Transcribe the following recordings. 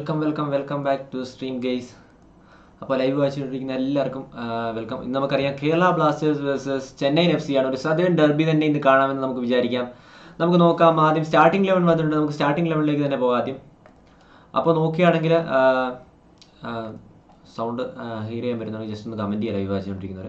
Welcome back to stream guys. അപ്പോൾ live വായിച്ചുകൊണ്ടിരിക്കുന്ന എല്ലാവർക്കും വെൽക്കം. ഇന്ന് നമുക്കറിയാം Kerala Blasters versus Chennaiyin FC ആണ്. ഒരു സദേൺ ഡെർബി തന്നെ ഇന്ന് കാണാമെന്ന് നമുക്ക് വിചാരിക്കാം. നമുക്ക് നോക്കാം. ആദ്യം സ്റ്റാർട്ടിംഗ് 11 വന്നിട്ടുണ്ട്. നമുക്ക് സ്റ്റാർട്ടിംഗ് 11ലേക്ക് തന്നെ പോകാം ആദ്യം. അപ്പോൾ നോക്കുകയാണെങ്കിൽ സൗണ്ട് ഹീർ ചെയ്യാൻ പറ്റുന്നത് ജസ്റ്റ് ഒന്ന് കമൻറ്റ് ചെയ്യുക ലൈവ് വായിച്ചുകൊണ്ടിരിക്കുന്നവർ.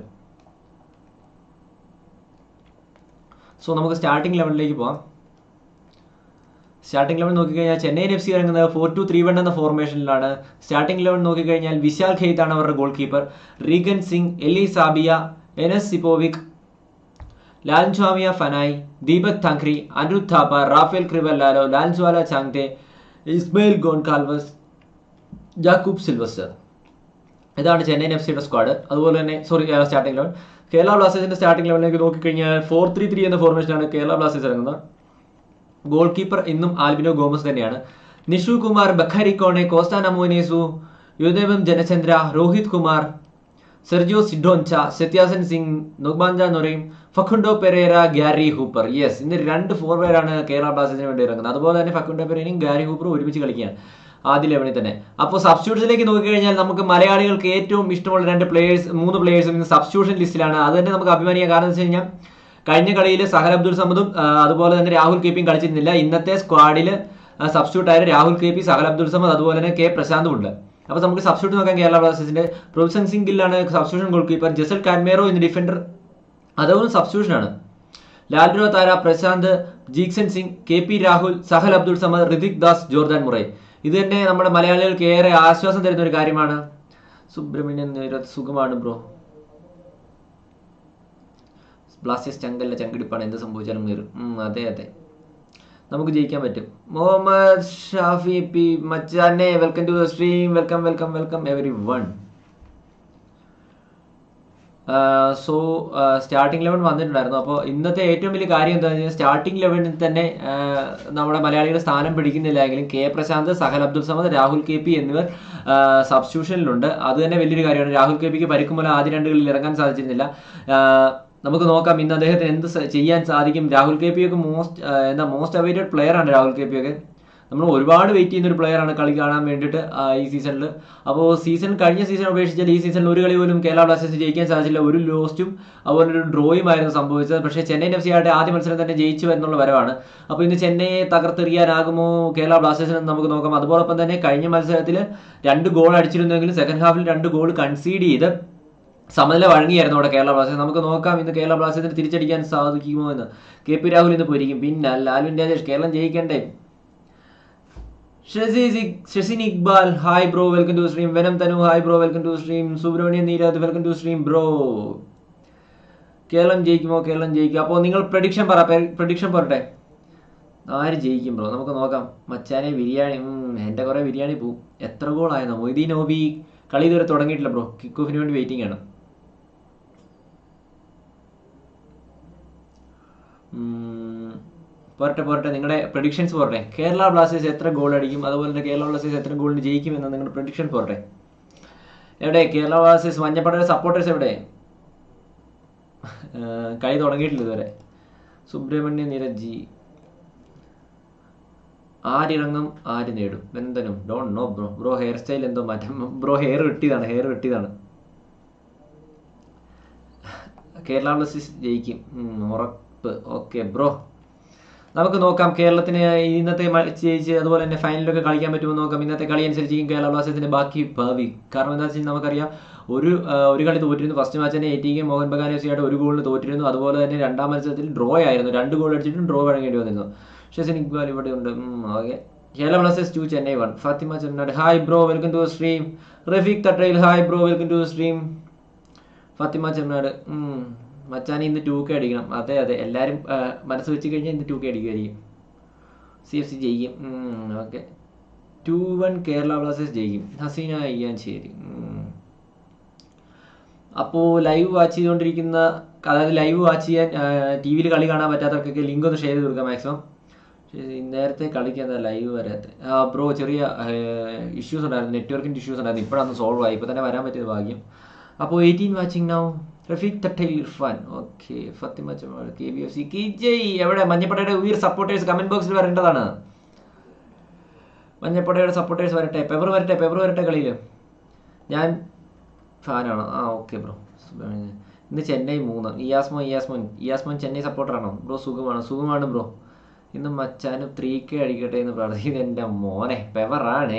സോ നമുക്ക് സ്റ്റാർട്ടിംഗ് 11ലേക്ക് പോകാം. സ്റ്റാർട്ടിംഗ് 11 നോക്കിക്കഴിഞ്ഞാൽ ചെന്നൈയിൻ FC ഇറങ്ങുന്നത് 4-2-3-1 എന്ന ഫോർമേഷനിലാണ്. സ്റ്റാർട്ടിംഗ് 11 നോക്കിക്കഴിഞ്ഞാൽ വിശാൽ ഖെയ്ത്ത് ആണ് അവരുടെ goal keeper. Reagan Singh, Eli Sabia, Enes Sipovic, Lalchhuanmawia Fanai, Deepak Tangri, Anirudh Thapa, Rafael Crivellaro, Lallianzuala Chhangte, Ismail Goncalves, Jakub Sylvestr. ഇതാണ് ചെന്നൈയിൻ FCയുടെ സ്ക്വാഡ്. അതുപോലെ തന്നെ സ്റ്റാർട്ടിംഗ് 11. കേരള ബ്ലാസ്റ്റേഴ്സിന്റെ സ്റ്റാർട്ടിംഗ് 11ലേക്ക് നോക്കിക്കഴിഞ്ഞാൽ 4-3-3 എന്ന ഫോർമേഷനാണ് കേരള ബ്ലാസ്റ്റേഴ്സ് ഇറങ്ങുന്നത്. ഗോൾ കീപ്പർ ഇന്നും ആൽബിനോ ഗോമസ് തന്നെയാണ്. Nishu Kumar, Bakary Kone, Costa Namoinesu, യുദേവം ജനചന്ദ്ര, Rohit Kumar, Sergio Cidoncha, Seityasen Singh, Nongdamba Naorem, Facundo Pereyra, Gary Hooper. Yes, ഇന്ന് 2 ഫോർവേഡാണ് കേരള ബ്ലാസ്റ്റേഴ്സിന് വേണ്ടി ഇറങ്ങുന്നത്. അതുപോലെ തന്നെ ഫക്കുണ്ടോ പെരേരയും ഗ്യാരി ഹൂപ്പറും ഒരുമിച്ച് കളിക്കുകയാണ് ആദ്യ 11 തന്നെ. അപ്പോൾ സബ്സ്റ്റിറ്റ്യൂഷനിലേക്ക് നോക്കിക്കഴിഞ്ഞാൽ നമുക്ക് മലയാളികൾക്ക് ഏറ്റവും ഇഷ്ടമുള്ള 3 പ്ലേയേഴ്സും ഇന്ന് സബ്സ്റ്റിറ്റ്യൂഷൻ ലിസ്റ്റിലാണ്. അത് തന്നെ നമുക്ക് അഭിമാനിക്കാം. കാരണം എന്ന് വെച്ച് കഴിഞ്ഞാൽ കഴിഞ്ഞ കളിയിൽ സഹൽ അബ്ദുൾ സമദും അതുപോലെ തന്നെ രാഹുൽ KPയും കളിച്ചിരുന്നില്ല. ഇന്നത്തെ സ്ക്വാഡിൽ സബ്സ്റ്റിറ്റ്യൂട്ട് ആയ രാഹുൽ KP, സഹൽ അബ്ദുൾ സമദ് അതുപോലെ തന്നെ K പ്രശാന്തും ഉണ്ട്. അപ്പോൾ നമുക്ക് സബ്സ്റ്റിറ്റ്യൂട്ട് നോക്കാം. കേരള ബ്ലാസ്റ്റേഴ്സിന്റെ പ്രൊഫസൻ സിംഗ് ഗില്ലാണ് substitution goal keeper. Jessel Carneiro ഇന്ന് ഡിഫൻഡർ, അതുപോലെ സബ്സ്റ്റിറ്റ്യൂഷനാണ്. Lalruatthara, Prashant, Jeakson Singh, KP Rahul, Sahal Abdul Samad, Hrithik Das, Jordan Murray. ഇത് തന്നെ നമ്മുടെ മലയാളികൾക്ക് ഏറെ ആശ്വാസം തരുന്ന ഒരു കാര്യമാണ്. സുബ്രഹ്മണ്യൻ സുഖമാണ് ബ്രോ. ബ്ലാസ്റ്റേഴ്സ് ചങ്കടിപ്പാണ്, എന്ത് സംഭവിച്ചാലും നേരും. അതെ നമുക്ക് ജയിക്കാൻ പറ്റും. മുഹമ്മദ് ഷാഫി പി മച്ചാനെ, welcome to the stream. Welcome everyone. So starting 11 വന്നിട്ടുണ്ടായിരുന്നു. അപ്പോൾ ഇന്നത്തെ ഏറ്റവും വലിയ കാര്യം എന്താണെന്ന് വെച്ചാൽ സ്റ്റാർട്ടിംഗ് 11 തന്നെ നമ്മുടെ മലയാളികളുടെ സ്ഥാനം പിടിക്കുന്നില്ല എങ്കിലും K പ്രശാന്ത്, സഹൽ അബ്ദുൾ സമദ്, രാഹുൽ KP എന്നിവർ സബ്സ്റ്റിറ്റ്യൂഷനിലുണ്ട്. അത് തന്നെ വലിയൊരു കാര്യമാണ്. രാഹുൽ KPക്ക് പരിക്ക് മൂലം ആദ്യ 2 കളിൽ ഇറങ്ങാൻ സാധിച്ചിരുന്നില്ല. നമുക്ക് നോക്കാം ഇന്ന് അദ്ദേഹത്തിന് എന്ത് ചെയ്യാൻ സാധിക്കും. രാഹുൽ KP ഒക്കെ മോസ്റ്റ് അവൈറ്റഡ് പ്ലെയർ ആണ്. രാഹുൽ KP ഒക്കെ നമ്മൾ ഒരുപാട് വെയിറ്റ് ചെയ്യുന്ന ഒരു പ്ലെയർ ആണ് കളി കാണാൻ വേണ്ടിയിട്ട് ഈ സീസണിൽ. അപ്പോൾ കഴിഞ്ഞ സീസൺ അപേക്ഷിച്ചാൽ ഈ സീസണിൽ ഒരു കളി പോലും കേരള ബ്ലാസ്റ്റേഴ്സ് ജയിക്കാൻ സാധിച്ചില്ല. ഒരു ലോസ്റ്റും അതുപോലെ ഒരു ഡ്രോയുമായിരുന്നു സംഭവിച്ചത്. പക്ഷേ ചെന്നൈയിൻ FC ആയിട്ട് ആദ്യ മത്സരം തന്നെ ജയിച്ചു എന്നുള്ള വരവാണ്. അപ്പോൾ ഇന്ന് ചെന്നൈയെ തകർത്തെറിയാനാകുമോ കേരള ബ്ലാസ്റ്റേഴ്സിന് നമുക്ക് നോക്കാം. അതോടൊപ്പം തന്നെ കഴിഞ്ഞ മത്സരത്തിൽ 2 ഗോൾ അടിച്ചിരുന്നെങ്കിലും സെക്കൻഡ് ഹാഫിൽ 2 ഗോൾ കൺസീഡ് ചെയ്ത് സമനില വഴങ്ങിയായിരുന്നു അവിടെ കേരള ബ്ലാസ്റ്റേഴ്സ്. നമുക്ക് നോക്കാം ഇന്ന് കേരള ബ്ലാസ്റ്റേഴ്സിന് തിരിച്ചടിക്കാൻ സാധിക്കുമോ എന്ന്. KP രാഹുൽ ഇന്ന് പൊരിക്കും. പിന്നെ ലാൽവിൻ രാജേഷ്, കേരളം ജയിക്കണ്ടേ. Shesin Iqbal, hi bro, welcome to stream. Venom Thanu, hi bro, welcome to stream. Subramanian Neeraj, welcome to stream bro. Keralam ജയിക്കുമോ? കേരളം ജയിക്കും. അപ്പോൾ നിങ്ങൾ പ്രഡിക്ഷൻ പറട്ടെ. ആര് ജയിക്കും ബ്രോ? നമുക്ക് നോക്കാം. മച്ചാനെ ബിരിയാണി, എൻ്റെ കുറേ ബിരിയാണി പോവും. എത്ര ഗോളായെന്നോ. മൊയ്തീൻ ഓബി കളി ഇതുവരെ തുടങ്ങിയിട്ടില്ല ബ്രോ. കിക്ക് ഓഫിന് വേണ്ടി വെയിറ്റിംഗ് ആണ്. പോരട്ടെ നിങ്ങളുടെ പ്രഡിക്ഷൻസ് പോരട്ടെ. കേരള ബ്ലാസ്റ്റേഴ്സ് എത്ര ഗോൾ അടിക്കും, അതുപോലെ തന്നെ കേരള ബ്ലാസ്റ്റേഴ്സ് എത്ര ഗോളിന് ജയിക്കും എന്ന് നിങ്ങളുടെ പ്രഡിക്ഷൻ പോരട്ടെ. എവിടെ കേരള ബ്ലാസ്റ്റേഴ്സ് മഞ്ഞപ്പടയുടെ സപ്പോർട്ടേഴ്സ് എവിടെ? കളി തുടങ്ങിയിട്ടില്ല ഇതുവരെ. സുബ്രഹ്മണ്യ നീരജ്, ആരിറങ്ങും ആര് നേടും? ബന്ധനും don't know bro hair style എന്തോ മാറ്റം. ബ്രോ ഹെയർ വെട്ടിയതാണ്. കേരള ബ്ലാസ്റ്റേഴ്സ് ജയിക്കും ഉറപ്പ്. ഓക്കെ ബ്രോ, നമുക്ക് നോക്കാം. കേരളത്തിന് ഇന്നത്തെ ജയിച്ച് അതുപോലെ തന്നെ ഫൈനലൊക്കെ കളിക്കാൻ പറ്റുമെന്ന് നോക്കാം. ഇന്നത്തെ കളി അനുസരിച്ചിരിക്കും കേരള ബ്ലാസ്റ്റേഴ്സിന്റെ ബാക്കി ഭാവി. കാരണം എന്താ വെച്ചാൽ നമുക്കറിയാം ഒരു കളി തോറ്റിരുന്നു. ഫസ്റ്റ് മാച്ച് തന്നെ ATK മോഹൻ ബഗാൻ FC ആയിട്ട് 1 ഗോളിന് തോറ്റിരുന്നു. അതുപോലെ തന്നെ 2ാം മത്സരത്തിൽ ഡ്രോ ആയിരുന്നു. 2 ഗോൾ അടിച്ചിട്ടും ഡ്രോ വഴങ്ങേണ്ടി വന്നിരുന്നു. ഷെസിൻ ഇക്ബാൽ ഇവിടെ ഉണ്ട്. Okay. Kerala Blasters 2 Chennai 1. Fathima Chennad, hi bro, welcome to stream. Rafeeq Thattayil, hi bro, welcome to stream. Fathima Chennad, മച്ചാനെ ഇന്ന് 2K അടിക്കണം. അതെ എല്ലാവരും മനസ്സ് വെച്ച് കഴിഞ്ഞാൽ ഇന്ന് 2K അടിക്കുമായിരിക്കും. CFC ജയിക്കും. ഓക്കെ. 2-1 കേരള ബ്ലാസ്റ്റേഴ്സ് ജയിക്കും. ഹസീന അയ്യാഞ്ചേരി. അപ്പോൾ ലൈവ് വാച്ച് ചെയ്തുകൊണ്ടിരിക്കുന്ന, അതായത് ലൈവ് വാച്ച് ചെയ്യാൻ TV-യിൽ കളി കാണാൻ പറ്റാത്തവർക്കൊക്കെ ലിങ്ക് ഒന്ന് ഷെയർ ചെയ്ത് കൊടുക്കാം മാക്സിമം. നേരത്തെ കളിക്കാൻ ലൈവ് വരാത്ത ബ്രോ ചെറിയ ഇഷ്യൂസ് ഉണ്ടായിരുന്നു, നെറ്റ്വർക്കിൻ്റെ ഇഷ്യൂസ് ഉണ്ടായിരുന്നു. ഇപ്പോഴാണ് സോൾവ് ആയി. ഇപ്പോൾ തന്നെ വരാൻ പറ്റിയത് ഭാഗ്യം. അപ്പോൾ 18 watching now. Rafeeq Thattayil, Irfan. Okay. Fathima Chennad, KBFC KJ എവിടെ? മഞ്ഞപ്പടയുടെ ഉയർ സപ്പോർട്ടേഴ്സ് കമന്റ് ബോക്സിൽ വരേണ്ടതാണ്. മഞ്ഞപ്പടയുടെ സപ്പോർട്ടേഴ്സ് വരട്ടെ, പെവർ വരട്ടെ കളിയിൽ. ഞാൻ ഫാനാണോ? Okay bro. ഇന്ന് ചെന്നൈ 3. ഇയാസ്മോൻ ചെന്നൈ സപ്പോർട്ടറാണോ ബ്രോ? സുഖമാണ് ബ്രോ. ഇന്ന് മച്ചാനും 3K അടിക്കട്ടെ എന്ന് പ്രാർത്ഥിക്കുന്നത്. എൻ്റെ മോനെ പെവറാണേ.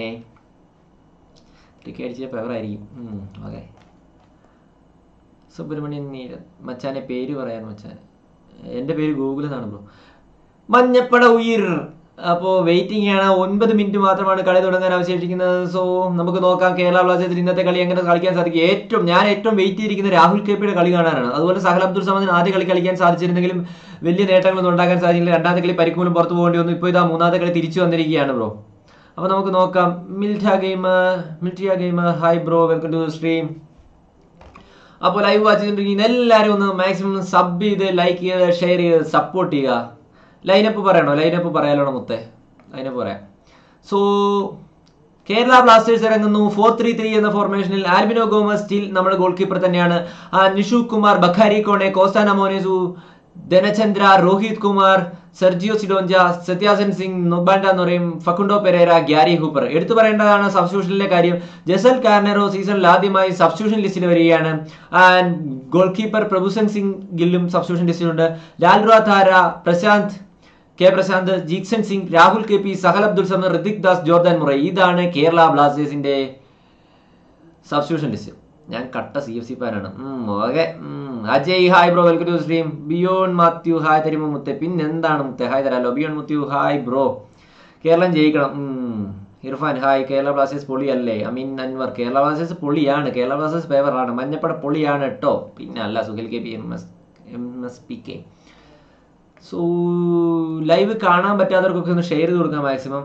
3K അടിച്ച പെവറായിരിക്കും. ഓക്കെ. സുബ്രഹ്മണ്യൻ മച്ചാനെ പേര് പറയാൻ മച്ചാൻ. എൻ്റെ പേര് ഗൂഗിളിൽ നിന്നാണ് ബ്രോ. മഞ്ഞപ്പട ഉയിർ. അപ്പോൾ വെയിറ്റിംഗ് ആണ്. 9 മിനിറ്റ് മാത്രമാണ് കളി തുടങ്ങാൻ അവശേഷിക്കുന്നത്. സോ നമുക്ക് നോക്കാം കേരള ബ്ലാസ്റ്റേഴ്സിന് ഇന്നത്തെ കളി എങ്ങനെ കളിക്കാൻ സാധിക്കും. ഞാൻ ഏറ്റവും വെയിറ്റ് ചെയ്തിരിക്കുന്ന രാഹുൽ കെപിയുടെ കളി കാണാനാണ്. അതുപോലെ സഹൽ അബ്ദുൾ സമദിന് ആദ്യ കളി കളിക്കാൻ സാധിച്ചിരുന്നെങ്കിലും വലിയ നേട്ടങ്ങളൊന്നും ഉണ്ടാക്കാൻ സാധിക്കില്ല. രണ്ടാമത്തെ കളി പരിക്ക് മൂലം പുറത്തു പോകേണ്ടി വന്നു. ഇപ്പോൾ ഇതാ മൂന്നാമത്തെ കളി തിരിച്ചു വന്നിരിക്കുകയാണ് ബ്രോ. അപ്പോൾ നമുക്ക് നോക്കാം. മിൽറ്റിയ gamer hi bro, welcome to the stream. അപ്പോൾ ലൈവ് വാച്ച് ചെയ്തിട്ടുണ്ടെങ്കിൽ എല്ലാവരും ഒന്ന് മാക്സിമം സബ് ചെയ്ത് ലൈക്ക് ചെയ്ത് ഷെയർ ചെയ്ത് സപ്പോർട്ട് ചെയ്യുക. ലൈനപ്പ് പറയണോ? ലൈനപ്പ് പറയാലോ മുത്തേ? ലൈനപ്പ് പറയാം. സോ കേരള ബ്ലാസ്റ്റേഴ്സ് ഇറങ്ങുന്നു 4-3-3 എന്ന ഫോർമേഷനിൽ. ആൽബിനോ ഗോമസ് സ്റ്റിൽ നമ്മുടെ ഗോൾ കീപ്പർ തന്നെയാണ്. Nishu Kumar, Bakary Kone, Costa Nhamoinesu, Dhanachandra, Rohit Kumar, Sergio Cidoncha, Sathyasen Singh, നൊബാൻഡ Naorem, Facundo Pereyra, Gary Hooper. എടുത്തു പറയേണ്ടതാണ് സബ്സ്റ്റിറ്റ്യൂഷനിലെ കാര്യം. ജസൽ കാർനെറോ സീസണിൽ ആദ്യമായി സബ്സ്റ്റിറ്റ്യൂഷൻ ലിസ്റ്റിൽ വരികയാണ്. And goal keeper Prabhsukhan Singh ഗില്ലും സബ്സ്റ്റിറ്റ്യൂഷൻ ലിസ്റ്റിലുണ്ട്. Lalruatthara, Prashant, Jeakson Singh, Rahul K P, Sahal Abdul Samad, Hrithik Das, Jordan Murray. ഇതാണ് കേരള ബ്ലാസ്റ്റേഴ്സിന്റെ സബ്സ്റ്റിറ്റ്യൂഷൻ ലിസ്റ്റ്. ഞാൻ കട്ട CFC ഫാനാണ്. Okay. Ajay hi bro, welcome to stream. Biyon Mathew hi തരുമോ മുത്തേ? പിന്നെന്താണ് മുത്തേ? ഹായ് തരാലോ. Biyon Mathew hi bro. കേരളം ജയിക്കണം. ഇർഫാൻ ഹായ്. കേരള ബ്ലാസ്റ്റേഴ്സ് പൊളിയല്ലേ? അമീൻ അൻവർ കേരള ബ്ലാസ്റ്റേഴ്സ് പൊളിയാണ്. കേരള ബ്ലാസ്റ്റേഴ്സ് ഫേവറാണ്. മഞ്ഞപ്പട പൊളിയാണ് കേട്ടോ. പിന്നെ അല്ല Suhail K P MSPK. So live കാണാൻ പറ്റാത്തവർക്കൊക്കെ ഒന്ന് ഷെയർ ചെയ്ത് കൊടുക്കാം മാക്സിമം.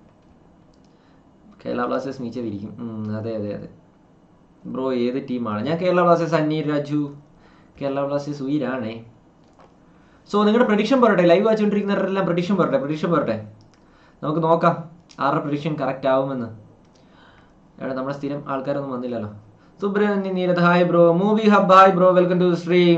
കേരള ബ്ലാസ്റ്റേഴ്സ് മീച്ചവിരിക്കും. അതെ ബ്രോ ഏത് ടീമാണ്? ഞാൻ കേരള ബ്ലാസ്റ്റേഴ്സ്. അന്നീർ രാജു കേരള ബ്ലാസ്റ്റേഴ്സ് ഉയരാണേ. സോ നിങ്ങളുടെ പ്രഡിക്ഷൻ പറയട്ടെ. ലൈവ് വായിച്ചുകൊണ്ടിരിക്കുന്നവരെല്ലാം പ്രഡിക്ഷൻ പറയട്ടെ. നമുക്ക് നോക്കാം ആരുടെ പ്രഡിക്ഷൻ കറക്റ്റ് ആവുമെന്ന്. എവിടെ നമ്മുടെ സ്ഥിരം ആൾക്കാരൊന്നും വന്നില്ലല്ലോ. Subramanian Neerath hi bro. Movie hub hi bro, welcome to stream.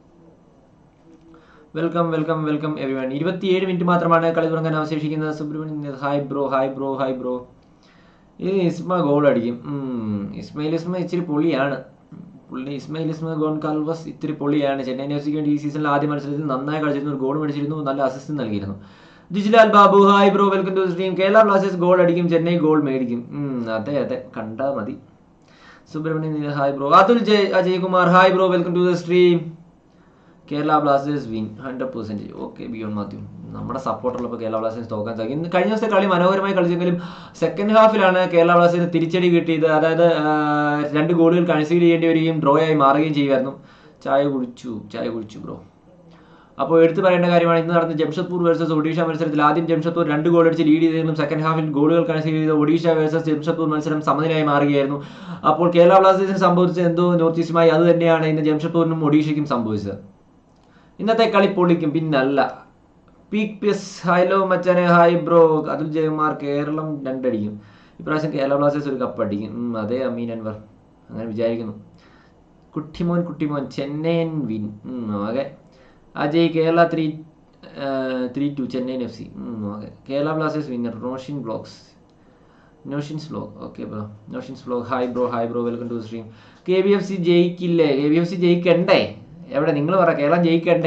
Welcome everyone. 27 minute മാത്രമാണ് കളി തുടങ്ങാൻ അവശേഷിക്കുന്നത്. Subramanian hi bro. ഈ ഇസ്മ ഗോൾ അടിക്കും. ഇസ്മ ഇച്ചിരി പൊളിയാണ്. ഇസ്മ ഗോൺകാൽവസ് ഇത്തിരി പൊളിയാണ്. ചെന്നൈ എഫ്സിക്ക് വേണ്ടി ഈ സീസണിൽ ആദ്യ മത്സരത്തിൽ നന്നായി കളിച്ചിരുന്നു. ഒരു ഗോൾ മേടിച്ചിരുന്നു. നല്ല അസിസ്റ്റ് നൽകിയിരുന്നു. Jijilal Babu hi bro, welcome to stream. Kerala Blasters goal അടിക്കും, ചെന്നൈ ഗോൾ മേടിക്കും. അതെ കണ്ടാൽ മതി. Subramanian hi bro. Ajay Kumar hi bro, welcome to the stream. Kerala Blasters win 100%. Okay. Biyon Mathew നമ്മുടെ സപ്പോർട്ടുള്ളപ്പോൾ കേരള ബ്ലാസ്റ്റേഴ്സ് തോക്കാൻ സാധിക്കും. ഇന്ന് കഴിഞ്ഞ ദിവസത്തെ കളി മനോഹരമായി കളിച്ചെങ്കിലും സെക്കൻഡ് ഹാഫിലാണ് കേരള ബ്ലാസ്റ്റേഴ്സിന് തിരിച്ചടി കിട്ടിയത്. അതായത് 2 ഗോളുകൾ കൺസീഡ് ചെയ്യേണ്ടി വരികയും ഡ്രോ ആയി മാറുകയും ചെയ്യുമായിരുന്നു. ചായ കുടിച്ചു ബ്രോ. അപ്പോൾ എടുത്തു പറയേണ്ട കാര്യമാണ് ഇന്ന് നടന്ന ജംഷഡ്പൂർ വേഴ്സസ് ഒഡീഷ മത്സരത്തിൽ. ആദ്യം ജംഷഡ്പൂർ 2 ഗോൾ അടിച്ച് ലീഡ് ചെയ്തെങ്കിലും സെക്കൻഡ് ഹാഫിൽ ഗോളുകൾ കൺസീഡ് ചെയ്ത ഒഡീഷ വേഴ്സസ് ജംഷഡ്പൂർ മത്സരം സമനിലയായി മാറുകയായിരുന്നു. അപ്പോൾ കേരള ബ്ലാസ്റ്റേഴ്സിന് സംഭവിച്ചത് എന്തോ നോർത്ത് ഈസ്റ്റുമായി അത് തന്നെയാണ് ഇന്ന് ജംഷഡ്പൂരിനും ഒഡീഷയ്ക്കും സംഭവിച്ചത്. ഇന്നത്തെ കളി പൊളിക്കും, പിന്നല്ല. പീക്ക് പിസ് ഹലോ മച്ചാനെ ഹായ് ബ്രോ. അതുൽ ജയകുമാർ കേരളം 2 അടിക്കും. ഇപ്രാവശ്യം കേരള ബ്ലാസ്റ്റേഴ്സ് ഒരു കപ്പ് അടിക്കും. അതെ അമീൻ അൻവർ അങ്ങനെ വിചാരിക്കുന്നു. Kuttimon Chennaiyin win. Okay. Ajay Kerala 3-2 Chennaiyin FC. Okay. Kerala Blasters winner. Noshins vlog. Okay bro. Noshins vlog hi bro, welcome to stream. KBFC ജയിക്കില്ലേ? KBFC ജയിക്കണ്ടേ? എവിടെ നിങ്ങൾ പറ. കേരളം ജയിക്കണ്ടേ?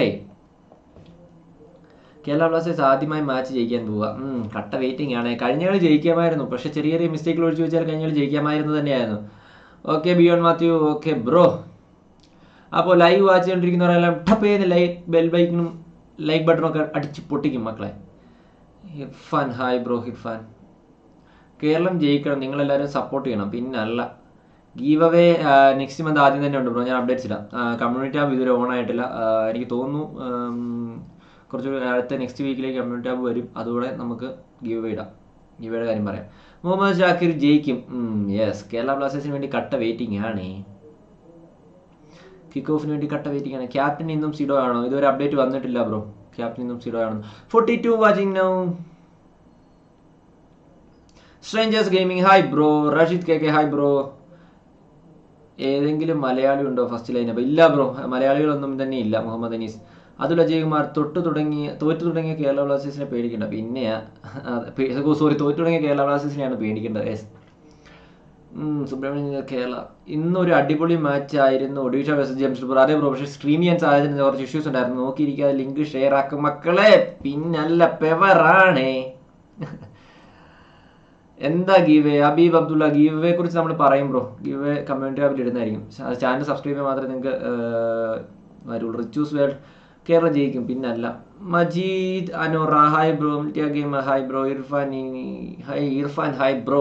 കേരള ബ്ലാസ്റ്റേഴ്സ് ആദ്യമായി മാച്ച് ജയിക്കാൻ പോവുക. കട്ട വെയിറ്റിംഗ് ആണ്. കഴിഞ്ഞ കളി ജയിക്കാമായിരുന്നു, പക്ഷെ ചെറിയ മിസ്റ്റേക്കിൽ ഒഴിച്ചു വെച്ചാൽ കഴിഞ്ഞ കളി ജയിക്കാമായിരുന്നു തന്നെയായിരുന്നു. Okay Biyon Mathew. Okay bro. അപ്പോൾ ലൈവ് വാച്ച് ചെയ്തുകൊണ്ടിരിക്കുന്നവരെല്ലാം ടപ്പ് ചെയ്യുന്ന ബെൽ ബൈക്കിനും ലൈക്ക് ബട്ടണൊക്കെ അടിച്ച് പൊട്ടിക്കും മക്കളെ. Irfan hi bro. ഹിർഫാൻ കേരളം ജയിക്കണം, നിങ്ങളെല്ലാവരും സപ്പോർട്ട് ചെയ്യണം. പിന്നല്ല ഗീവ് അവേ നെക്സ്റ്റ് മന്ത് ആദ്യം തന്നെ ഉണ്ട് ബ്രോ. ഞാൻ അപ്ഡേറ്റ്സ് ഇടാം. കമ്മ്യൂണിറ്റി ടാബ് ഇതുവരെ ഓൺ ആയിട്ടില്ല. എനിക്ക് തോന്നുന്നു കുറച്ച് അടുത്ത നെക്സ്റ്റ് വീക്കിലേക്ക് കമ്മ്യൂണിറ്റി ടാബ് വരും. അതുകൂടെ നമുക്ക് ഗീവ് അവേ ഇടാം. ഗീവ് അവയുടെ കാര്യം പറയാം. മുഹമ്മദ് ജാക്കിർ ജയിക്കും. യെസ്. കേരള ബ്ലാസ്റ്റേഴ്സിന് വേണ്ടി കട്ട വെയിറ്റിംഗ് ആണ്. കിക്ക് ഓഫിന് വേണ്ടി കട്ട വെയിറ്റിംഗ് ആണ്. ക്യാപ്റ്റൻ ഇന്നും സിഡോ ആണോ? ഇതുവരെ അപ്ഡേറ്റ് വന്നിട്ടില്ല ബ്രോ. ക്യാപ്റ്റൻ ഇന്നും സിഡോ ആണോ? 42 watching now. Strangers gaming hi bro. Rasheed KK hi bro. ഏതെങ്കിലും മലയാളി ഉണ്ടോ ഫസ്റ്റ് ലൈനപ്പ്? ഇല്ല ബ്രോ, മലയാളികളൊന്നും തന്നെ ഇല്ല. മുഹമ്മദ് അനീസ് അതുൽ അജയ്കുമാർ തോറ്റു തുടങ്ങിയ കേരള ബ്ലാസ്റ്റേഴ്സിനെ പേടിക്കേണ്ട. പിന്നെയാ തോറ്റു തുടങ്ങിയ കേരള ബ്ലാസ്റ്റേഴ്സിനെയാണ് പേടിക്കേണ്ടത്. സുബ്രഹ്മണ്യ കേരള ഇന്നൊരു അടിപൊളി മാച്ച് ആയിരുന്നു. ഒഡീഷ വേഴ്സസ് ജംഷഡ്പൂർ. അതേ ബ്രോ, പക്ഷേ സ്ട്രീം ചെയ്യാൻ സാധിച്ചിരുന്ന കുറച്ച് ഇഷ്യൂസ് ഉണ്ടായിരുന്നു. നോക്കിയിരിക്കാതെ ലിങ്ക് ഷെയർ ആക്കും മക്കളെ. പിന്നല്ല പെവറാണേ. എന്താ ഗീവേ? ഹബീബ് അബ്ദുള്ള, ഗീവേ കുറിച്ച് നമ്മൾ പറയും ബ്രോ. ഗീവേ കമ്മ്യൂണിറ്റി ആപ്പിൽ ഇടുന്നതായിരിക്കും. ചാനൽ സബ്സ്ക്രൈബ് ചെയ്യാൻ മാത്രമേ നിങ്ങൾക്ക് വരുള്ളൂ. റിച്ചൂസ് വേൾഡ് കേരളം ജയിക്കും. പിന്നല്ല. Majeed Anora hi bro. Game hi bro. Irfan hi bro.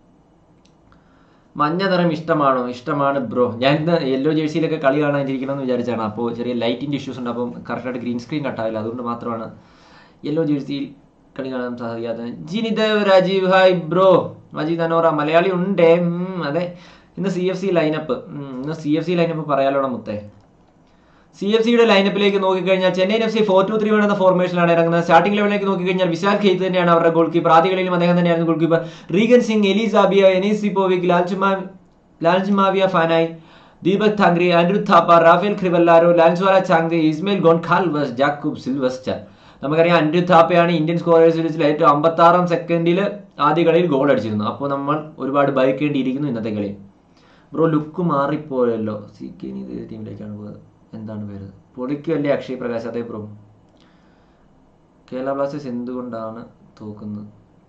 മഞ്ഞ നിറം ഇഷ്ടമാണോ? ഇഷ്ടമാണ് ബ്രോ. ഞാൻ ഇന്ന് യെല്ലോ ജേഴ്സിയിലൊക്കെ കളി കാണാനിരിക്കണമെന്ന് വിചാരിച്ചാണ്. അപ്പോൾ ചെറിയ ലൈറ്റിൻ്റെ ഇഷ്യൂസ് ഉണ്ട്. അപ്പം കറക്റ്റായിട്ട് ഗ്രീൻ സ്ക്രീൻ കട്ടാവില്ല. അതുകൊണ്ട് മാത്രമാണ് യെല്ലോ ജേഴ്സിയിൽ കളി കാണാൻ സാധിക്കാത്തത്. Jinidev Rajeev hi bro. മജീദ് അനോറ മലയാളി ഉണ്ടേ. അതെ, ഇന്ന് CFC ലൈനപ്പ്. ഇന്ന് CFC ലൈനപ്പ് പറയാലോടെ മുത്തേ. CFCയുടെ ലൈനപ്പിലേക്ക് നോക്കിക്കഴിഞ്ഞാൽ ചെന്നൈയിൻ FC 4-2-3-1 എന്ന ഫോർമേഷനിലാണ് ഇറങ്ങുന്നത്. സ്റ്റാർട്ടിംഗ് ലെവലിലേക്ക് നോക്കിക്കഴിഞ്ഞാൽ വിശാൽ ഖെയ്ത്ത് തന്നെയാണ് അവരുടെ ഗോൾ കീപ്പർ. ആദ്യ കളിയിലും അദ്ദേഹം തന്നെയായിരുന്നു goal keeper. Reagan Singh, Eli Sabia, Enes Sipovic, Lalchhuanmawia Fanai, Deepak Tangri, Anirudh Thapa, Rafael Crivellaro, Lallianzuala Chhangte, Ismail Gonçalves, Jakub Sylvestr. നമുക്കറിയാം അനിരുദ്ധ് താപ്പയാണ് ഇന്ത്യൻ സ്കോറേഴ്സ് ലിസ്റ്റിൽ ഏറ്റവും 56-ാം സെക്കൻഡിൽ ആദ്യ കളിയിൽ ഗോൾ അടിച്ചിരുന്നു. അപ്പോൾ നമ്മൾ ഒരുപാട് ഭയക്കേണ്ടിയിരിക്കുന്നു ഇന്നത്തെ കളി. ബ്രോ ലുക്ക് മാറിപ്പോയല്ലോ. CK ടീമിലേക്കാണ് പോയത്. എന്താണ് പേര്? പൊളിക്കുമല്ലേ അക്ഷയ് പ്രകാശ്? അതേ ബ്രോ. കേരള ബ്ലാസ്റ്റേഴ്സ് എന്തുകൊണ്ടാണ് തോക്കുന്നത്?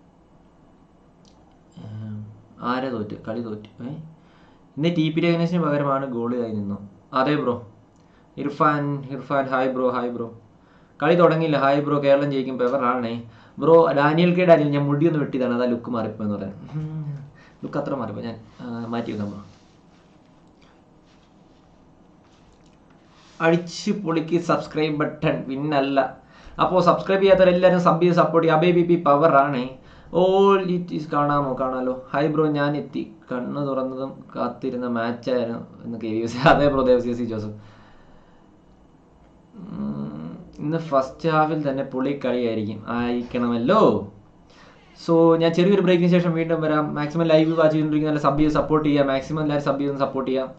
ആരെ തോറ്റ്? കളി തോറ്റ്. ഇന്ന് TP രഘുനേഷിന് പകരമാണ് ഗോളിയായി നിന്നോ? അതെ ബ്രോ. Irfan hi bro. കളി തുടങ്ങിയില്ല. Hi bro. കേരളം ജയിക്കും. പെവറാണേ ബ്രോ. ഡാനിയൽ ഞാൻ മുടിയൊന്ന് വെട്ടിയതാണ്. അതാ ലുക്ക് മാറിപ്പോയെന്ന് പറയാൻ. ലുക്ക് അത്ര മാറിപ്പോ. ഞാൻ മാറ്റി വെക്കാം ബ്രോ. അടിച്ച് പൊളിക്ക് സബ്സ്ക്രൈബ് ബട്ടൺ. പിന്നല്ല. അപ്പോൾ സബ്സ്ക്രൈബ് ചെയ്യാത്തവരെല്ലാവരും സബ് ചെയ്ത് സപ്പോർട്ട് ചെയ്യുക. അബേ പവറാണേ. ഓൾ ഇറ്റ് ഈസ് കാണാമോ? ഹായ് ബ്രോ, ഞാൻ എത്തി. കണ്ണ് തുറന്നതും കാത്തിരുന്ന മാച്ചായിരുന്നു എന്ന് KVC. അതേ ബ്രോ. CC ജോസഫ്. ഇന്ന് ഫസ്റ്റ് ഹാഫിൽ തന്നെ പൊളി കളിയായിരിക്കണമല്ലോ. സോ ഞാൻ ചെറിയൊരു ബ്രേക്കിന് ശേഷം വീണ്ടും വരാം. മാക്സിമം ലൈവ് വാച്ച് ചെയ്തുകൊണ്ടിരിക്കുന്ന നല്ല സബ് ചെയ്ത് സപ്പോർട്ട് ചെയ്യുക. മാക്സിമം എല്ലാവരും സബ് ചെയ്ത് സപ്പോർട്ട് ചെയ്യുക.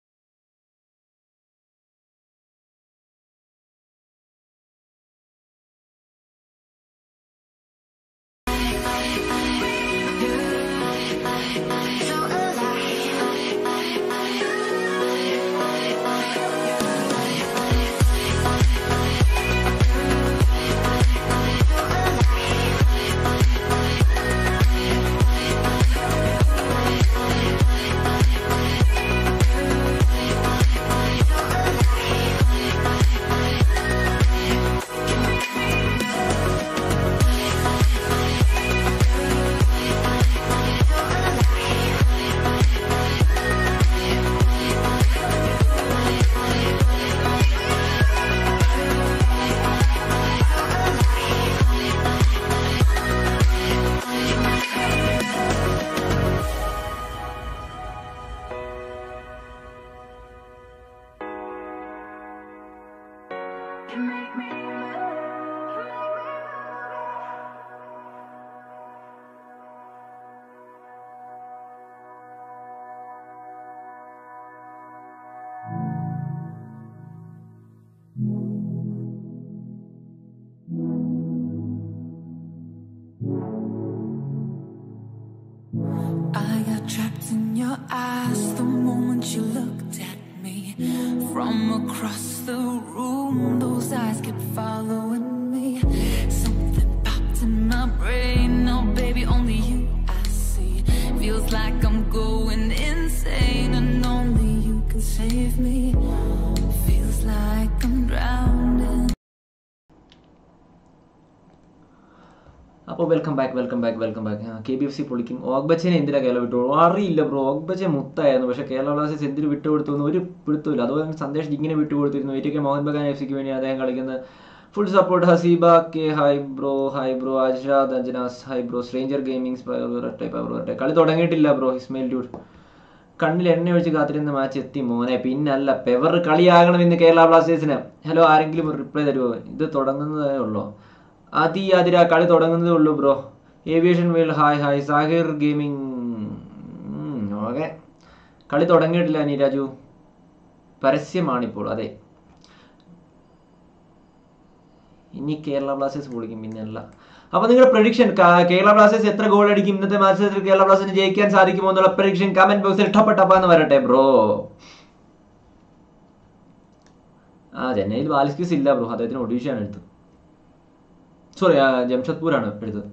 I got trapped in your eyes the moment you looked at me. From across the room, those eyes kept following me. Something popped in my brain. Oh baby, only you I see. Feels like I'm going insane, and only you can save me. Feels like I'm drowning. അപ്പോൾ welcome back. KBFC പൊളിക്കും. ഓഗ്ബച്ചനെ എന്തിനാ കേരള വിട്ടു? അറിയില്ല bro. Ogbeche മുത്തായിരുന്നു. പക്ഷേ Kerala Blasters എന്തിന് വിട്ടുകൊടുത്തു ഒരു പിടുത്തമില്ല. അതുപോലെ സന്ദേശ് ഇങ്ങനെ വിട്ടുകൊടുത്തിരുന്നു. ATK മോഹൻ ബഗാൻ FCക്ക് വേണ്ടി അദ്ദേഹം കളിക്കുന്നത്. Full support. Haseeba K hi bro. Ajrad Anjanas hi bro. Stranger gaming വരട്ടെ. കളി തുടങ്ങിയിട്ടില്ല ബ്രോ. ഇസ്മയിൽ ഡ്യൂഡ് കണ്ണിൽ എണ്ണ ഒഴിച്ച് കാത്തിരുന്ന മാച്ച് എത്തി മോനെ. പിന്നല്ല പെവർ കളിയാകണം ഇന്ന് കേരള ബ്ലാസ്റ്റേഴ്സിന്. ഹലോ, ആരെങ്കിലും ഒരു റിപ്ലൈ തരുമോ? ഇത് തുടങ്ങുന്നതേ ഉള്ളൂ. അതിര കളി തുടങ്ങുന്നതേ ഉള്ളൂ bro. Aviation world hi. Sahir gaming okay. കളി തുടങ്ങിയിട്ടില്ല നീരാജു. പരസ്യമാണിപ്പോൾ. അതെ, ഇനി കേരള ബ്ലാസ്റ്റേഴ്സ് പൊളിക്കും പിന്നെയല്ല. അപ്പോൾ നിങ്ങളുടെ പ്രഡിക്ഷൻ, കേരള ബ്ലാസ്റ്റേഴ്സ് എത്ര ഗോൾ അടിക്കും, ഇന്നത്തെ മത്സരത്തിൽ കേരള ബ്ലാസ്റ്റേഴ്സിന് ജയിക്കാൻ സാധിക്കുമോ എന്നുള്ള പ്രഡിക്ഷൻ കമന്റ് ബോക്സിൽ ടപ്പാന്ന് വരട്ടെ ബ്രോ. ചെന്നൈയിൽ വാലിസ്കിസ് ഇല്ല ബ്രോ, അദ്ദേഹത്തിന് ഒഡീഷയാണ് എടുത്തത്. സോറി, ജംഷഡ്പൂരാണ് എടുത്തത്.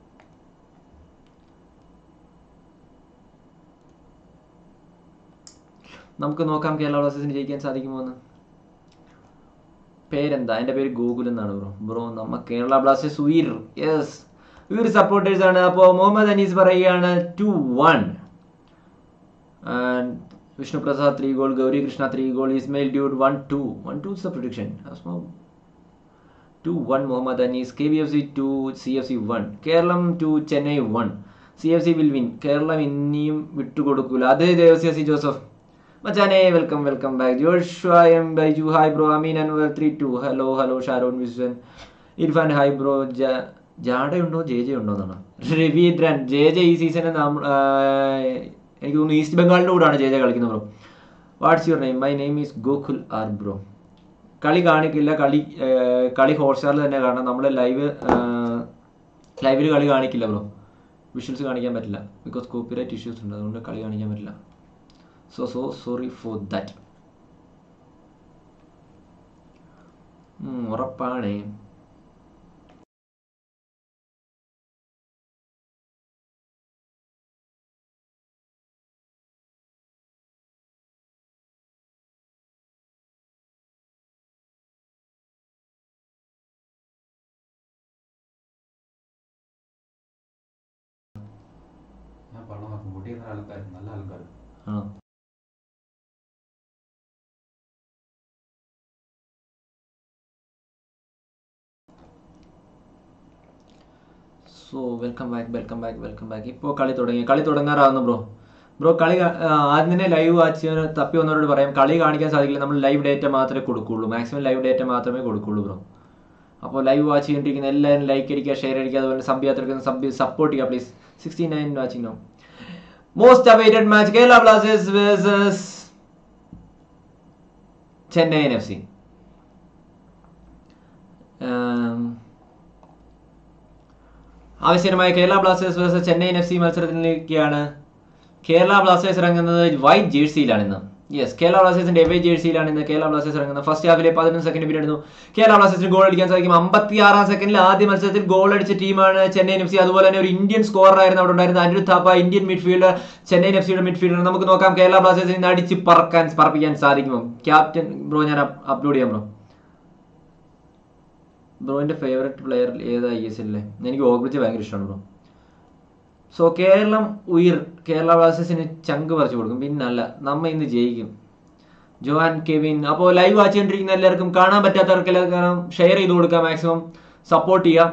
നമുക്ക് നോക്കാം കേരള ബ്ലാസ്റ്റേഴ്സിന് ജയിക്കാൻ സാധിക്കുമോ എന്ന്. പേരെന്താ? എൻ്റെ പേര് ഗൂഗിൾ എന്നാണ് ബ്രോ. നമ്മ കേരള ബ്ലാസ്റ്റേഴ്സ് ഉയർ, യെസ് ഉയർ സപ്പോർട്ടേഴ്സ് ആണ്. അപ്പോൾ മുഹമ്മദ് അനീസ് പറയുകയാണ് 2-1. And Vishnu Prasad 3 goal, Gauri Krishna 3 goal, Ismail dude 1-2. 1-2 is the prediction. 2-1 Muhammad Anees. KBFC 2, CFC 1. Keralam 2, Chennai 1. CFC will win. Keralam ഇനിയും വിട്ടുകൊടുക്കൂല. അതേ ദേവസ്യ ജോസഫ് മച്ചാനെ, welcome back. Joshua M Baiju hi bro. Ameen Anwar 3-2. Hello Sharon Viswan Irfan hi bro. ജാഡയുണ്ടോ J ഉണ്ടോ എന്നാണ്. രവീന്ദ്രൻ ജെ ഈ സീസണിൽ എനിക്ക് തോന്നുന്നു ഈസ്റ്റ് ബംഗാളിൻ്റെ കൂടാണ് ജെ കളിക്കുന്നത് ബ്രോ. What's your name? My name is Gokul R bro. കളി കാണിക്കില്ല, കളി ഹോട്ട്സ്റ്റാറിൽ തന്നെ കാണാം. നമ്മൾ ലൈവിൽ കളി കാണിക്കില്ല ബ്രോ. വിഷ്വൽസ് കാണിക്കാൻ പറ്റില്ല, ബിക്കോസ് കോപ്പിറൈറ്റ് ഇഷ്യൂസ് ഉണ്ട്, അതുകൊണ്ട് കളി കാണിക്കാൻ പറ്റില്ല. So sorry for that. ഉറപ്പാണേ. ഞാൻ പറഞ്ഞു മുടിയുന്ന ആൾക്കാർ നല്ല ആൾക്കാർ. So welcome back. ഇപ്പോൾ കളി തുടങ്ങാറാവുന്നു ബ്രോ. കളി ആദ്യം തന്നെ ലൈവ് വാച്ച് ചെയ്യാൻ തപ്പി വന്നവരോട് പറയാം, കളി കാണിക്കാൻ സാധിക്കില്ല. നമ്മൾ ലൈവ് ഡേറ്റ മാത്രമേ കൊടുക്കുകയുള്ളൂ, മാക്സിമം ലൈവ് ഡേറ്റ മാത്രമേ കൊടുക്കുകയുള്ളൂ ബ്രോ. അപ്പോൾ ലൈവ് വാച്ച് ചെയ്തിരിക്കുന്ന എല്ലാവരും ലൈക്ക് അടിക്കുക, ഷെയർ അടിക്കുക, അതുപോലെ സപ്പോർട്ട് ചെയ്യുക please. 69 watching now. Most awaited match Kerala Blasters versus Chennai NFC. ആവശ്യമായ Kerala Blasters versus Chennai NFC മത്സരത്തിലേക്കാണ്. കേരള ബ്ലാസ്റ്റേഴ്സ് ഇറങ്ങുന്നത് വൈറ്റ് ജേഴ്സിയിലാണ് ഇന്ന്. യെസ്, കേരള ബ്ലാസ്റ്റേഴ്സിന്റെ എവേ ജേഴ്സിയിലാണ് ഇന്ന് കേരള ബ്ലാസ്റ്റേഴ്സ് ഇറങ്ങുന്നത്. ഫസ്റ്റ് ഹാഫിലെ 11 സെക്കൻഡ് പീരീഡ് ആയിരുന്നു. കേരള ബ്ലാസ്റ്റേഴ്സിന് ഗോൾ അടിക്കാൻ സാധിക്കും. 56-ാം സെക്കൻഡിൽ ആദ്യ മത്സരത്തിൽ ഗോൾ അടിച്ച ടീമാണ് ചെന്നൈ NFC. അതുപോലെ തന്നെ ഒരു ഇന്ത്യൻ സ്കോറർ ആയിരുന്നു അവിടെ ഉണ്ടായിരുന്നത്, അനിരുദ്ധ് താപ്പ, ഇന്ത്യൻ മിഡ്ഫീൽഡർ, ചെന്നൈ FCയുടെ മിഡ്ഫീൽഡർ. നമുക്ക് നോക്കാം കേരള ബ്ലാസ്റ്റേഴ്സിന് ഇന്ന് അടിച്ച് പറപ്പിക്കാൻ സാധിക്കുമോ. ക്യാപ്റ്റൻ ബ്രോ ഞാൻ അപ്ലോഡ് ചെയ്യാം ബ്രോന്റെ ഫേവറേറ്റ് പ്ലെയർ ഏതാ ISL? എനിക്ക് ഓഗ്രിച്ച് ഭയങ്കര ഇഷ്ടമാണ് ബ്രോ. സോ കേരളം ഉയർ, കേരള ബ്ലാസ്റ്റേഴ്സിന് ചങ്ക് പറിച്ചു കൊടുക്കും. പിന്നല്ല, നമ്മ ഇന്ന് ജയിക്കും. ജോഹാൻ കെവിൻ. അപ്പോൾ ലൈവ് വാച്ച് ചെയ്തിരിക്കുന്ന എല്ലാവർക്കും, കാണാൻ പറ്റാത്തവർക്കെല്ലാം ഷെയർ ചെയ്ത് കൊടുക്കുക, മാക്സിമം സപ്പോർട്ട് ചെയ്യുക.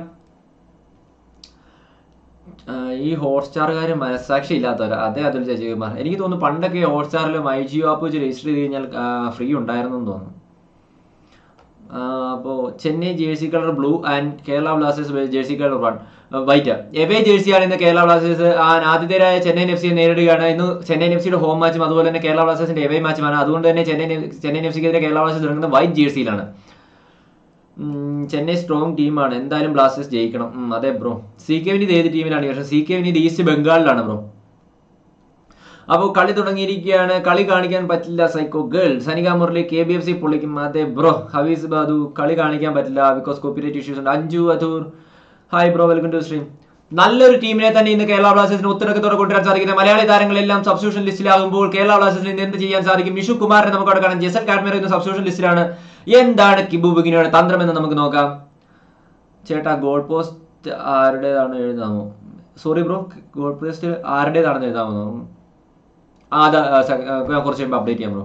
ഈ ഹോട്ട്സ്റ്റാറുകാർ മനസ്സാക്ഷി ഇല്ലാത്തവരാ. അതേ അതുൽ ശശികുമാർ. എനിക്ക് തോന്നുന്നു പണ്ടൊക്കെ ഹോട്ട്സ്റ്റാറിൽ MyJio ആപ്പ് വെച്ച് രജിസ്റ്റർ ചെയ്ത് കഴിഞ്ഞാൽ ഫ്രീ ഉണ്ടായിരുന്നു എന്ന് തോന്നുന്നു. അപ്പോൾ Chennai jersey colour blue and Kerala Blasters jersey colour white. Away ജേഴ്സിയാണ് ഇന്ന് കേരള ബ്ലാസ്റ്റേഴ്സ് ആതിഥേയരായ ചെന്നൈ FCയെ നേരിടുകയാണ്. ഇന്ന് ചെന്നൈ FCയുടെ ഹോം മാച്ചും അതുപോലെ തന്നെ കേരള ബ്ലാസ്റ്റേഴ്സിന്റെ എവേ മാച്ചുമാണ്. അതുകൊണ്ട് തന്നെ ചെന്നൈ FCക്കെതിരെ കേരള ബ്ലാസ്റ്റേഴ്സ് ഇറങ്ങുന്നത് വൈറ്റ് ജേഴ്സിയിലാണ്. ചെന്നൈ സ്ട്രോങ് ടീമാണ്, എന്തായാലും ബ്ലാസ്റ്റേഴ്സ് ജയിക്കണം. അതെ ബ്രോ. CK വിനീത് ഏത് ടീമിലാണ്? പക്ഷേ CK വിനീത് ഈസ്റ്റ് ബംഗാളിലാണ് ബ്രോ. അപ്പോൾ കളി തുടങ്ങിയിരിക്കുകയാണ്. കളി കാണിക്കാൻ പറ്റില്ല psycho girl. Sanika Murali KBFC പൊളിക്കും. അതെ ബ്രോ. ഹവീസ് ബാദു കളി കാണിക്കാൻ പറ്റില്ല ബിക്കോസ് കോപ്പിറൈറ്റ് ഇഷ്യൂസ് ഉണ്ട്. Anju Athoor hi bro, welcome to stream. നല്ലൊരു ടീമിനെ തന്നെ ഇന്ന് കേരള ബ്ലാസ്റ്റേഴ്സിന് ഉത്തരക്കത്തോടെ കൊണ്ടുവരാൻ സാധിക്കുന്നത്. മലയാളി താരങ്ങളെല്ലാം സബ്സ്റ്റിറ്റ്യൂഷൻ ലിസ്റ്റിലാകുമ്പോൾ കേരള ബ്ലാസ്റ്റേഴ്സിന് ഇന്ന് എന്ത് ചെയ്യാൻ സാധിക്കും? നിഷു കുമാറിനെ നമുക്ക് അവിടെ കാണാം. ജെസൽ കാഡ്മിറ ഇന്ന് സബ്സ്റ്റിറ്റ്യൂഷൻ ലിസ്റ്റിലാണ്. എന്താണ് കിബു ബിഗിനിയുടെ തന്ത്രം എന്ന് നമുക്ക് നോക്കാം. ചേട്ടാ ഗോൾ പോസ്റ്റ് ആരുടേതാണ് എഴുതാമോ? സോറി ബ്രോ, ഗോൾ പോസ്റ്റ് ആരുടേതാണെന്ന് എഴുതാമോ? അതാ കുറച്ച് കഴിയുമ്പോൾ അപ്ഡേറ്റ് ചെയ്യാം ബ്രോ.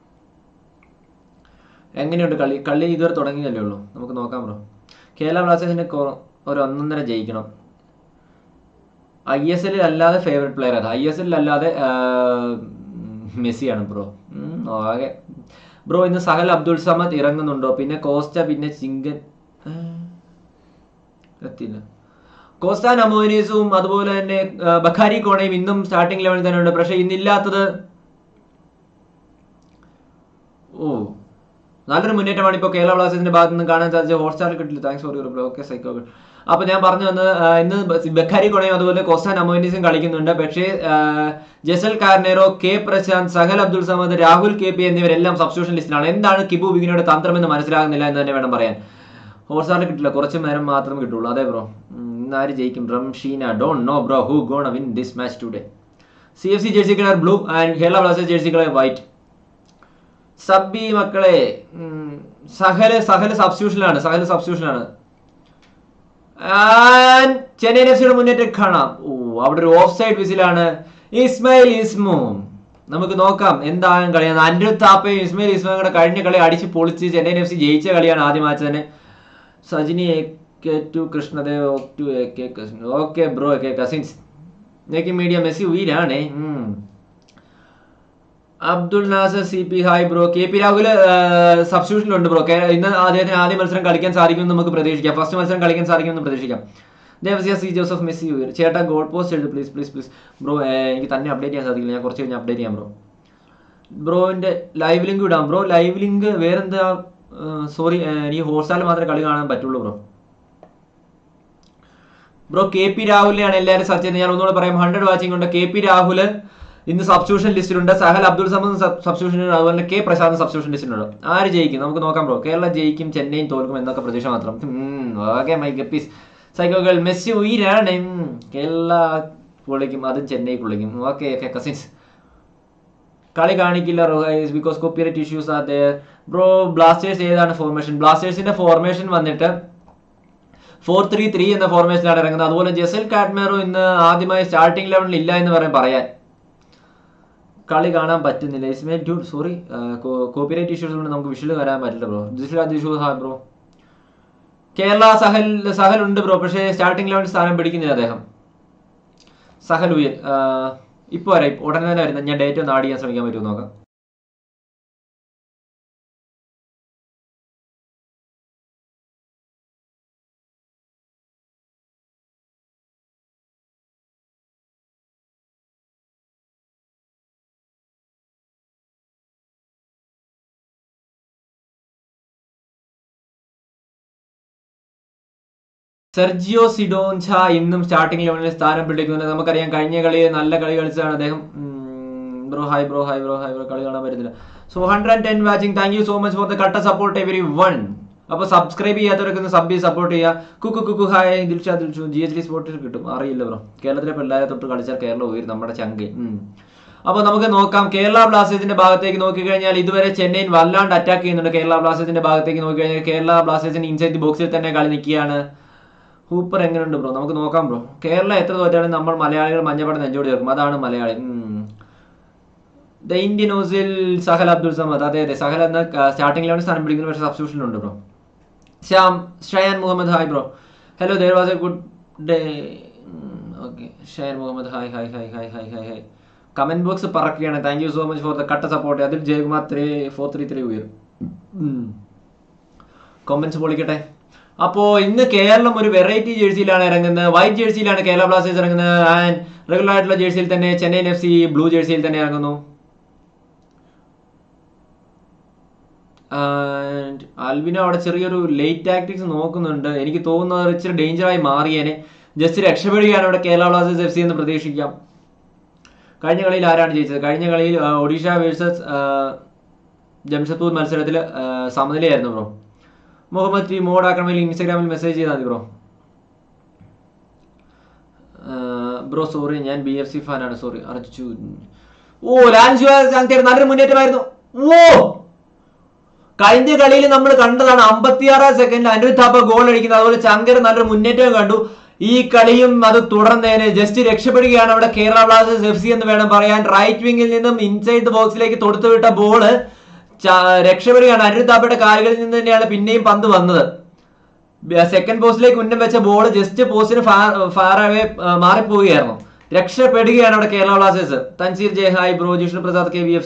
എങ്ങനെയുണ്ട് കളി ഇതുവരെ തുടങ്ങിയല്ലേ ഉള്ളൂ, നമുക്ക് നോക്കാം ബ്രോ. കേരള ബ്ലാസ്റ്റേഴ്സിന്റെ ഒരു 1.5 ജയിക്കണം. ISL അല്ലാതെ ഫേവറേറ്റ് പ്ലെയർ അതാ. ISL അല്ലാതെ മെസ്സിയാണ് ബ്രോ. ആകെ ബ്രോ ഇന്ന് സഹൽ അബ്ദുൾ സമദ് ഇറങ്ങുന്നുണ്ടോ? പിന്നെ കോസ്റ്റ, പിന്നെ ചിങ്കൻ എത്തില്ല. കോസ്റ്റ നമോനീസും അതുപോലെ തന്നെ ബഖാരി കോണയും ഇന്നും സ്റ്റാർട്ടിംഗ് ലെവലിൽ തന്നെ ഉണ്ട്. പക്ഷെ ഇന്നില്ലാത്തത് നല്ലൊരു മുന്നേറ്റമാണ് ഇപ്പോൾ കേരള ബ്ലാസ്റ്റേഴ്സിന്റെ ഭാഗത്ത് നിന്ന് കാണാൻ സാധിച്ചത്. ഹോട്ട്സ്റ്റാറിൽ കിട്ടില്ല. Thanks for your reply. Okay psycho. അപ്പൊ ഞാൻ പറഞ്ഞു വന്നത് ഇന്ന് ബെക്കാരി കൊണയും അതുപോലെ കൊസാൻ അമോനിസും കളിക്കുന്നുണ്ട്. പക്ഷേ Jessel Carneiro, K Prashanth, Sahal Abdul Samad, Rahul K P എന്നിവരെല്ലാം സബ്സ്റ്റിറ്റ്യൂഷൻ ലിസ്റ്റിലാണ്. എന്താണ് കിബു വിഗിനോയുടെ തന്ത്രമെന്ന് മനസ്സിലാകുന്നില്ല എന്ന് തന്നെ വേണം പറയാൻ. ഹോട്ട്സ്റ്റാറിൽ കിട്ടില്ല, കുറച്ച് നേരം മാത്രമേ കിട്ടുള്ളൂ. അതെ ബ്രോ. ഇന്ന് ആര് ജയിക്കും? Ramsheena don't know bro who gonna win this match today. CFC jersey colour blue and Kerala Blasters jersey colour white. സബ്ബി മക്കളെ, സഹല് സബ്സ്റ്റിറ്റ്യൂഷനാണ്. ചെന്നൈ എഫ്സിയുടെ മുന്നേറ്റം കാണാം. അവിടെ ഒരു ഓഫ് സൈഡ് വിസിലാണ്. ഇസ്മായിൽ ഇസ്മു, നമുക്ക് നോക്കാം എന്താകും കളിയാണ്. അനിരുദ്ധ് താപ്പയും ഇസ്മായിൽ ഇസ്മും കൂടെ കഴിഞ്ഞ കളി അടിച്ച് പൊളിച്ച് ചെന്നൈ എഫ് സി ജയിച്ച കളിയാണ് ആദ്യ മാച്ച് തന്നെ. Sajini AK2 Krishnadev okay bro cousins media Messi ഉയരാണേ. Abdul Nasar CP hi bro. KP Rahul സബ്സ്റ്റിറ്റ്യൂഷനിലുണ്ട് ബ്രോ. ഇന്ന് അദ്ദേഹത്തിന് ആദ്യ മത്സരം കളിക്കാൻ സാധിക്കുമെന്ന് നമുക്ക് പ്രതീക്ഷിക്കാം. ഫസ്റ്റ് മത്സരം കളിക്കാൻ സാധിക്കുമെന്ന് പ്രതീക്ഷിക്കാം. ദേവസ്യ സി ജോസഫ് മെസ്സി ഉയർ. ചേട്ടാ ഗോൾ പോസ്റ്റ് എഴുതി പ്ലീസ് ബ്രോ. എനിക്ക് തന്നെ അപ്ഡേറ്റ് ചെയ്യാൻ സാധിക്കില്ല, ഞാൻ കുറച്ച് കഴിഞ്ഞ് അപ്ഡേറ്റ് ചെയ്യാം ബ്രോ. ബ്രോന്റെ ലൈവ് ലിങ്ക് ഇടാം ബ്രോ. ലൈവ് ലിങ്ക് വേറെന്താ? സോറി, എനിക്ക് ഹോട്ട്സ്റ്റാറിൽ മാത്രമേ കളി കാണാൻ പറ്റുള്ളൂ ബ്രോ. KP രാഹുലിനെയാണ് എല്ലാവരും സെർച്ച് ചെയ്യുന്നത്. ഞാൻ ഒന്നുകൂടെ പറയാം, 100 വാച്ചിങ് ഉണ്ട്. KP രാഹുൽ ഇന്ന് സബ്സ്റ്റിറ്റ്യൂഷൻ ലിസ്റ്റിലുണ്ട്. സഹൽ അബ്ദുൾ സമദ് സബ്സ്റ്റിറ്റ്യൂഷനിലുണ്ട്. അതുപോലെ കെ പ്രശാന്ത് സബ്സ്റ്റിറ്റ്യൂഷൻ ലിസ്റ്റിലുണ്ട്. ആര് ജയിക്കും നമുക്ക് നോക്കാം ബ്രോ. കേരള ജയിക്കും, ചെന്നൈയും തോൽക്കും എന്നൊക്കെ പ്രതീക്ഷ മാത്രം. ഓക്കെ മൈ ഗപ്പീസ് സൈക്കോകൾ മെസ്സി ഉയരാണ്. കേരള പൊളിക്കും, അതും ചെന്നൈ പൊളിക്കും. Okay cousins. കളി കാണിക്കില്ല because copyright issues are there bro. Blasters ഏതാണ് ഫോർമേഷൻ? ബ്ലാസ്റ്റേഴ്സിന്റെ ഫോർമേഷൻ വന്നിട്ട് 4-3-3 എന്ന ഫോർമേഷനിലാണ് ഇറങ്ങുന്നത്. അതുപോലെ ജസൽ കാഡ്മേറോ ഇന്ന് ആദ്യമായി സ്റ്റാർട്ടിംഗ് ലെവലിൽ ഇല്ല എന്ന് പറയാൻ കളി കാണാൻ പറ്റുന്നില്ല. Ismail dude sorry, copyright issues കൊണ്ട് നമുക്ക് വിഷ്വൽ വരാൻ പറ്റില്ല ബ്രോ. ബ്രോ കേരള സഹൽ ഉണ്ട് ബ്രോ, പക്ഷേ സ്റ്റാർട്ടിംഗ് ലെവലിൽ സ്ഥാനം പിടിക്കുന്നില്ല അദ്ദേഹം. സഹൽ ഉയൽ ഇപ്പോൾ വരാം, ഉടനെ തന്നെ വരുന്നത്. ഞാൻ ഡേറ്റ് ഒന്ന് ആഡ് ചെയ്യാൻ ശ്രമിക്കാൻ പറ്റുമോ നോക്കാം. സെർജിയോ സിഡോൻച ഇന്നും സ്റ്റാർട്ടിംഗ് ലെവലിൽ സ്ഥാനം പിടിക്കുന്നുണ്ട്. നമുക്കറിയാം കഴിഞ്ഞ കളി നല്ല കളി കളിച്ചാണ് അദ്ദേഹം. ബ്രോ ഹായ് ബ്രോ കളി കാണാൻ പറ്റുന്നില്ല. So 110 watching. Thank you so much for the കട്ട സപ്പോർട്ട് എവരി വൺ. അപ്പൊ സബ്സ്ക്രൈബ് ചെയ്യാത്തവരൊക്കെ സപ്പോർട്ട് ചെയ്യുക. കുക്കു ഹായ് ദിൽഷു GHD സ്പോർട്ടിൽ കിട്ടും. അറിയില്ല ബ്രോ, കേരളത്തിലെ പിള്ളേരെ തൊട്ട് കളിച്ചാൽ കേരളം ഉയരും, നമ്മുടെ ചങ്ക്. അപ്പൊ നമുക്ക് നോക്കാം. കേരള ബ്ലാസ്റ്റേഴ്സിന്റെ ഭാഗത്തേക്ക് നോക്കിക്കഴിഞ്ഞാൽ ഇതുവരെ ചെന്നൈയിൻ വല്ലാണ്ട് അറ്റാക്ക് ചെയ്യുന്നുണ്ട്. കേരള ബ്ലാസ്റ്റേഴ്സിന്റെ ഭാഗത്തേക്ക് നോക്കിക്കഴിഞ്ഞാൽ കേരള ബ്ലാസ്റ്റേഴ്സിന് ഇൻസൈഡ് ദി ബോക്സിൽ തന്നെ കളി നിൽക്കുകയാണ്. സൂപ്പർ എങ്ങനെയുണ്ട് ബ്രോ? നമുക്ക് നോക്കാം ബ്രോ. കേരളം എത്ര തോറ്റാലും നമ്മൾ മലയാളികൾ മഞ്ഞപ്പടം നെഞ്ചോട് ചേർക്കും, അതാണ് Malayali. The Indian Ozil Sahal Abdul Samad. അതെ സഹൽ എന്ന സ്റ്റാർട്ടിംഗ് ലെവലിൽ സ്ഥാനം പിടിക്കുന്നു, പക്ഷേ സബ്സ്റ്റിറ്റ്യൂഷനിലുണ്ട് bro. Shayan Muhammad hi bro. Hello there was a good day. Okay Shayan Muhammad hi. Comment box പറക്കുകയാണ്. Thank you so much for the കട്ട സപ്പോർട്ട്. അതിൽ ജയകുമാർ 433 ഉയരും. കമന്റ്സ് പൊളിക്കട്ടെ. അപ്പോൾ ഇന്ന് കേരളം ഒരു വെറൈറ്റി ജേഴ്സിയിലാണ് ഇറങ്ങുന്നത്. വൈറ്റ് ജേഴ്സിയിലാണ് കേരള ബ്ലാസ്റ്റേഴ്സ് ഇറങ്ങുന്നത്. ആൻഡ് റെഗുലർ ആയിട്ടുള്ള ജേഴ്സിയിൽ തന്നെ ചെന്നൈ FC ബ്ലൂ ജേഴ്സിയിൽ തന്നെ ഇറങ്ങുന്നു. ആൻഡ് അൽവിന അവിടെ ചെറിയൊരു ലേറ്റ് ടാക്ടിക്സ് നോക്കുന്നുണ്ട്. എനിക്ക് തോന്നുന്നത് ഇച്ചിരി ഡേഞ്ചറായി മാറിയേനെ. ജസ്റ്റ് രക്ഷപ്പെടുകയാണ് ഇവിടെ കേരള ബ്ലാസ്റ്റേഴ്സ് FC എന്ന് പ്രതീക്ഷിക്കാം. കഴിഞ്ഞ കളിയിൽ ആരാണ് ജയിച്ചത്? കഴിഞ്ഞ കളിയിൽ ഒഡീഷ വേഴ്സസ് ജംഷഡ്പൂർ മത്സരത്തിൽ സമനിലയായിരുന്നു ബ്രോ. മുഹമ്മദ് ടി മോഡ് ആക്കണമെങ്കിൽ ഇൻസ്റ്റാഗ്രാമിൽ മെസ്സേജ് ചെയ്താൽ മതി ബ്രോ. ബ്രോ സോറി, ഞാൻ BFC ഫാനാണ്. സോറി അർജുൻ. നല്ലൊരു മുന്നേറ്റമായിരുന്നു. കഴിഞ്ഞ കളിയിൽ നമ്മൾ കണ്ടതാണ് 56 സെക്കൻഡിൽ അനിരുദ്ധ് താപ്പ ഗോൾ അടിക്കുന്നത്. അതുപോലെ ചങ്കർ നല്ലൊരു മുന്നേറ്റം കണ്ടു. ഈ കളിയും അത് തുടർന്നതിന് ജസ്റ്റ് രക്ഷപ്പെടുകയാണ് അവിടെ കേരള ബ്ലാസ്റ്റേഴ്സ് FC എന്ന് വേണം പറയാൻ. റൈറ്റ് വിങ്ങിൽ നിന്നും ഇൻസൈഡ് ദ ബോക്സിലേക്ക് തൊടുത്തുവിട്ട ബോള് രക്ഷപ്പെടുകയാണ്. അനിരുദ്ധ് താപ്പയുടെ കാലുകളിൽ നിന്ന് തന്നെയാണ് പിന്നെയും പന്ത് വന്നത്. സെക്കൻഡ് പോസ്റ്റിലേക്ക് ഉന്നം വെച്ച ബോൾ ജസ്റ്റ് പോസ്റ്റിന് ഫാർ അവേ മാറിപ്പോവുകയായിരുന്നു. രക്ഷപ്പെടുകയാണ് അവിടെ Kerala Blasters. Thanseer J hi bro. Jishnu Prasad KVFC.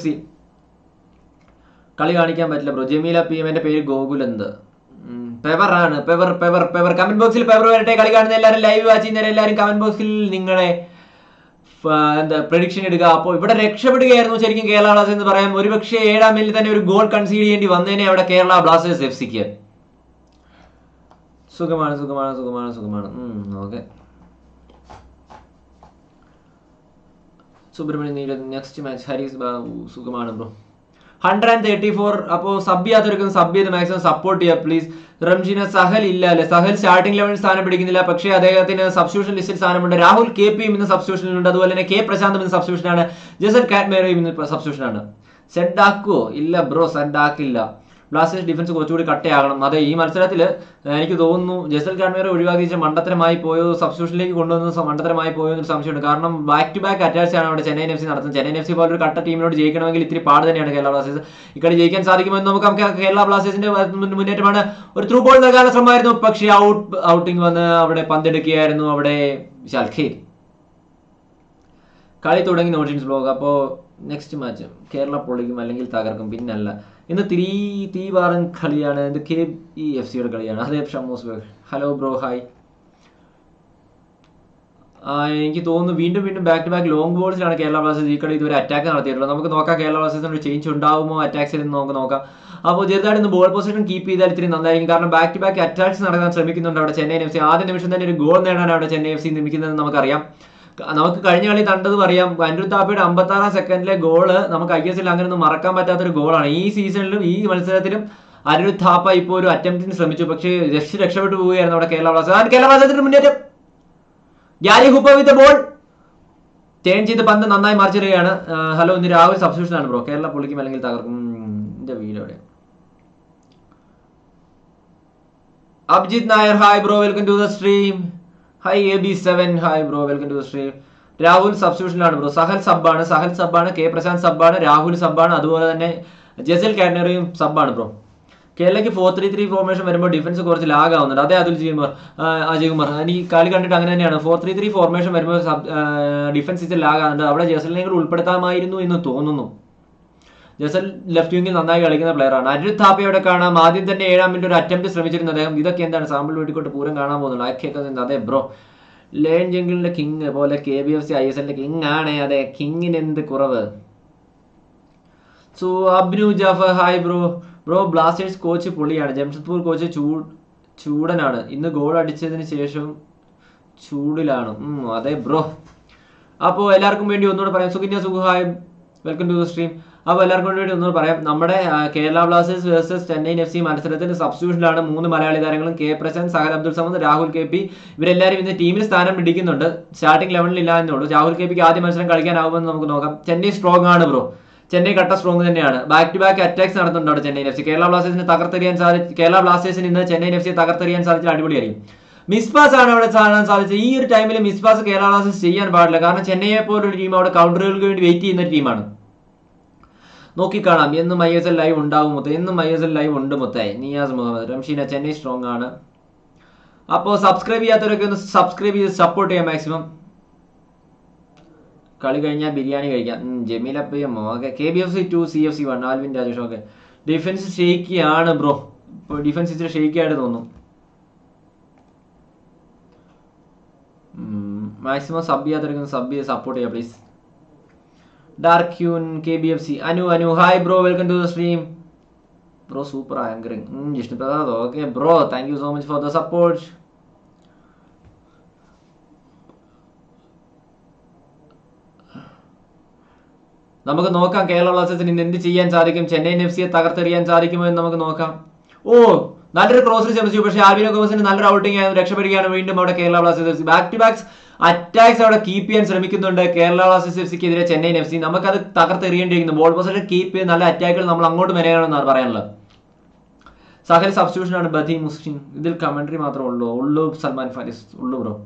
കളി കാണിക്കാൻ പറ്റില്ല ബ്രോ. ജമീല PM. എന്റെ പേര് ഗോകുലന്ത്. പെവറാണ്. പെവർ കമന്റ് ബോക്സിൽ പെവർ വരട്ടെ. കളി കാണുന്ന എല്ലാവരും, ലൈവ് വാച്ച് ചെയ്യുന്നവരെ എല്ലാവരും കമന്റ് ബോക്സിൽ നിങ്ങളെ എന്താ പ്രഡിക്ഷൻ എടുക്കുക. അപ്പോൾ ഇവിടെ രക്ഷപ്പെടുകയായിരുന്നു ശരിക്കും കേരള ബ്ലാസ്റ്റേഴ്സ് എന്ന് പറയാം. ഒരുപക്ഷെ 7ാം മിനിറ്റിൽ തന്നെ ഒരു ഗോൾ കൺസീഡ് ചെയ്യേണ്ടി വന്നേനെ അവിടെ കേരള ബ്ലാസ്റ്റേഴ്സ് FC-ക്ക്. സുഖമാണ്. Okay, Subramanian Neeraj next match Harees Babu സുഖമാണ് ബ്രോ. 134. അപ്പോൾ സബ് ചെയ്യാത്തവർക്ക് സബ് ചെയ്ത് മാക്സിമം സപ്പോർട്ട് ചെയ്യുക പ്ലീസ്. റംജിന സഹൽ ഇല്ല അല്ലെ? സഹൽ സ്റ്റാർട്ടിംഗ് ലെവലിൽ സ്ഥാനം പിടിക്കുന്നില്ല, പക്ഷേ അദ്ദേഹത്തിന് സബ്സ്റ്റിറ്റ്യൂഷൻ ലിസ്റ്റിൽ സ്ഥാനമുണ്ട്. രാഹുൽ KP ഇന്ന് സബ്സ്റ്റിറ്റ്യൂഷനിലുണ്ട്, അതുപോലെ തന്നെ K പ്രശാന്തും ഇന്ന് സബ്സ്റ്റിറ്റ്യൂഷനാണ്. ജസൽ കാറ്റ്മേറയും ഇന്ന് സബ്സ്റ്റിറ്റ്യൂഷനാണ്. സെഡ് ആക്കുവോ? ഇല്ല ബ്രോ, സെഡ് ആക്കില്ല. ബ്ലാസ്റ്റേഴ്സ് ഡിഫൻസ് കുറച്ചുകൂടി കട്ടയാകണം. അതെ, ഈ മത്സരത്തിൽ എനിക്ക് തോന്നുന്നു ജസൽ കാറ്റ്മേറെ ഒഴിവാക്കിച്ച മണ്ടത്തരമായി പോയോ, സബ്സ്റ്റിറ്റ്യൂഷനിലേക്ക് കൊണ്ടുവന്ന മണ്ടത്തരമായി പോയോ എന്നൊരു സംശയമുണ്ട്. കാരണം ബാക്ക് ടു ബാക്ക് അറ്റാക്സ് ആണ് അവിടെ ചെന്നൈയിൻ FC നടത്തുന്നത്. ചെന്നൈയിൻ FC പോലൊരു കട്ട ടീമിനോട് ജയിക്കണമെങ്കിൽ ഇത്തിരി പാട് തന്നെയാണ് കേരള ബ്ലാസ്റ്റേഴ്സ്. ഇക്കളി ജയിക്കാൻ സാധിക്കുമെന്ന് നമുക്ക് കേരള ബ്ലാസ്റ്റേഴ്സിന്റെ മുന്നേറ്റമാണ്. ഒരു ത്രൂ ബോൾ നൽകാനുള്ള ശ്രമമായിരുന്നു, പക്ഷേ ഔട്ടിംഗ് വന്ന് അവിടെ പന്തെടുക്കുകയായിരുന്നു അവിടെ വിശാൽ ഖേൽ. കളി തുടങ്ങി നോട്ടീൻസ് ബ്ലോഗ്. അപ്പോൾ നെക്സ്റ്റ് മാച്ച് കേരള പൊളിക്കും അല്ലെങ്കിൽ തകർക്കും, പിന്നല്ല. ഇന്ന് തീവാറൻ കളിയാണ്. ഇത് KEFCയുടെ കളിയാണ്. അതേ ഷമോസ് ഹലോ ബ്രോ, ഹായ്. എനിക്ക് തോന്നുന്നു വീണ്ടും ബാക്ക് ടു ബാക്ക് ലോങ് ബോൾസിലാണ് കേരള ബ്ലാസ്റ്റേഴ്സ് ഈ കളി ഇതുവരെ അറ്റാക്ക് നടത്തിയിട്ടുള്ളത്. നമുക്ക് നോക്കാം കേരള ബ്ലാസ്റ്റേഴ്സിന് ഒരു ചേഞ്ച് ഉണ്ടാകുമോ അറ്റാക്സിൽ നിന്ന് നമുക്ക് നോക്കാം. അപ്പോൾ ചെറുതായിട്ട് ഇന്ന് ബോൾ പൊസിഷൻ കീപ്പ് ചെയ്താൽ ഇത്തിരി നന്നായിരിക്കും. കാരണം ബാക്ക് ടു ബാക്ക് അറ്റാക്സ് നടത്താൻ ശ്രമിക്കുന്നുണ്ട് അവിടെ ചെന്നൈയിൻ FC. ആദ്യ നിമിഷം തന്നെ ഒരു ഗോൾ നേടാൻ അവിടെ ചെന്നൈ FC നിർമ്മിക്കുന്നതെന്ന് നമുക്കറിയാം. നമുക്ക് കഴിഞ്ഞ കളി കണ്ടതും അറിയാം. അനിരുദ്ധ് താപ്പയുടെ 56ാം സെക്കൻഡിലെ ഗോള് നമുക്ക് ISL അങ്ങനെ ഒന്നും മറക്കാൻ പറ്റാത്തൊരു ഗോളാണ്. ഈ സീസണിലും ഈ മത്സരത്തിലും അനിരുദ്ധ് താപ്പ ഇപ്പോൾ ഒരു അറ്റംപ്റ്റിന് ശ്രമിച്ചു, പക്ഷേ രക്ഷപ്പെട്ടു പോവുകയായിരുന്നു അവിടെ കേരള ബ്ലാസ്റ്റേഴ്സ്. കേരള ബ്ലാസ്റ്റേഴ്സിന്റെ മുന്നേറ്റം Gary Hooper with ball turn ചെയ്ത് പന്ത് നന്നായി മറിച്ചിടുകയാണ്. ഹലോ, ഇന്ന് രാഹുൽ സബ്സ്റ്റിറ്റ്യൂഷൻ ആണ് ബ്രോ. കേരള പൊളിക്കും അല്ലെങ്കിൽ തകർക്കും. എന്റെ വീഡിയോ അവിടെ Abhijith Nair hi bro, welcome to the stream. Hi AB7 hi bro, welcome to the stream. Rahul സബ്സ്റ്റിറ്റ്യൂഷനിലാണ് ബ്രോ. സഹൽ സബ്ബാണ്, K പ്രശാന്ത് സബ്ബാണ്, രാഹുൽ സബ്ബാണ്, അതുപോലെ തന്നെ ജസൽ കാറ്റ്നറിയും സബ്ബാണ് ബ്രോ. കേരളയ്ക്ക് 4-3-3 ഫോർമേഷൻ വരുമ്പോൾ ഡിഫൻസ് കുറച്ച് ലാഗ് ആവുന്നുണ്ട്. അതേ അജയ്കുമാർ എനിക്ക് കളി കണ്ടിട്ട് അങ്ങനെ തന്നെയാണ്. 4-3-3 ഫോർമേഷൻ വരുമ്പോൾ ഡിഫൻസ് ഇച്ചിരി ലാഗ് ആവുന്നുണ്ട്. അവിടെ ജസലിനെ കൂടെ ഉൾപ്പെടുത്താമായിരുന്നു എന്ന് തോന്നുന്നു. ജസൽ ലെഫ്റ്റ് വിംഗിൽ നന്നായി കളിക്കുന്ന പ്ലെയറാണ്. അനിരുദ്ധ് താപ്പയോടെ കാണാം. ആദ്യം തന്നെ 7ാം മിനിറ്റ് ഒരു അറ്റംപ്റ്റ് ശ്രമിച്ചിരുന്നു അദ്ദേഹം. ഇതൊക്കെ എന്താണ് സാമ്പിൾ വീട്ടിക്കോട്ട് പൂരം കാണാൻ പോകുന്നുള്ളൂ. ആക്കിയൊക്കെ അതെ ബ്രോ. ലേൺ ജംഗിളിന്റെ കിങ് പോലെ KBFC ISLന്റെ കിങ് ആണ്. അതെ, കിങ്ങിന് എന്ത് കുറവ്. So Abnu Jafar hi bro. Blasters coach പൊളിയാണ്. ജംഷഡ്പൂർ കോച്ച് ചൂടനാണ്. ഇന്ന് ഗോൾ അടിച്ചതിന് ശേഷം ചൂടിലാണ്. അതെ ബ്രോ. അപ്പോൾ എല്ലാവർക്കും വേണ്ടി ഒന്നുകൂടെ പറയാം. Sukanya Sukhu hi, welcome to the stream. അപ്പോൾ എല്ലാവർക്കും വേണ്ടി ഒന്നുകൂടെ പറയാം. നമ്മുടെ Kerala Blasters versus Chennaiyin FC മത്സരത്തിൽ സബ്സ്റ്റിറ്റ്യൂഷനിലാണ് 3 മലയാളി താരങ്ങളും K പ്രശാന്ത്, സഹൽ അബ്ദുൾ സമദ്, രാഹുൽ KP ഇവരെല്ലാവരും ഇന്ന് ടീമിൽ സ്ഥാനം പിടിക്കുന്നുണ്ട്. സ്റ്റാർട്ടിംഗ് ലെവലിൽ ഇല്ല എന്നുള്ളൂ. രാഹുൽ KPക്ക് ആദ്യ മത്സരം കളിക്കാനാവുമെന്ന് നമുക്ക് നോക്കാം. ചെന്നൈ സ്ട്രോങ് ആണ് ബ്രോ. ചെന്നൈ കട്ട സ്ട്രോങ് തന്നെയാണ്. ബാക്ക് ടു ബാക്ക് അറ്റാക്സ് നടത്തുന്നുണ്ട് അവിടെ ചെന്നൈയിൻ FC. കേരള ബ്ലാസ്റ്റേഴ്സിന് ഇന്ന് ചെന്നൈയിൻ FC തകർത്തെറിയാൻ സാധിച്ചാൽ അടിപൊളിയായിരിക്കും. മിസ്പാസ് ആണ് അവിടെ കാണാൻ സാധിച്ചത്. ഈ ഒരു ടൈമിൽ മിസ്പാസ് കേരള ബ്ലാസ്റ്റേഴ്സ് ചെയ്യാൻ പാടില്ല. കാരണം ചെന്നൈയെ പോലൊരു ടീം അവിടെ കൗണ്ടറുകൾക്ക് വേണ്ടി വെയിറ്റ് ചെയ്യുന്ന ഒരു ടീമാണ്. നോക്കിക്കാണാം. എന്നും ISL ലൈവ് ഉണ്ടാവും മൊത്തം. എന്നും ISL ലൈവ് ഉണ്ട് മൊത്തമായി. നിയാസ് മുഹമ്മദ് റംഷീന ചെന്നൈ സ്ട്രോങ് ആണ്. അപ്പോൾ സബ്സ്ക്രൈബ് ചെയ്യാത്തവരൊക്കെ ഒന്ന് സബ്സ്ക്രൈബ് ചെയ്ത് സപ്പോർട്ട് ചെയ്യാം മാക്സിമം. കളി കഴിഞ്ഞാൽ ബിരിയാണി കഴിക്കാം. ജമീൽ അപ്പയും okay. KBFC 2 CFC 1 Alvin Rajesh okay. Defence ഷെയ്ക്കിയാണ് ബ്രോ. ഇപ്പോൾ ഡിഫൻസ് ഇച്ചിരി ഷെയ്ക്കായിട്ട് തോന്നുന്നു. മാക്സിമം സബ് ചെയ്യാത്തവരൊക്കെ സബ് ചെയ്ത് സപ്പോർട്ട് ചെയ്യാം please. Dark queen KBFC Anu hi bro, welcome to the stream bro. Super anchoring Jishnu Prasad okay bro, thank you so much for the support. നമുക്ക് നോക്കാം കേരള ബ്ലാസ്റ്റേഴ്സിന് ഇന്ന് എന്ത് ചെയ്യാൻ സാധിക്കും. ചെന്നൈയിൻ FC യെ തകർത്തെറിയാൻ സാധിക്കുമോ എന്ന് നമുക്ക് നോക്കാം. നല്ലൊരു ക്രോസിൽ ശ്രമിച്ചു, പക്ഷേ ആൽവിനോ ഗോമസിന് നല്ലൊരു ഔട്ടിംഗ് ആയിരുന്നു. രക്ഷപ്പെടുകയാണ് വീണ്ടും അവിടെ Kerala Blasters. Back to back attacks അവിടെ കീപ്പ് ചെയ്യാൻ ശ്രമിക്കുന്നുണ്ട് കേരള ബ്ലാസ്റ്റേഴ്സ് FCക്കെതിരെ ചെന്നൈയിൻ FC. നമുക്കത് തകർത്തെറിയേണ്ടിയിരിക്കുന്നു. ബോൾ പൊസിഷൻ കീപ്പ് ചെയ്ത് നല്ല അറ്റാക്കുകൾ നമ്മൾ അങ്ങോട്ട് മെനയാണെന്നാണ് പറയാനുള്ളത്. സഹൽ സബ്സ്റ്റിറ്റ്യൂഷൻ ആണ്. ബദി മുസ്ലിം ഇതിൽ കമന്ററി മാത്രമേ ഉള്ളൂ. സൽമാൻ ഫാരിസ് ഉള്ളൂ ബ്രോ.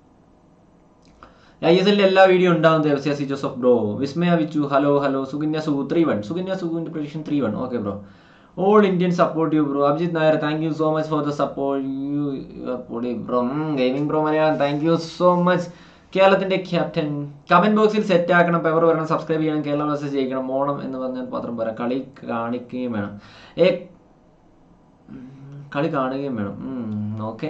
ISL എല്ലാ വീഡിയോ ഉണ്ടാവും. Devasya Joseph bro. Vismaya Vichu hello. Sukanya Sugu 3-1. Sukanya prediction 3-1 okay bro. All Indian support you bro. Abhijith Nair thank you so much for the support you bro. Gaming bro Malayalam thank you so much. കേരളത്തിന്റെ ക്യാപ്റ്റൻ കമന്റ് ബോക്സിൽ set ആക്കണം. Paper വരണം, subscribe ചെയ്യണം. Kerala Blasters ജയിക്കണം. ഓണം എന്ന് പറഞ്ഞാൽ മാത്രം പോരാ, കളി കാണിക്കുകയും വേണം. കളി കാണുകയും വേണം. ഓക്കെ.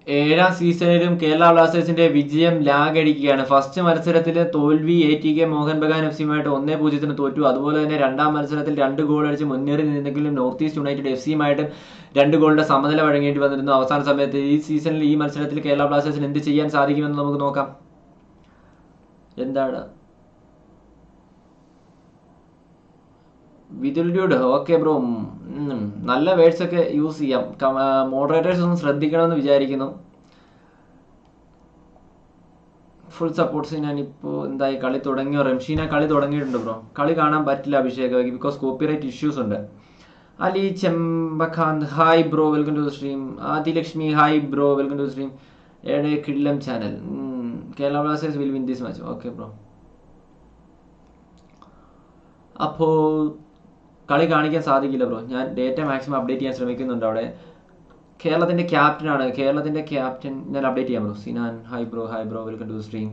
ഏഴാം സീസണിലും കേരള ബ്ലാസ്റ്റേഴ്സിന്റെ വിജയം ലാഗടിക്കുകയാണ്. ഫസ്റ്റ് മത്സരത്തിൽ തോൽവി ATK മോഹൻ ബഗാൻ FCയുമായിട്ട് 1-0 തോറ്റു. അതുപോലെ തന്നെ രണ്ടാം മത്സരത്തിൽ 2 ഗോൾ അടിച്ച് മുന്നേറി നിന്നെങ്കിലും നോർത്ത് ഈസ്റ്റ് യുണൈറ്റഡ് FCയുമായിട്ട് 2 ഗോളിന്റെ സമനില വഴങ്ങേണ്ടി വന്നിരുന്നു അവസാന സമയത്ത്. ഈ സീസണിൽ ഈ മത്സരത്തിൽ കേരള ബ്ലാസ്റ്റേഴ്സിന് എന്ത് ചെയ്യാൻ സാധിക്കുമെന്ന് നമുക്ക് നോക്കാം. എന്താണ് വിതുൽ ഡ്യൂഡ്? ഓക്കെ ബ്രോ, നല്ല വേർഡ്സ് ഒക്കെ യൂസ് ചെയ്യാം. മോഡറേറ്റേഴ്സ് ഒന്ന് ശ്രദ്ധിക്കണമെന്ന് വിചാരിക്കുന്നു. Full supports. ഞാനിപ്പോൾ എന്തായി കളി തുടങ്ങിയോ? റംഷീന കളി തുടങ്ങിയിട്ടുണ്ട് ബ്രോ. കളി കാണാൻ പറ്റില്ല അഭിഷേക്, ബിക്കോസ് കോപ്പിറൈറ്റ് ഇഷ്യൂസ് ഉണ്ട്. Ali Chembakanth hi bro, welcome to the stream. Adilakshmi hi bro, welcome to the stream. എവിടെ കിഡ്ലം channel. Kerala Blasters will win this match. Okay bro. അപ്പോൾ കളി കാണിക്കാൻ സാധിക്കില്ല ബ്രോ. ഞാൻ ഡേറ്റ മാക്സിമം അപ്ഡേറ്റ് ചെയ്യാൻ ശ്രമിക്കുന്നുണ്ട്. അവിടെ കേരളത്തിന്റെ ക്യാപ്റ്റനാണ്, കേരളത്തിന്റെ ക്യാപ്റ്റൻ ഞാൻ അപ്ഡേറ്റ് ചെയ്യാം bro. Sinan hi bro, welcome to the stream.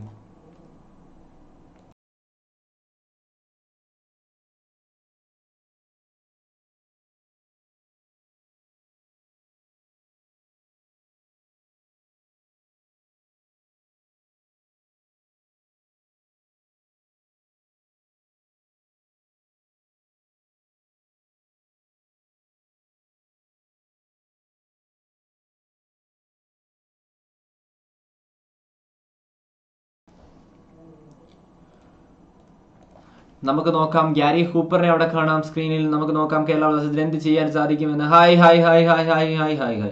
നമുക്ക് നോക്കാം. ഗ്യാരി ഹൂപ്പറിനെ അവിടെ കാണാം സ്ക്രീനിൽ. നമുക്ക് നോക്കാം കേരള ബ്ലാസ്റ്റേഴ്സിന് എന്ത് ചെയ്യാൻ സാധിക്കുമെന്ന്. Hi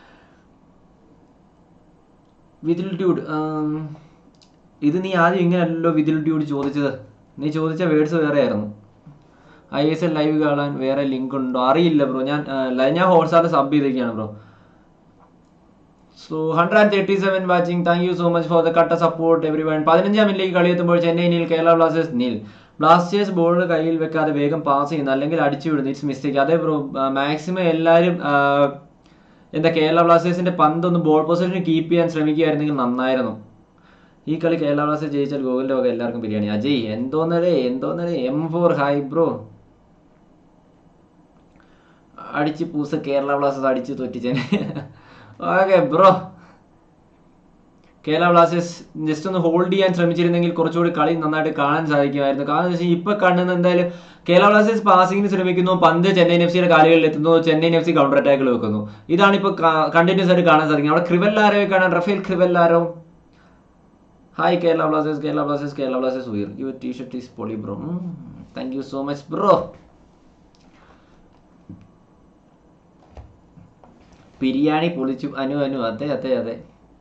Vithul dude. ഇത് നീ ആദ്യം ഇങ്ങനെയല്ലോ വിതുൽ ഡ്യൂഡ് ചോദിച്ചത്. നീ ചോദിച്ച വേർഡ്സ് വേറെ ആയിരുന്നു. ISL ലൈവ് കാണാൻ വേറെ ലിങ്ക് ഉണ്ടോ? അറിയില്ല ബ്രോ. ഞാൻ ഹോട്ട്സ്റ്റാറിൽ സബ് ചെയ്തിരിക്കുകയാണ് bro. So 137 watching. Thank you so much for the കട്ട സപ്പോർട്ട് എവരി വൺ. 15-ാം മിനിറ്റിലേക്ക് കളി എത്തുമ്പോൾ Chennai nil, Kerala Blasters nil. Blasters ball കയ്യിൽ വെക്കാതെ വേഗം പാസ് ചെയ്യുന്നു, അല്ലെങ്കിൽ അടിച്ചു വിടുന്നു. It's mistake. അതേ ബ്രോ, മാക്സിമം എല്ലാവരും എന്താ കേരള ബ്ലാസ്റ്റേഴ്സിന്റെ പന്തൊന്ന് ബോൾ പൊസിഷൻ കീപ്പ് ചെയ്യാൻ ശ്രമിക്കുകയായിരുന്നെങ്കിൽ നന്നായിരുന്നു. ഈ കളി കേരള ബ്ലാസ്റ്റേഴ്സ് ജയിച്ചാൽ ഗോകുലിന്റെ വക എല്ലാവർക്കും ബിരിയാണി. അജയ് എന്തോന്നടേ M4 ഹായ് ബ്രോ. അടിച്ച് പൂസ കേരള ബ്ലാസ്റ്റേഴ്സ് അടിച്ച് തോറ്റിച്ചേനെ. Okay bro. Kerala Blasters just ഒന്ന് ഹോൾഡ് ചെയ്യാൻ ശ്രമിച്ചിരുന്നെങ്കിൽ കുറച്ചുകൂടി കളി നന്നായിട്ട് കാണാൻ സാധിക്കുമായിരുന്നു. കാരണം എന്താ വെച്ചാൽ ഇപ്പൊ കാണുന്നത് എന്തായാലും കേരള ബ്ലാസ്റ്റേഴ്സ് പാസിംഗിന് ശ്രമിക്കുന്നു, പന്ത് ചെന്നൈയിൻ FCയുടെ കാലുകളിൽ എത്തുന്നു, ചെന്നൈയിൻ FC കൗണ്ടർ അറ്റാക്കുകൾ വെക്കുന്നു. ഇതാണ് ഇപ്പൊ കണ്ടിന്യൂസ് ആയിട്ട് കാണാൻ സാധിക്കുന്നത്. അവിടെ ക്രിവെല്ലാരോയെ കാണാൻ, Rafael Crivellaro. Hi Kerala Blasters ഉയർ. യുവർ ടീഷർട്ട് ഈസ് പൊളി bro. Thank you so much bro. Biryani പൊളിച്ചു അനു. അതെ.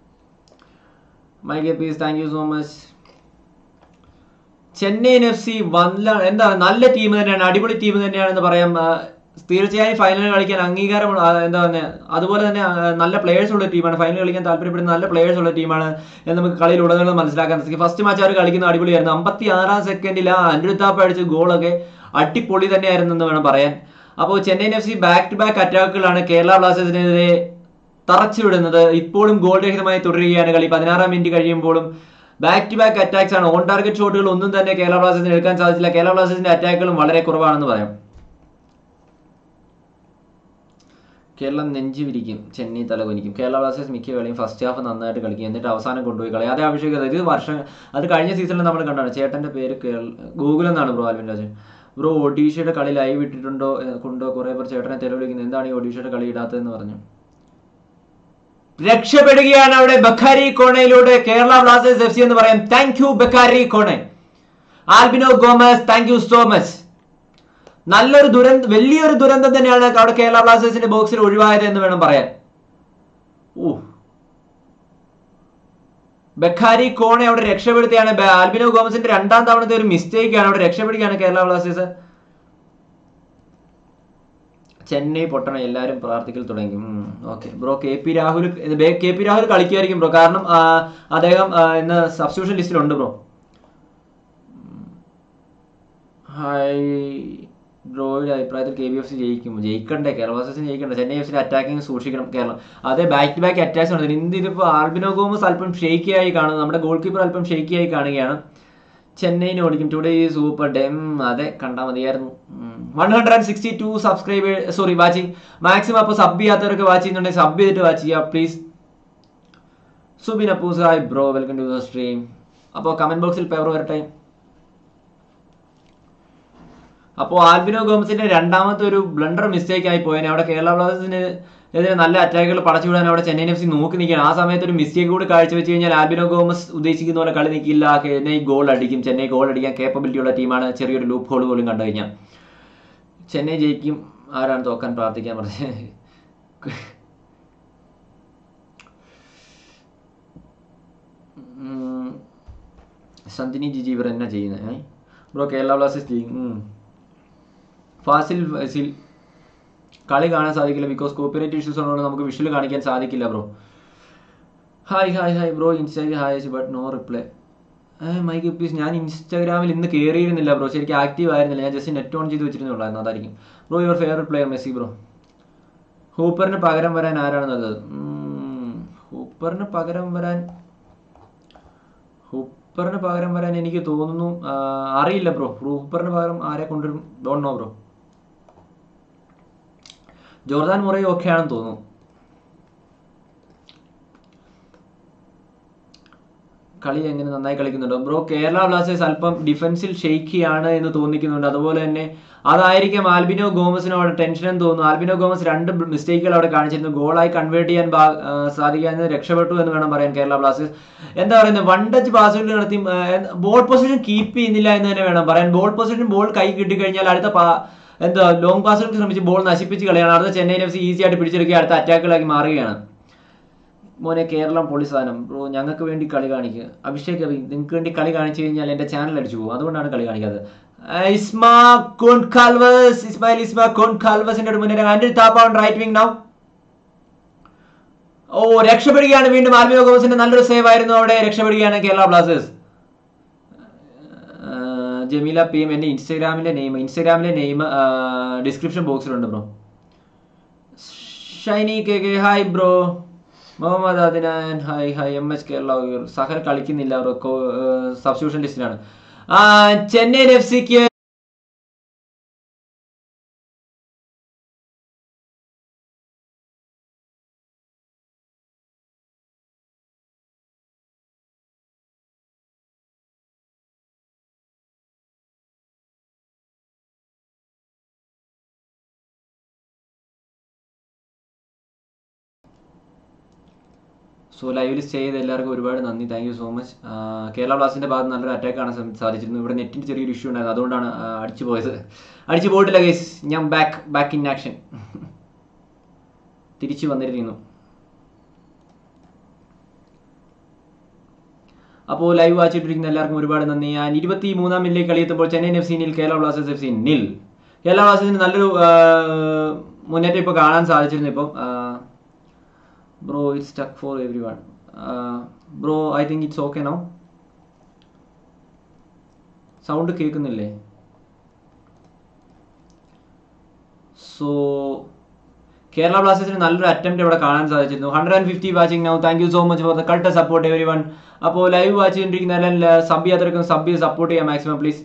My piece, thank you so much. Chennaiyin FC നല്ല ടീം തന്നെയാണ്, അടിപൊളി ടീം തന്നെയാണെന്ന് പറയാം. തീർച്ചയായും ഫൈനൽ കളിക്കാൻ അംഗീകാരം അതുപോലെ തന്നെ നല്ല പ്ലേയേഴ്സ് ഉള്ള ടീമാണ്. ഫൈനൽ കളിക്കാൻ താല്പര്യപ്പെടുന്ന നല്ല പ്ലേയേഴ്സ് ഉള്ള ടീമാണ് എന്ന് നമുക്ക് കളിയിലുടനീളം മനസ്സിലാക്കാൻ സാധിക്കും. ഫസ്റ്റ് മാച്ച് അവർ കളിക്കുന്ന അടിപൊളിയായിരുന്നു. 56-ാം സെക്കൻഡിൽ അനിരുദ്ധാപ്പ് അടിച്ച് ഗോളൊക്കെ അടിപൊളി തന്നെയായിരുന്നു എന്ന് വേണം പറയാൻ. അപ്പോൾ Chennaiyin FC back to back അറ്റാക്കുകളാണ് കേരള ബ്ലാസ്റ്റേഴ്സിനെതിരെ തറച്ചുവിടുന്നത്. ഇപ്പോഴും ഗോൾ രഹിതമായി തുടരുകയാണ് കളി. 16-ാം മിനിറ്റ് കഴിയുമ്പോഴും ബാക്ക് ടു ബാക്ക് അറ്റാക്സ് ആണ്. ഓൺ ടാർഗറ്റ് ഷോട്ടുകൾ ഒന്നും തന്നെ കേരള ബ്ലാസ്റ്റേഴ്സിന് എടുക്കാൻ സാധിച്ചില്ല. കേരള ബ്ലാസ്റ്റേഴ്സിന്റെ അറ്റാക്കുകളും വളരെ കുറവാണെന്ന് പറയാം. കേരളം നെഞ്ചു വിരിക്കും, ചെന്നൈ തലകുനിക്കും. കേരള ബ്ലാസ്റ്റേഴ്സ് മിക്ക കളിയും ഫസ്റ്റ് ഹാഫ് നന്നായിട്ട് കളിക്കും, എന്നിട്ട് അവസാനം കൊണ്ടുപോയി കളയും. അതേ അഭിഷേക്, ഇത് അത് കഴിഞ്ഞ സീസണിൽ നമ്മൾ കണ്ടാണ്. ചേട്ടന്റെ പേര് ഗൂഗിൾ എന്നാണ് ബ്രോ. ആൽവിൻ രാജൻ ബ്രോ, ഒഡീഷയുടെ കളി ലൈവ് ഇട്ടിട്ടുണ്ടോ കുറെ പേർ ചേട്ടനെ തെളിവിളിക്കുന്നത്. എന്താണ് ഈ ഒഡീഷയുടെ കളി ഇടാത്തതെന്ന് പറഞ്ഞു. രക്ഷപ്പെടുകയാണ് അവിടെ ബക്കാരി കോണയിലൂടെ കേരള ബ്ലാസ്റ്റേഴ്സ് FC എന്ന് പറയാം. Thank you Bakary Kone. Albino Gomes, thank you so much. വലിയൊരു ദുരന്തം തന്നെയാണ് അവിടെ കേരള ബ്ലാസ്റ്റേഴ്സിന്റെ ബോക്സിൽ ഒഴിവായത് എന്ന് വേണം പറയാൻ. ബക്കാരി കോണെ അവിടെ രക്ഷപ്പെടുത്തിയാണ്. ആൽബിനോ ഗോമസിന്റെ 2ാം തവണത്തെ ഒരു മിസ്റ്റേക്ക് ആണ്. അവിടെ രക്ഷപ്പെടുകയാണ് കേരള ബ്ലാസ്റ്റേഴ്സ്. ചെന്നൈ പൊട്ടണം, എല്ലാവരും പ്രാർത്ഥിക്കൽ തുടങ്ങി. Okay bro. KP രാഹുൽ കളിക്കുമായിരിക്കും ബ്രോ, കാരണം അദ്ദേഹം ഇന്ന് സബ്സ്റ്റിറ്റ്യൂഷൻ ലിസ്റ്റിലുണ്ട് ബ്രോ. ഹായ് ബ്രോയുടെ അഭിപ്രായത്തിൽ KBFC ജയിക്കണ്ടേ? കേരള ബ്ലാസ്റ്റേഴ്സിന് ജയിക്കണ്ടേ? ചെന്നൈ FC അറ്റാക്കിങ് സൂക്ഷിക്കണം കേരളം. അതേ ബാക്ക് ടു ബാക്ക് അറ്റാക്സ് ഉണ്ട്. ഇതിപ്പോൾ ആൽബിനോ ഗോമസ് അല്പം ഷെയ്ക്കിയായി കാണുന്നു. നമ്മുടെ ഗോൾ കീപ്പർ അല്പം ഷെയ്ക്കിയായി കാണുകയാണ്. ചെന്നൈനെ ഓടിക്കും. ടുഡേ സൂപ്പർ ഡെം. അതെ, കണ്ടാൽ മതിയായിരുന്നു. 162 സബ്സ്ക്രൈബേഴ്സ് വാച്ചിങ്. മാക്സിമം അപ്പോൾ സബ് ചെയ്യാത്തവരൊക്കെ വാച്ച് ചെയ്യുന്നുണ്ടെങ്കിൽ സബ് ചെയ്തിട്ട് വാച്ച് ചെയ്യുക please. Subin Appus hi bro, welcome to the stream. അപ്പോൾ കമന്റ് ബോക്സിൽ പേപ്പർ വരട്ടെ. അപ്പോൾ ആൽബിനോ ഗോമസിന്റെ രണ്ടാമത്തെ ഒരു ബ്ലണ്ടർ മിസ്റ്റേക്ക് ആയി പോയേനെ. അവിടെ കേരള ബ്ലാസ്റ്റേഴ്സിന് എതിരെ നല്ല അറ്റാക്കുകൾ പടച്ചുവിടാൻ അവിടെ ചെന്നൈയിൻ എഫ് സി നോക്കി നിൽക്കുകയാണ്. ആ സമയത്ത് ഒരു മിസ്റ്റേക്ക് കൂടി കാഴ്ചവെച്ച് കഴിഞ്ഞാൽ ആൽബിനോ ഗോമസ് ഉദ്ദേശിക്കുന്ന പോലെ കളി നിൽക്കില്ല. ചെന്നൈ ഗോൾ അടിക്കും. ചെന്നൈ ഗോൾ അടിക്കാൻ കേപ്പബിലിറ്റി ഉള്ള ടീമാണ്. ചെറിയൊരു ലൂപ്പ് ഹോൾ പോലും കണ്ടു കഴിഞ്ഞാൽ ചെന്നൈ ജയിക്കും. ആരാണ് തോക്കാൻ പ്രാർത്ഥിക്കാൻ പറഞ്ഞത്? സന്തിനി ജിജി ഇവർ എന്നാ ചെയ്യുന്നത് ബ്രോ? കേരള ബ്ലാസ്റ്റേഴ്സ് ചെയ്യും. ഫാസിൽ കളി കാണാൻ സാധിക്കില്ല ബിക്കോസ് കോപ്പിറൈറ്റ് ഇഷ്യൂസ് ഉള്ളതുകൊണ്ട് നമുക്ക് വിഷ്വൽ കാണിക്കാൻ സാധിക്കില്ല bro. Hi bro, Instagram hi but no reply. Mike please. ഞാൻ ഇൻസ്റ്റാഗ്രാമിൽ ഇന്ന് കയറിയിരുന്നില്ല ബ്രോ, ശരിക്കും ആക്റ്റീവ് ആയിരുന്നില്ല. ഞാൻ ജസ്റ്റ് നെറ്റ് ഓൺ ചെയ്ത് വെച്ചിരുന്നുള്ളായിരുന്നു, അതായിരിക്കും. Bro your favourite player Messi bro. ഹൂപ്പറിന് പകരം വരാൻ ആരാണ് നല്ലത്? ഹൂപ്പറിന് പകരം വരാൻ എനിക്ക് തോന്നുന്നു, അറിയില്ല ബ്രോ. ഹൂപ്പറിന് പകരം ആരെ കൊണ്ടുവരും don't know bro. Jordan Murray okay ആണെന്ന് തോന്നുന്നു. കളി എങ്ങനെ നന്നായി കളിക്കുന്നുണ്ടോ ബ്രോ? കേരള ബ്ലാസ്റ്റേഴ്സ് അല്പം ഡിഫൻസിൽ ഷെയ്ക്കിയാണ് എന്ന് തോന്നിക്കുന്നുണ്ട്. അതുപോലെ തന്നെ അതായിരിക്കും ആൽബിനോ ഗോമസിനും അവിടെ ടെൻഷൻ എന്ന് തോന്നുന്നു. ആൽബിനോ ഗോമസ് 2 മിസ്റ്റേക്കുകൾ അവിടെ കാണിച്ചിരുന്നു. ഗോളായി കൺവേർട്ട് ചെയ്യാൻ സാധിക്കാതെ രക്ഷപ്പെട്ടു എന്ന് വേണം പറയാൻ. കേരള ബ്ലാസ്റ്റേഴ്സ് എന്താ പറയുന്നത്, 1 ടച്ച് പാസുകൾ നടത്തി ബോൾ പൊസിഷൻ കീപ്പ് ചെയ്യുന്നില്ല എന്ന് തന്നെ വേണം പറയാൻ. ബോൾ പൊസിഷൻ ബോൾ കൈ കിട്ടിക്കഴിഞ്ഞാൽ അടുത്ത ലോങ് പാസുകൾക്ക് ശ്രമിച്ച് ബോൾ നശിപ്പിച്ച് കളയാണ്. അടുത്ത ചെന്നൈയിൻ എഫ് സി ഈസി ആയിട്ട് പിടിച്ചെടുക്കുക, അടുത്ത അറ്റാക്കുകളാക്കി മാറുകയാണ്. മോനെ കേരളം പൊളി സാധനം ബ്രോ, ഞങ്ങൾക്ക് വേണ്ടി കളി കാണിക്കുക. അഭിഷേക് അഭി, നിങ്ങൾക്ക് വേണ്ടി കളി കാണിച്ചു കഴിഞ്ഞാൽ എൻ്റെ ചാനൽ അടിച്ചു പോകും, അതുകൊണ്ടാണ് കളി കാണിക്കാത്തത്. ഇസ്മായിൽ ഇസ്മാ കോൺകാൽവസിന്റെ മുന്നേറ്റം ആൻഡ്രി Thapa on right wing now. രക്ഷപ്പെടുകയാണ് വീണ്ടും. ആൽബിനോ ഗോമസിന്റെ നല്ലൊരു സേവ് ആയിരുന്നു അവിടെ. രക്ഷപ്പെടുകയാണ് കേരള ബ്ലാസ്റ്റേഴ്സ്. ജമീല പി എം, എൻ്റെ ഇൻസ്റ്റാഗ്രാമിലെ നെയിം ഡിസ്ക്രിപ്ഷൻ ബോക്സിലുണ്ട് bro. Shiny K K hi bro. Muhammad Adinan hi. MS Kerala Sahal കളിക്കുന്നില്ല, സബ്സ്റ്റിറ്റ്യൂഷൻ ലിസ്റ്റിലാണ്. ചെന്നൈയിൻ എഫ് സിക്ക് ലൈവിൽ സ്റ്റേ ചെയ്ത് എല്ലാവർക്കും ഒരുപാട് നന്ദി, thank you so much. Kerala ബ്ലാസ്റ്റേഴ്സിന്റെ ഭാഗത്ത് നല്ലൊരു അറ്റാക്ക് കാണാൻ സാധിച്ചിരുന്നു. ഇവിടെ നെറ്റിന്റെ ചെറിയൊരു ഇഷ്യൂ ഉണ്ടായിരുന്നു, അതുകൊണ്ടാണ് അടിച്ചു പോയിട്ടില്ല ഗൈസ്. ഞാൻ ബാക്ക് ഇൻ ആക്ഷൻ തിരിച്ചു വന്നിരിക്കുന്നു. അപ്പോൾ ലൈവ് വാച്ചിട്ടിരിക്കുന്ന എല്ലാവർക്കും ഒരുപാട് നന്ദി. 23-ാം മിനിറ്റിലേക്ക് കളിയെത്തുമ്പോൾ Chennaiyin F C nil, Kerala Blasters F C nil. Kerala ബ്ലാസ്റ്റേഴ്സിന് നല്ലൊരു മുന്നേറ്റം ഇപ്പോൾ കാണാൻ സാധിച്ചിരുന്നു. ഇപ്പം bro it's stuck for everyone. Bro I think it's okay now. Sound കേൾക്കുന്നില്ലേ? സോ കേരള ബ്ലാസ്റ്റേഴ്സിന് നല്ലൊരു അറ്റംപ്റ്റ് ഇവിടെ കാണാൻ സാധിച്ചിരുന്നു. 150 watching now, thank you so much for the cult support everyone. അപ്പോൾ ലൈവ് വാച്ച് ചെയ്തിരിക്കുന്ന എല്ലാം സബ് ചെയ്യാത്തവർക്കും സപ്പോർട്ട് ചെയ്യാം മാക്സിമം പ്ലീസ്.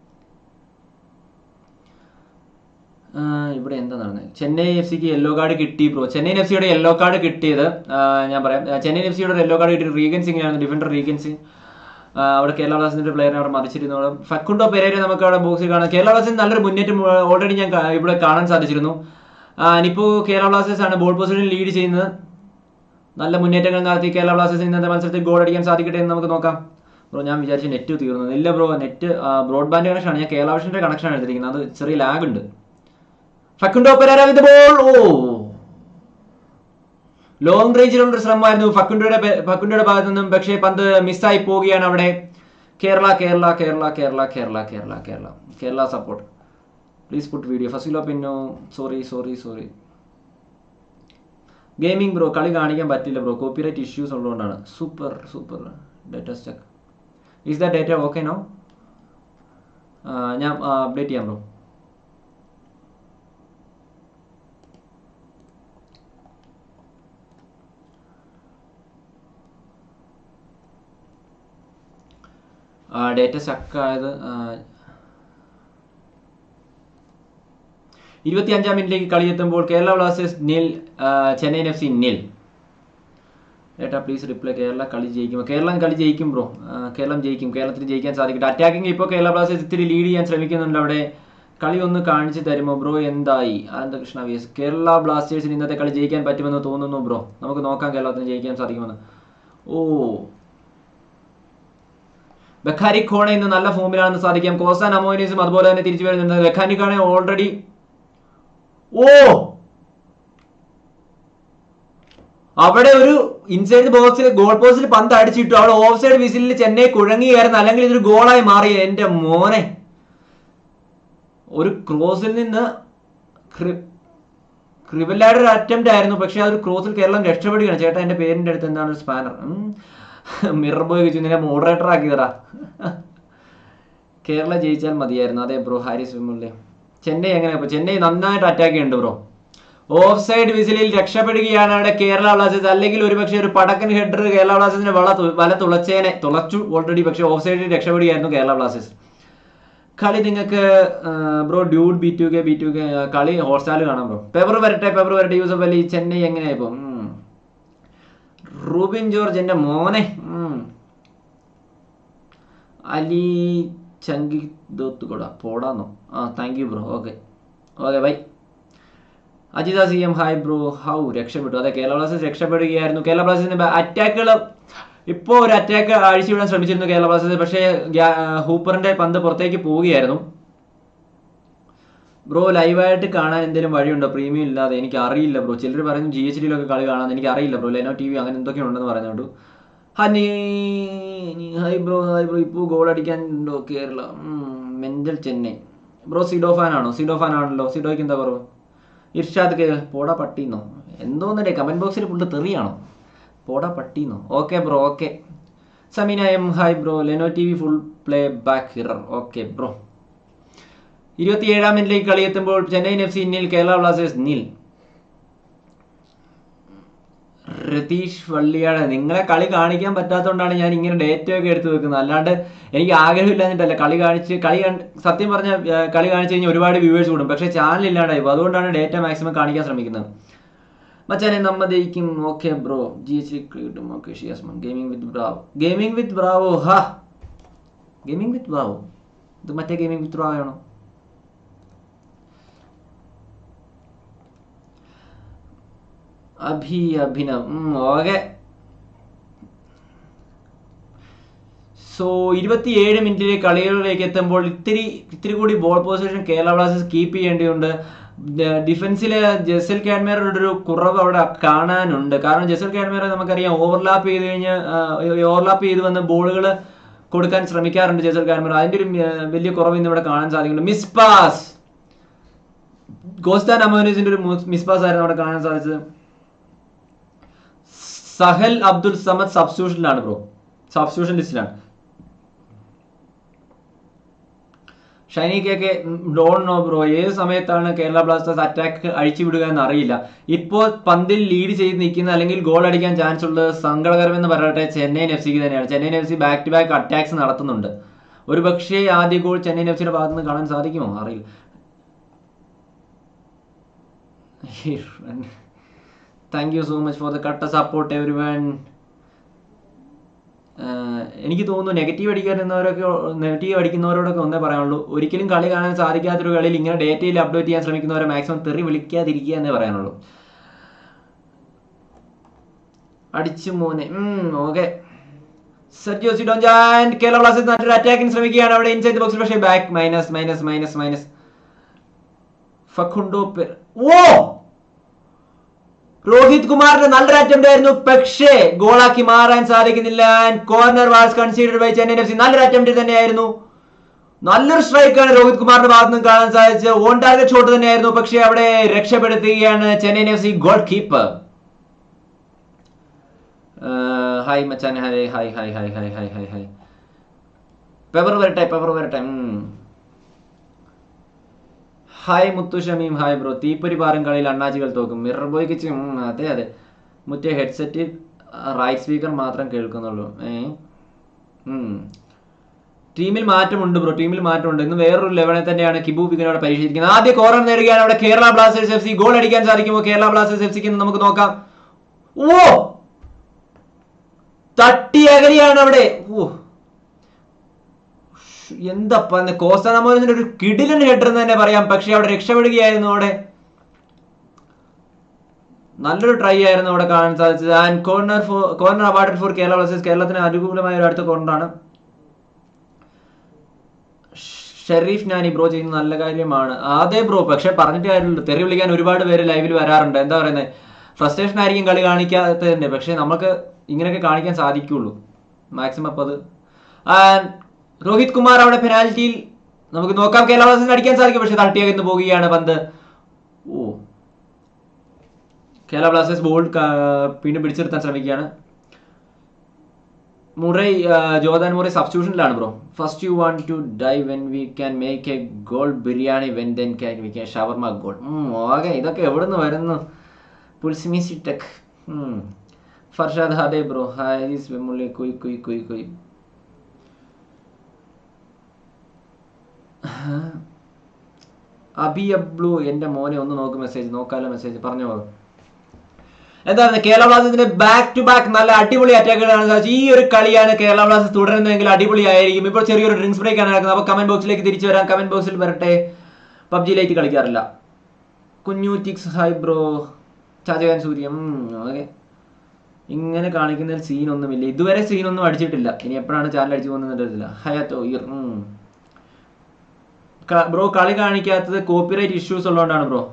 ഇവിടെ എന്താ നടന്നത്? ചെന്നൈ എഫ് സിക്ക് യെല്ലോ കാർഡ് കിട്ടി ബ്രോ. ചെന്നൈയിൻ എഫ് സിയുടെ യെല്ലോ കാർഡ് കിട്ടിയത് ഞാൻ പറയാം. ചെന്നൈയിൻ എഫ് സിയുടെ യെല്ലോ കാർഡ് കിട്ടിയത് റീഗൻ സിംഗ് ആയിരുന്നു, ഡിഫൻഡർ റീഗൻ സിംഗ്. അവിടെ കേരള ബ്ലാസ്റ്റേഴ്സിന്റെ പ്ലെയറിനെ അവിടെ മറിച്ചിരുന്നു. അവിടെ ഫക്കുണ്ടോ പെരേര നമുക്ക് അവിടെ ബോക്സിൽ കാണാം. കേരള ബ്ലാസ്റ്റേഴ്സ് നല്ലൊരു മുന്നേറ്റം ഓൾറെഡി ഞാൻ ഇവിടെ കാണാൻ സാധിച്ചിരുന്നു. ഇനിയിപ്പോൾ കേരള ബ്ലാസ്റ്റേഴ്സ് ആണ് ബോൾ പൊസിഷനിൽ ലീഡ് ചെയ്യുന്നത്. നല്ല മുന്നേറ്റങ്ങൾ നടത്തി കേരള ബ്ലാസ്റ്റേഴ്സിന് ഇന്നത്തെ മത്സരത്തിൽ ഗോൾ അടിക്കാൻ സാധിക്കട്ടെ എന്ന് നമുക്ക് നോക്കാം. ബ്രോ ഞാൻ വിചാരിച്ചു നെറ്റ് തീർന്നു. ഇല്ല ബ്രോ, നെറ്റ് ബ്രോഡ്ബാൻഡ് കണക്ഷനാണ്. ഞാൻ കേരള വിഷന്റെ കണക്ഷനാണ് എടുത്തിരിക്കുന്നത്, അത് ചെറിയ ലാഗ് ഉണ്ട്. Facundo Pereyra with ball. Long റേഞ്ചിലുള്ള ഒരു ശ്രമമായിരുന്നു ഫക്കുണ്ടോയുടെ ഭാഗത്തു നിന്നും, പക്ഷേ പന്ത് മിസ്സായി പോവുകയാണ് അവിടെ. Kerala support please put video. ഫസിലോ പിന്നോ സോറി ഗെയിമിംഗ് ബ്രോ കളി കാണിക്കാൻ പറ്റില്ല ബ്രോ, കോപ്പിറൈറ്റ് ഇഷ്യൂസ് ഉള്ളതുകൊണ്ടാണ്. Super data stuck. Is the data okay no? ഞാൻ അപ്ഡേറ്റ് ചെയ്യാം ബ്രോ. ഡേറ്റ സ്റ്റക്കായത് 25-ാം മിനിറ്റിലേക്ക് കളിയെത്തുമ്പോൾ Kerala Blasters nil, Chennaiyin F C നിൽ. ഏട്ടാ പ്ലീസ് റിപ്ലൈ. കേരള കളി ജയിക്കുമോ? കേരളം കളി ജയിക്കും ബ്രോ. കേരളം ജയിക്കും. കേരളത്തിന് ജയിക്കാൻ സാധിക്കട്ടെ. അറ്റാക്കിങ് ഇപ്പോൾ കേരള ബ്ലാസ്റ്റേഴ്സ് ഇത്തിരി ലീഡ് ചെയ്യാൻ ശ്രമിക്കുന്നുണ്ട്. അവിടെ കളി ഒന്ന് കാണിച്ചു തരുമോ ബ്രോ? എന്തായി അനന്തകൃഷ്ണ വിഎസ്? കേരള ബ്ലാസ്റ്റേഴ്സിന് ഇന്നത്തെ കളി ജയിക്കാൻ പറ്റുമെന്ന് തോന്നുന്നു ബ്രോ. നമുക്ക് നോക്കാം കേരളത്തിന് ജയിക്കാൻ സാധിക്കുമെന്ന്. ഓ, ബഖാരി ഖോണ ഇന്ന് നല്ല ഫോമിലാണെന്ന് സാധിക്കാം. കോസാൻ അമോനീസും അതുപോലെ തന്നെ തിരിച്ചു വരുന്നുണ്ട്. ബഖാരി ഖോണ ഓൾറെഡി അവിടെ ഒരു ഇൻസൈഡ് ബോക്സിൽ ഗോൾ പോസ്റ്റിൽ പന്ത് അടിച്ചിട്ടു. അവിടെ ഓഫ് സൈഡ് വിസിലിൽ ചെന്നൈ കുഴങ്ങിയായിരുന്നു, അല്ലെങ്കിൽ ഇതൊരു ഗോളായി മാറി. എന്റെ മോനെ, ഒരു ക്രോസിൽ നിന്ന് ക്രിവല്ലായുടെ അറ്റംപ്റ്റ് ആയിരുന്നു, പക്ഷെ ആ ഒരു ക്രോസിൽ കേരളം രക്ഷപ്പെടുകയാണ്. ചേട്ടാ എന്റെ പേരിന്റെ അടുത്ത് എന്താണ് ഒരു സ്പാനർ? മിറർ ബോയ് വെച്ചു നിന്നെ മോഡറേറ്റർ ആക്കിയതാ. കേരള ജയിച്ചാൽ മതിയായിരുന്നു. അതെ ബ്രോ. ഹാരിസ് വിമുല്ലേ. ചെന്നൈ എങ്ങനെയാ? ചെന്നൈ നന്നായിട്ട് അറ്റാക്ക് ചെയ്യുന്നുണ്ട് ബ്രോ. ഓഫ് സൈഡ് വിസിലിൽ രക്ഷപ്പെടുകയാണ് അവിടെ കേരള ബ്ലാസ്റ്റേഴ്സ്. അല്ലെങ്കിൽ ഒരുപക്ഷെ ഒരു പടക്കൻ ഹെഡർ കേരള ബ്ലാസ്റ്റേഴ്സിന്റെ വല തുളച്ചു ഓൾറെഡി. പക്ഷെ ഓഫ് സൈഡിൽ രക്ഷപ്പെടുകയായിരുന്നു കേരള ബ്ലാസ്റ്റേഴ്സ്. കളി നിങ്ങൾക്ക് ബ്രോ ഡ്യൂഡ് B2K കളി ഹോട്ട്സ്റ്റാറിൽ കാണാം ബ്രോ. പേപ്പർ വരട്ടെ. യൂസഫ് അലി. ചെന്നൈ എങ്ങനെയാ ഇപ്പൊ? റൂബിൻ ജോർജ് എന്റെ മോനെ. അലി ചങ്കി ദോത്തുകൂടാ പോടാന്നോ? Thank you bro. Okay bye. Ajitha CM hi bro. How രക്ഷപ്പെട്ടു? അതെ, കേരള ബ്ലാസ്റ്റേഴ്സ് രക്ഷപ്പെടുകയായിരുന്നു. കേരള ബ്ലാസ്റ്റേഴ്സിന്റെ അറ്റാക്കുകൾ ഇപ്പോൾ ഒരു അറ്റാക്ക് അഴിച്ചുവിടാൻ ശ്രമിച്ചിരുന്നു കേരള ബ്ലാസ്റ്റേഴ്സ്. പക്ഷേ ഹൂപ്പറിന്റെ പന്ത് പുറത്തേക്ക് പോവുകയായിരുന്നു. ബ്രോ ലൈവായിട്ട് കാണാൻ എന്തെങ്കിലും വഴിയുണ്ടോ? പ്രീമിയം ഇല്ലാതെ? എനിക്ക് അറിയില്ല ബ്രോ. ചിലർ പറയുന്നു GHDയിലൊക്കെ കളി കാണാൻ. എനിക്ക് അറിയില്ല ബ്രോ. ലെനോ TV അങ്ങനെ എന്തൊക്കെ ഉണ്ടെന്ന് പറഞ്ഞോണ്ടു. Hi bro. ഇപ്പോൾ ഗോൾ അടിക്കാൻ ഉണ്ടോ Kerala? Mental Chennai bro. Sido fan ആണല്ലോ. സിഡോയ്ക്ക് എന്താ കുറവ്? ഇർഷാദ് പോടാ പട്ടീന്നോ എന്തോന്നല്ലേ? കമന്റ് ബോക്സിൽ ഫുള്ള് തെറിയാണോ? പോടാ പട്ടീന്നോ? Okay bro. Okay. Sameena M hi bro. ലെനോ TV ഫുൾ പ്ലേ ബാക്ക് ഹിറർ. Okay bro. 27-ാം മിനിറ്റിലേക്ക് കളി എത്തുമ്പോൾ ചെന്നൈയിൻ FC നിൽ, കേരള ബ്ലാസ്റ്റേഴ്സ് നിൽ. രതീഷ് വള്ളിയാട്. നിങ്ങളെ കളി കാണിക്കാൻ പറ്റാത്തതുകൊണ്ടാണ് ഞാൻ ഇങ്ങനെ ഡേറ്റ ഒക്കെ എടുത്ത് വെക്കുന്നത്. അല്ലാണ്ട് എനിക്ക് ആഗ്രഹമില്ലാഞ്ഞിട്ടല്ല. സത്യം പറഞ്ഞ കളി കാണിച്ചു കഴിഞ്ഞാൽ ഒരുപാട് വ്യൂവേഴ്സ് കൂടും. പക്ഷെ ചാനൽ ഇല്ലാണ്ടായി. അതുകൊണ്ടാണ് ഡേറ്റ മാക്സിമം കാണിക്കാൻ ശ്രമിക്കുന്നത്. മച്ചാനെ നമ്മ ജയിക്കും. Okay bro. GH കിട്ടും. ഓക്കെ ഷിയാസ്മൻ. Gaming with Bravo. Gaming with Bravo. ഇത് മറ്റേ ഗെയിമിംഗ് വിത്ത് ബ്രാവോ ആണോ? അഭിനവ്. ഓക്കെ. സോ 27 മിനിറ്റിലെ കളികളിലേക്ക് എത്തുമ്പോൾ ഇത്തിരി കൂടി ball position Kerala Blasters keep ചെയ്യേണ്ടതുണ്ട്. ഡിഫൻസിലെ ജെസൽ കാഡ്മേറയുടെ ഒരു കുറവ് അവിടെ കാണാനുണ്ട്. കാരണം ജെസൽ കാഡ്മേറ നമുക്കറിയാം ഓവർലാപ്പ് ചെയ്ത് വന്ന് ബോളുകൾ കൊടുക്കാൻ ശ്രമിക്കാറുണ്ട് ജെസൽ കാഡ്മേറ. അതിന്റെ ഒരു വലിയ കുറവ് ഇന്ന് ഇവിടെ കാണാൻ സാധിക്കുന്നുണ്ട്. Miss pass. കോസ്റ്റാൻ അമോനീസിന്റെ ഒരു മിസ് പാസ് ആയിരുന്നു അവിടെ കാണാൻ സാധിച്ചത്. സഹൽ അബ്ദുൽ സമദ് സബ്സ്റ്റിറ്റ്യൂഷനിലാണ് ബ്രോ. സബ്സ്റ്റിറ്റ്യൂഷൻ ലിസ്റ്റിലാണ്. Shiny KK don't know bro. ഏത് സമയത്താണ് കേരള ബ്ലാസ്റ്റേഴ്സ് അറ്റാക്ക് അഴിച്ചുവിടുക എന്ന് അറിയില്ല. ഇപ്പോൾ പന്തിൽ ലീഡ് ചെയ്ത് നിൽക്കുന്ന അല്ലെങ്കിൽ ഗോൾ അടിക്കാൻ ചാൻസ് ഉള്ളത് സങ്കടകരമെന്ന് പറയട്ടെ ചെന്നൈയിൻ FCക്ക് തന്നെയാണ്. Chennaiyin FC back to back attacks നടത്തുന്നുണ്ട്. ഒരു പക്ഷേ ആദ്യ ഗോൾ ചെന്നൈയിൻ FCയുടെ ഭാഗത്ത് നിന്ന് കാണാൻ സാധിക്കുമോ? അറിയില്ല. Thank you so much for the കട്ട സപ്പോർട്ട് എവരിവൺ. എനിക്ക് തോന്നുന്നു നെഗറ്റീവ് അടിക്കുന്നവരോടൊക്കെ ഒന്നേ പറയാനുള്ളൂ. ഒരിക്കലും കളി കാണാൻ സാധിക്കാത്തൊരു കളിയിൽ ഇങ്ങനെ ഡേറ്റയിൽ അപ്ഡേറ്റ് ചെയ്യാൻ ശ്രമിക്കുന്നവരെ മാക്സിമം തെറി വിളിക്കാതിരിക്കുക എന്നേ പറയാനുള്ളൂ. അടിച്ചു മോനെ. Okay. Sergio Cidoncha. Kerala Blasters നല്ലൊരു അറ്റാക്കിന് ശ്രമിക്കുകയാണ് അവിടെ ഇൻസൈഡ് ബോക്സിൽ. പക്ഷേ ബാക്ക് മൈനസ് ഫക്കുണ്ടോ. രോഹിത് കുമാറിന്റെ നല്ലൊരു അറ്റംപ്റ്റ് ആയിരുന്നു, പക്ഷേ ഗോളാക്കി മാറാൻ സാധിക്കുന്നില്ല. Corner was considered by Chennaiyin FC. നല്ലൊരു അറ്റംപ്റ്റ് തന്നെയായിരുന്നു. നല്ലൊരു സ്ട്രൈക്കാണ് രോഹിത് കുമാറിന്റെ ഭാഗത്ത് നിന്ന് കാണാൻ സാധിച്ചത്. ഓൺ ടാർഗറ്റ് ഷോട്ട് തന്നെയായിരുന്നു, പക്ഷേ അവിടെ രക്ഷപ്പെടുത്തുകയാണ് Chennaiyin FC goalkeeper. Hi മച്ചാൻ. ഹായ്. പേപ്പർ വരട്ടെ. Hi Muthu Shameem. Hi bro. തീപ്പൊരി പാറും കളിയിൽ അണ്ണാച്ചികൾ തോക്കും. മിറർ ബോയ്ക്ക് അതെ മുറ്റേ ഹെഡ്സെറ്റ് റൈറ്റ് സ്പീക്കർ മാത്രം കേൾക്കുന്നുള്ളൂ. ടീമിൽ മാറ്റമുണ്ട് ബ്രോ. ഇന്ന് വേറൊരു ലെവലിൽ തന്നെയാണ് കിബു വിഗനോടെ പരീക്ഷിച്ചിരിക്കുന്നത്. ആദ്യ കോർണർ നേടുകയാണ് അവിടെ കേരള ബ്ലാസ്റ്റേഴ്സ് FC. ഗോൾ അടിക്കാൻ സാധിക്കുമോ കേരള ബ്ലാസ്റ്റേഴ്സ് FCക്ക്? നമുക്ക് നോക്കാം. തട്ടിയകലിയാണ് അവിടെ. എന്താ കോസ്റ്റാനമോസിന്റെ ഒരു കിടിലൻ ഹെഡർ എന്ന് തന്നെ പറയാം. പക്ഷെ അവിടെ രക്ഷപ്പെടുകയായിരുന്നു. അവിടെ നല്ലൊരു ട്രൈ ആയിരുന്നു അവിടെ കാണാൻ സാധിച്ചത്. And corner awarded for Kerala Blasters. കേരളത്തിന് അനുകൂലമായ ഒരു അടുത്ത കോർണറാണ്. ഷെരീഫ് നാനി ബ്രോ ചെയ്യുന്ന നല്ല കാര്യമാണ്. അതെ ബ്രോ, പക്ഷെ പറഞ്ഞിട്ട് കാര്യമുള്ളൂ. തെറി വിളിക്കാൻ ഒരുപാട് പേര് ലൈവിൽ വരാറുണ്ട്. എന്താ പറയുന്നത്, ഫ്രസ്ട്രേഷൻ ആയിരിക്കും കളി കാണിക്കാത്തതിന്റെ. പക്ഷെ നമുക്ക് ഇങ്ങനെയൊക്കെ കാണിക്കാൻ സാധിക്കുള്ളൂ മാക്സിമം. അപ്പം അത് രോഹിത് കുമാർ അവിടെ പെനാൽറ്റിയിൽ നമുക്ക് നോക്കാം. കേരള ബ്ലാസ്റ്റേഴ്സിന് അടിക്കാൻ സാധിക്കും, പക്ഷെ തട്ടിയകന്ന് പോവുകയാണ് പന്ത്. കേരള ബ്ലാസ്റ്റേഴ്സ് ബോൾ പിന്നെ പിടിച്ചെടുത്താൻ ശ്രമിക്കുകയാണ്. മുറൈ ജോർദാൻ മുറൈ സബ്സ്റ്റിറ്റ്യൂഷനിലാണ് bro. First you want to die when we can make a goal biryani when then can we can shawarma goal. Okay, ഇതൊക്കെ എവിടെ നിന്ന് വരുന്നു? പുൽസിമിസി ടെക്. ഫർഷാദ് ഹദേ ബ്രോ. ഹാരിസ് വെമുള്ളി കുയ് കുയ് കുയ് കുയ്. അബി അബ്ലു എന്റെ മോനെ ഒന്ന് നോക്ക് മെസ്സേജ്. നോക്കാലോ മെസ്സേജ്, പറഞ്ഞു ബ്രോ. എന്താണ് കേരള ബ്ലാസ്റ്റേഴ്സിന്റെ ബാക്ക് ടു ബാക്ക് നല്ല അടിപൊളി അറ്റാക്കുകളാണ് സാധിച്ചത്. ഈ ഒരു കളിയാണ് കേരള ബ്ലാസ്റ്റേഴ്സ് തുടരുന്നതെങ്കിൽ അടിപൊളിയായിരിക്കും. ഇപ്പോൾ ചെറിയൊരു ഡ്രിങ്ക്സ് ബ്രേക്ക് ആണ് നടക്കുന്നത്. അപ്പോൾ കമന്റ് ബോക്സിലേക്ക് തിരിച്ചു വരാം. കമന്റ് ബോക്സിൽ വരട്ടെ. പബ്ജിയിലേക്ക് കളിക്കാറില്ല. കുഞ്ഞു ടിക്സ് ഹായ് ബ്രോ. ചാചകൻ സൂര്യം. ഓക്കെ, ഇങ്ങനെ കാണിക്കുന്നതിൽ സീനൊന്നുമില്ല. ഇതുവരെ സീനൊന്നും അടിച്ചിട്ടില്ല. ഇനി എപ്പോഴാണ് ചാനൽ അടിച്ചു പോകുന്നതില്ല. ഹയാത്തോ ബ്രോ കളി കാണിക്കാത്തത് കോപ്പിറൈറ്റ് ഇഷ്യൂസ് ഉള്ളതുകൊണ്ടാണ് ബ്രോ.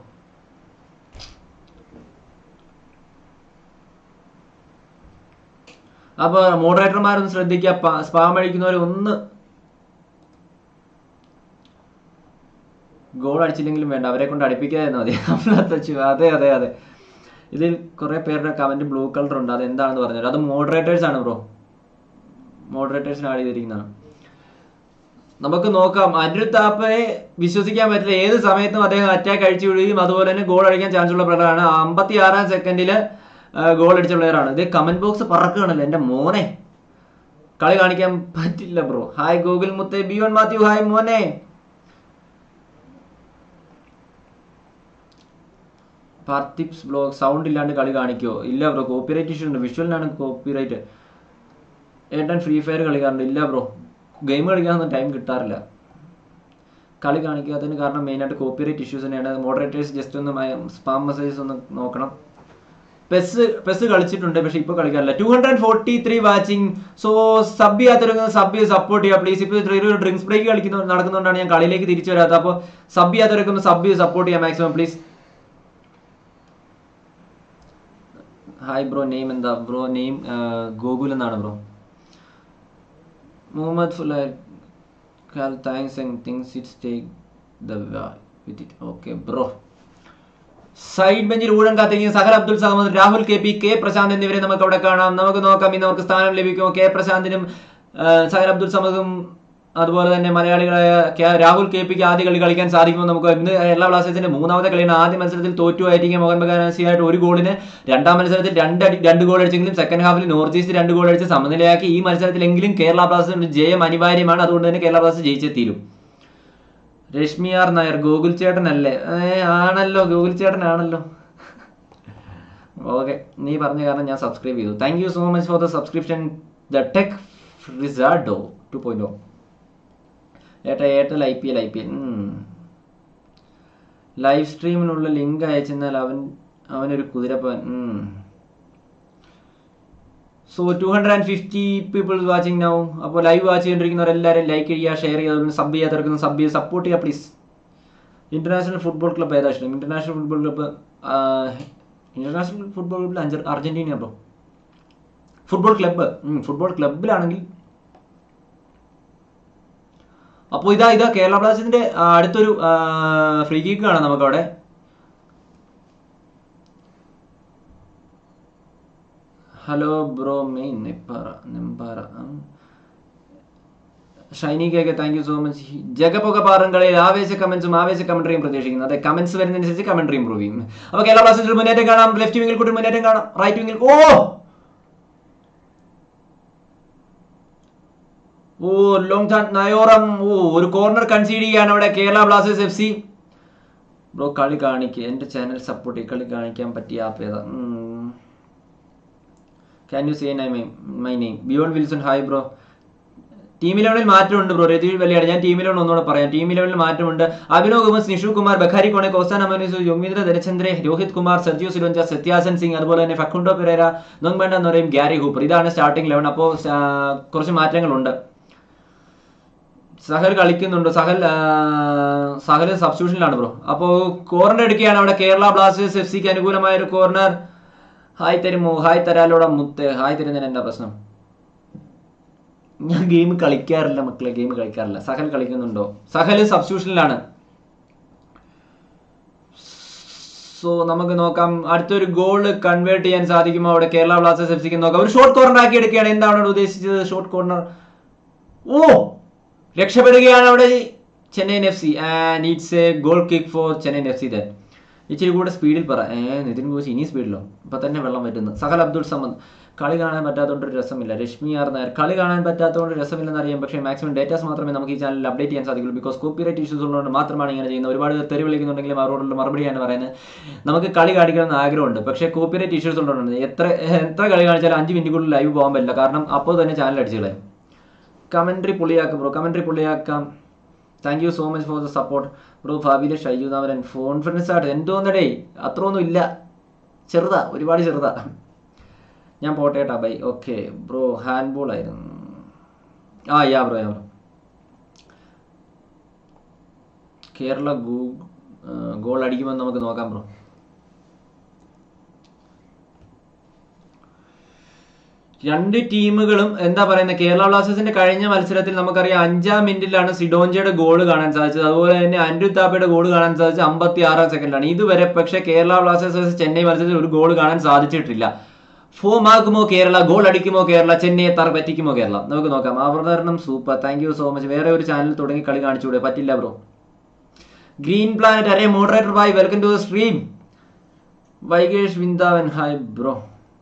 അപ്പൊ മോഡറേറ്റർമാരൊന്ന് ശ്രദ്ധിക്കുക. സ്പാം അടിക്കുന്നവരെ ഒന്ന് ഗോൾ അടിച്ചില്ലെങ്കിലും വേണ്ട, അവരെ കൊണ്ട് അടിപ്പിക്കാതിരുന്നാൽ മതി. അതെ അതെ അതെ, ഇതിൽ കുറെ പേരുടെ കമന്റ് ബ്ലൂ കളർ ഉണ്ട്. അത് എന്താണെന്ന് പറഞ്ഞത്, അത് മോഡറേറ്റേഴ്സ് ആണ് ബ്രോ. മോഡറേറ്റേഴ്സിന് ആഡ് ചെയ്തിരിക്കുന്നതാണ്. നമുക്ക് നോക്കാം. അനിരുദ്ധ് താപ്പയെ വിശ്വസിക്കാൻ പറ്റില്ല. ഏത് സമയത്തും അദ്ദേഹം അറ്റാക്ക് അഴിച്ചു വിടുകയും അതുപോലെ തന്നെ ഗോൾ അടിക്കാൻ ചാൻസ് ഉള്ള പ്ലെയറാണ്. 56-ാം സെക്കൻഡില് ഗോൾ അടിച്ച പ്ലെയറാണ്. ഇത് കമന്റ് ബോക്സ് പറക്കുകയാണല്ലോ എന്റെ മോനെ. കളി കാണിക്കാൻ പറ്റില്ല ബ്രോ. ഹായ് ഗൂഗിൾ മുത്തേ. ബിയോൺ മാത്യു ഹായ് മോനെ. പാർത്തിപ്സ് ബ്ലോഗ് സൗണ്ട് ഇല്ലാണ്ട് കളി കാണിക്കോ? ഇല്ല ബ്രോ, കോപ്പിറൈറ്റ് ഇഷ്യൂ ഉണ്ട്. വിഷ്വലിനാണ് കോപ്പിറൈറ്റ്. ഏട്ടൻ ഫ്രീ ഫയർ കളിക്കാറുണ്ട്? ഇല്ല ബ്രോ, ഗെയിം കളിക്കാനൊന്നും ടൈം കിട്ടാറില്ല. കളി കാണിക്കാത്തതിന് കാരണം മെയിനായിട്ട് കോപ്പിറൈറ്റ് ഇഷ്യൂസ് തന്നെയാണ്. മോഡറേറ്റേഴ്സ് ജസ്റ്റ് ഒന്ന് സ്പാം മെസ്സേജസ് ഒന്ന് നോക്കണം. പെസ് കളിച്ചിട്ടുണ്ട്, പക്ഷെ ഇപ്പോൾ കളിക്കാറില്ല. 243 വാച്ചിങ്. സോ സബ് ചെയ്യാത്തവരൊക്കെ സബ് സപ്പോർട്ട് ചെയ്യുക പ്ലീസ്. ഇപ്പോൾ ഒരു ഡ്രിങ്ക്സ് ബ്രേക്ക് നടക്കുന്നതുകൊണ്ടാണ് ഞാൻ കളിയിലേക്ക് തിരിച്ചു വരാത്തത്. അപ്പോൾ സബ് ചെയ്യാത്തവരൊക്കെ ഒന്ന് സപ്പോർട്ട് ചെയ്യാം maximum please. Hi bro, name എന്താ ബ്രോ? നെയിം ഗോകുൽ എന്നാണ് ബ്രോ. മുഹമ്മദ് ഫുലാർ thanks and things it's take the with it. Okay bro. Side ബെഞ്ചിൽ ഊഴം കാത്തിരിക്കുന്ന Sahal Abdul Samad, Rahul K P, K Prashanth എന്നിവരെ നമുക്ക് അവിടെ കാണാം. നമുക്ക് നോക്കാം ഇന്ന് അവർക്ക് സ്ഥാനം ലഭിക്കുമോ. കെ പ്രശാന്തിനും സഹൽ അബ്ദുൾ സമദും അതുപോലെ തന്നെ മലയാളികളായ രാഹുൽ കെ പിക്ക് ആദ്യ കളി കളിക്കാൻ സാധിക്കുമോ നമുക്ക്. ഇന്ന് കേരള ബ്ലാസ്റ്റേഴ്സിന്റെ മൂന്നാമത്തെ കളിയാണ്. ആദ്യ മത്സരത്തിൽ തോറ്റുമായിരിക്കും മോഹൻ ബഗാനാസിയായിട്ട് 1 ഗോളിന്. രണ്ടാം മത്സരത്തിൽ രണ്ട് ഗോൾ അടിച്ചെങ്കിലും സെക്കൻഡ് ഹാഫിൽ നോർത്ത് ഈസ്റ്റ് 2 ഗോൾ അടിച്ച് സമനിലയാക്കി. ഈ മത്സരത്തിലെങ്കിലും കേരള ബ്ലാസ്റ്റേഴ്സിന് ജയം അനിവാര്യമാണ്. അതുകൊണ്ട് തന്നെ കേരള ബ്ലാസ്റ്റേഴ്സ് ജയിച്ചേ തീരും. രശ്മി ആർ നായർ, ഗൂഗിൾ ചേട്ടനല്ലേ? ആണല്ലോ, ഗൂഗിൾ ചേട്ടനാണല്ലോ. ഓക്കെ, നീ പറഞ്ഞ കാരണം ഞാൻ സബ്സ്ക്രൈബ് ചെയ്തു. Thank you so much for the subscription. The tech റിസാർഡോ 2.0. എയർടെൽ IPL ലൈവ് സ്ട്രീമിനുള്ള ലിങ്ക് അയച്ചെന്നാൽ അവനൊരു കുതിരപ്പൻ. So 250 people watching now. അപ്പോൾ ലൈവ് വാച്ച് ചെയ്തുകൊണ്ടിരിക്കുന്നവരെല്ലാവരും ലൈക്ക് ചെയ്യുക, ഷെയർ ചെയ്യുക, സബ് ചെയ്യാത്തവർക്കൊന്ന് സബ് ചെയ്ത് സപ്പോർട്ട് ചെയ്യുക പ്ലീസ്. ഇന്റർനാഷണൽ ഫുട്ബോൾ ക്ലബ്ബ് ഏതാ ഇഷ്ടം? ഇന്റർനാഷണൽ ഫുട്ബോൾ ക്ലബ്ബിൽ അർജന്റീന ബ്രോ. ഫുട്ബോൾ ക്ലബ്ബിലാണെങ്കിൽ അപ്പോൾ ഇതാ കേരള ബ്ലാസ്റ്റേഴ്സിന്റെ അടുത്തൊരു ഫ്രീ കിക്ക് കാണാം നമുക്കവിടെ. ഹലോ ബ്രോ മെയിൻ നെമ്പാറ Shiny cake, thank you so much. ജഗപ്പൊക്കെ പാറങ്കളിൽ ആവേശ കമന്റ്സും ആവേശ കമന്ററിയും പ്രതീക്ഷിക്കുന്നു. അതെ, കമന്റ്സ് വരുന്നതനുസരിച്ച് കമന്ററി ഇംപ്രൂവ് ചെയ്യും. അപ്പോൾ കേരള ബ്ലാസ്റ്റേഴ്സിൽ മുന്നേറ്റം കാണാം. ലെഫ്റ്റ് വിങ്ങിൽ കൂടി മുന്നേറ്റം കാണാം. റൈറ്റ് വിങ്ങിൽ ലോങ് നയോറം. ഒരു കോർണർ കൺസീഡ് ചെയ്യാണ് അവിടെ കേരള ബ്ലാസ്റ്റേഴ്സ് FC. ബ്രോ കളി കാണിക്കുക, എന്റെ ചാനൽ സപ്പോർട്ട് കളി കാണിക്കാൻ പറ്റിയ ആപ്പ് ഏതാ? Can you say my name? Beyond Wilson, hi bro. Team 11 മാറ്റമുണ്ട് ബ്രോ. രതീഷ് വലിയാണ്. ഞാൻ ടീം 11 ഒന്നുകൂടെ പറയാം. ടീം 11 മാറ്റമുണ്ട്. Abhinav Gomes, Nishu Kumar, Bakary Kone, Costa Nhamoinesu, Yogendra Dhanachandra, Rohit Kumar, Sergio Cidoncha, Seityasen Singh, അതുപോലെ തന്നെ ഫക്കുണ്ടോ പെരേര, നോങ്ബണ്ട എന്ന് പറയും, ഗ്യാരി ഹൂപ്പർ. ഇതാണ് സ്റ്റാർട്ടിംഗ് 11. അപ്പോൾ കുറച്ച് മാറ്റങ്ങളുണ്ട്. സഹൽ കളിക്കുന്നുണ്ട്. സഹൽ സബ്സ്റ്റിറ്റ്യൂഷനിലാണ് ബ്രോ. അപ്പോൾ കോർണർ എടുക്കുകയാണ് അവിടെ കേരള ബ്ലാസ്റ്റേഴ്സ് എഫ് സിക്ക് അനുകൂലമായ ഒരു കോർണർ. ഹായ് തരുമോ? ഹായ് തരാലോടെ മുത്ത്. ഹായ് തരുന്നതിന് എന്താ പ്രശ്നം? ഞാൻ ഗെയിം കളിക്കാറില്ല മക്കളെ, ഗെയിം കളിക്കാറില്ല. സഹൽ കളിക്കുന്നുണ്ടോ? സഹൽ സബ്സ്റ്റിറ്റ്യൂഷനിലാണ്. സോ നമുക്ക് നോക്കാം അടുത്തൊരു ഗോൾ കൺവേർട്ട് ചെയ്യാൻ സാധിക്കുമോ അവിടെ കേരള ബ്ലാസ്റ്റേഴ്സ് എഫ് സിക്ക് നോക്കാം. ഒരു ഷോർട്ട് കോർണർ ആക്കി എടുക്കുകയാണ്. എന്താണ് അവിടെ ഉദ്ദേശിച്ചത്? Short corner. ഓ, രക്ഷപ്പെടുകയാണ് അവിടെ Chennaiyin F C. And it's a goal kick for Chennaiyin F C. Then ഇച്ചിരി കൂടെ സ്പീഡിൽ പറ. നിതിൻ കോച്ച് ഇനി സ്പീഡിലോ? ഇപ്പൊ തന്നെ വെള്ളം പറ്റുന്നു. സഹൽ അബ്ദുൾ സമദ്, കളി കാണാൻ പറ്റാത്തതുകൊണ്ട് രസമില്ല. രശ്മി ആർ നായർ, കളി കാണാൻ പറ്റാത്തതുകൊണ്ട് രസമില്ലെന്ന് അറിയാം. പക്ഷേ മാക്സിമം ഡേറ്റാസ് മാത്രമേ നമുക്ക് ഈ ചാനലിൽ അപ്ഡേറ്റ് ചെയ്യാൻ സാധിക്കുള്ളൂ. ബിക്കോസ് കോപ്പിറൈറ്റ് ഇഷ്യൂസ് ഉള്ളതുകൊണ്ട് മാത്രമാണ് ഇങ്ങനെ ചെയ്യുന്നത്. ഒരുപാട് തെറി വിളിക്കുന്നുണ്ടെങ്കിലും അവരോടുള്ള മറുപടിയാണ് പറയുന്നത്. നമുക്ക് കളി കാണിക്കണമെന്ന് ആഗ്രഹമുണ്ട്, പക്ഷേ കോപ്പിറൈറ്റ് ഇഷ്യൂസ് ഉള്ളതുകൊണ്ട് എത്ര കളി കാണിച്ചാലും 5 മിനിറ്റുകളിൽ ലൈവ് പോകാൻ പറ്റില്ല. കാരണം അപ്പോൾ തന്നെ ചാനൽ അടിച്ചു കളയും. കമൻട്രി പൊളിയാക്കാം ബ്രോ, കമൻട്രി പൊളിയാക്കാം. Thank you so much for the support bro. ഭാവിയിലെ ഷൈജുദാമരൻ കോൺഫിഡൻസ് ആയിട്ട് എന്തോന്നടേ അത്രയൊന്നും ഇല്ല, ചെറുതാ, ഒരുപാട് ചെറുതാ. ഞാൻ പോട്ടേട്ടാ bye. Okay bro, hand ball ആയിരുന്നു. Yeah bro. കേരള ഗോൾ അടിക്കുമെന്ന് നമുക്ക് നോക്കാം ബ്രോ. രണ്ട് ടീമുകളും എന്താ പറയുന്നത്, കേരള ബ്ലാസ്റ്റേഴ്സിന്റെ കഴിഞ്ഞ മത്സരത്തിൽ നമുക്കറിയാം 5-ാം മിനിറ്റിലാണ് സിഡോഞ്ചയുടെ ഗോൾ കാണാൻ സാധിച്ചത്. അതുപോലെ തന്നെ അൻഡു താപ്പയുടെ ഗോൾ കാണാൻ സാധിച്ചത് 56-ാം സെക്കൻഡിലാണ്. ഇതുവരെ പക്ഷേ കേരള ബ്ലാസ്റ്റേഴ്സ് ചെന്നൈ മത്സരത്തിൽ ഒരു ഗോൾ കാണാൻ സാധിച്ചിട്ടില്ല. ഫോമാകുമോ കേരള? ഗോൾ അടിക്കുമോ കേരള? ചെന്നൈയെ തറ പറ്റിക്കുമോ കേരള? നമുക്ക് നോക്കാം. അവതരണം super, thank you so much. വേറെ ഒരു ചാനൽ തുടങ്ങി കളി കാണിച്ചുകൂടെ? പറ്റില്ല ബ്രോ. ഗ്രീൻ പ്ലാനറ്റ്, അരേ moderator bye, welcome to the stream. വൈകേഷ് വിന്ദാവൻ, hi bro.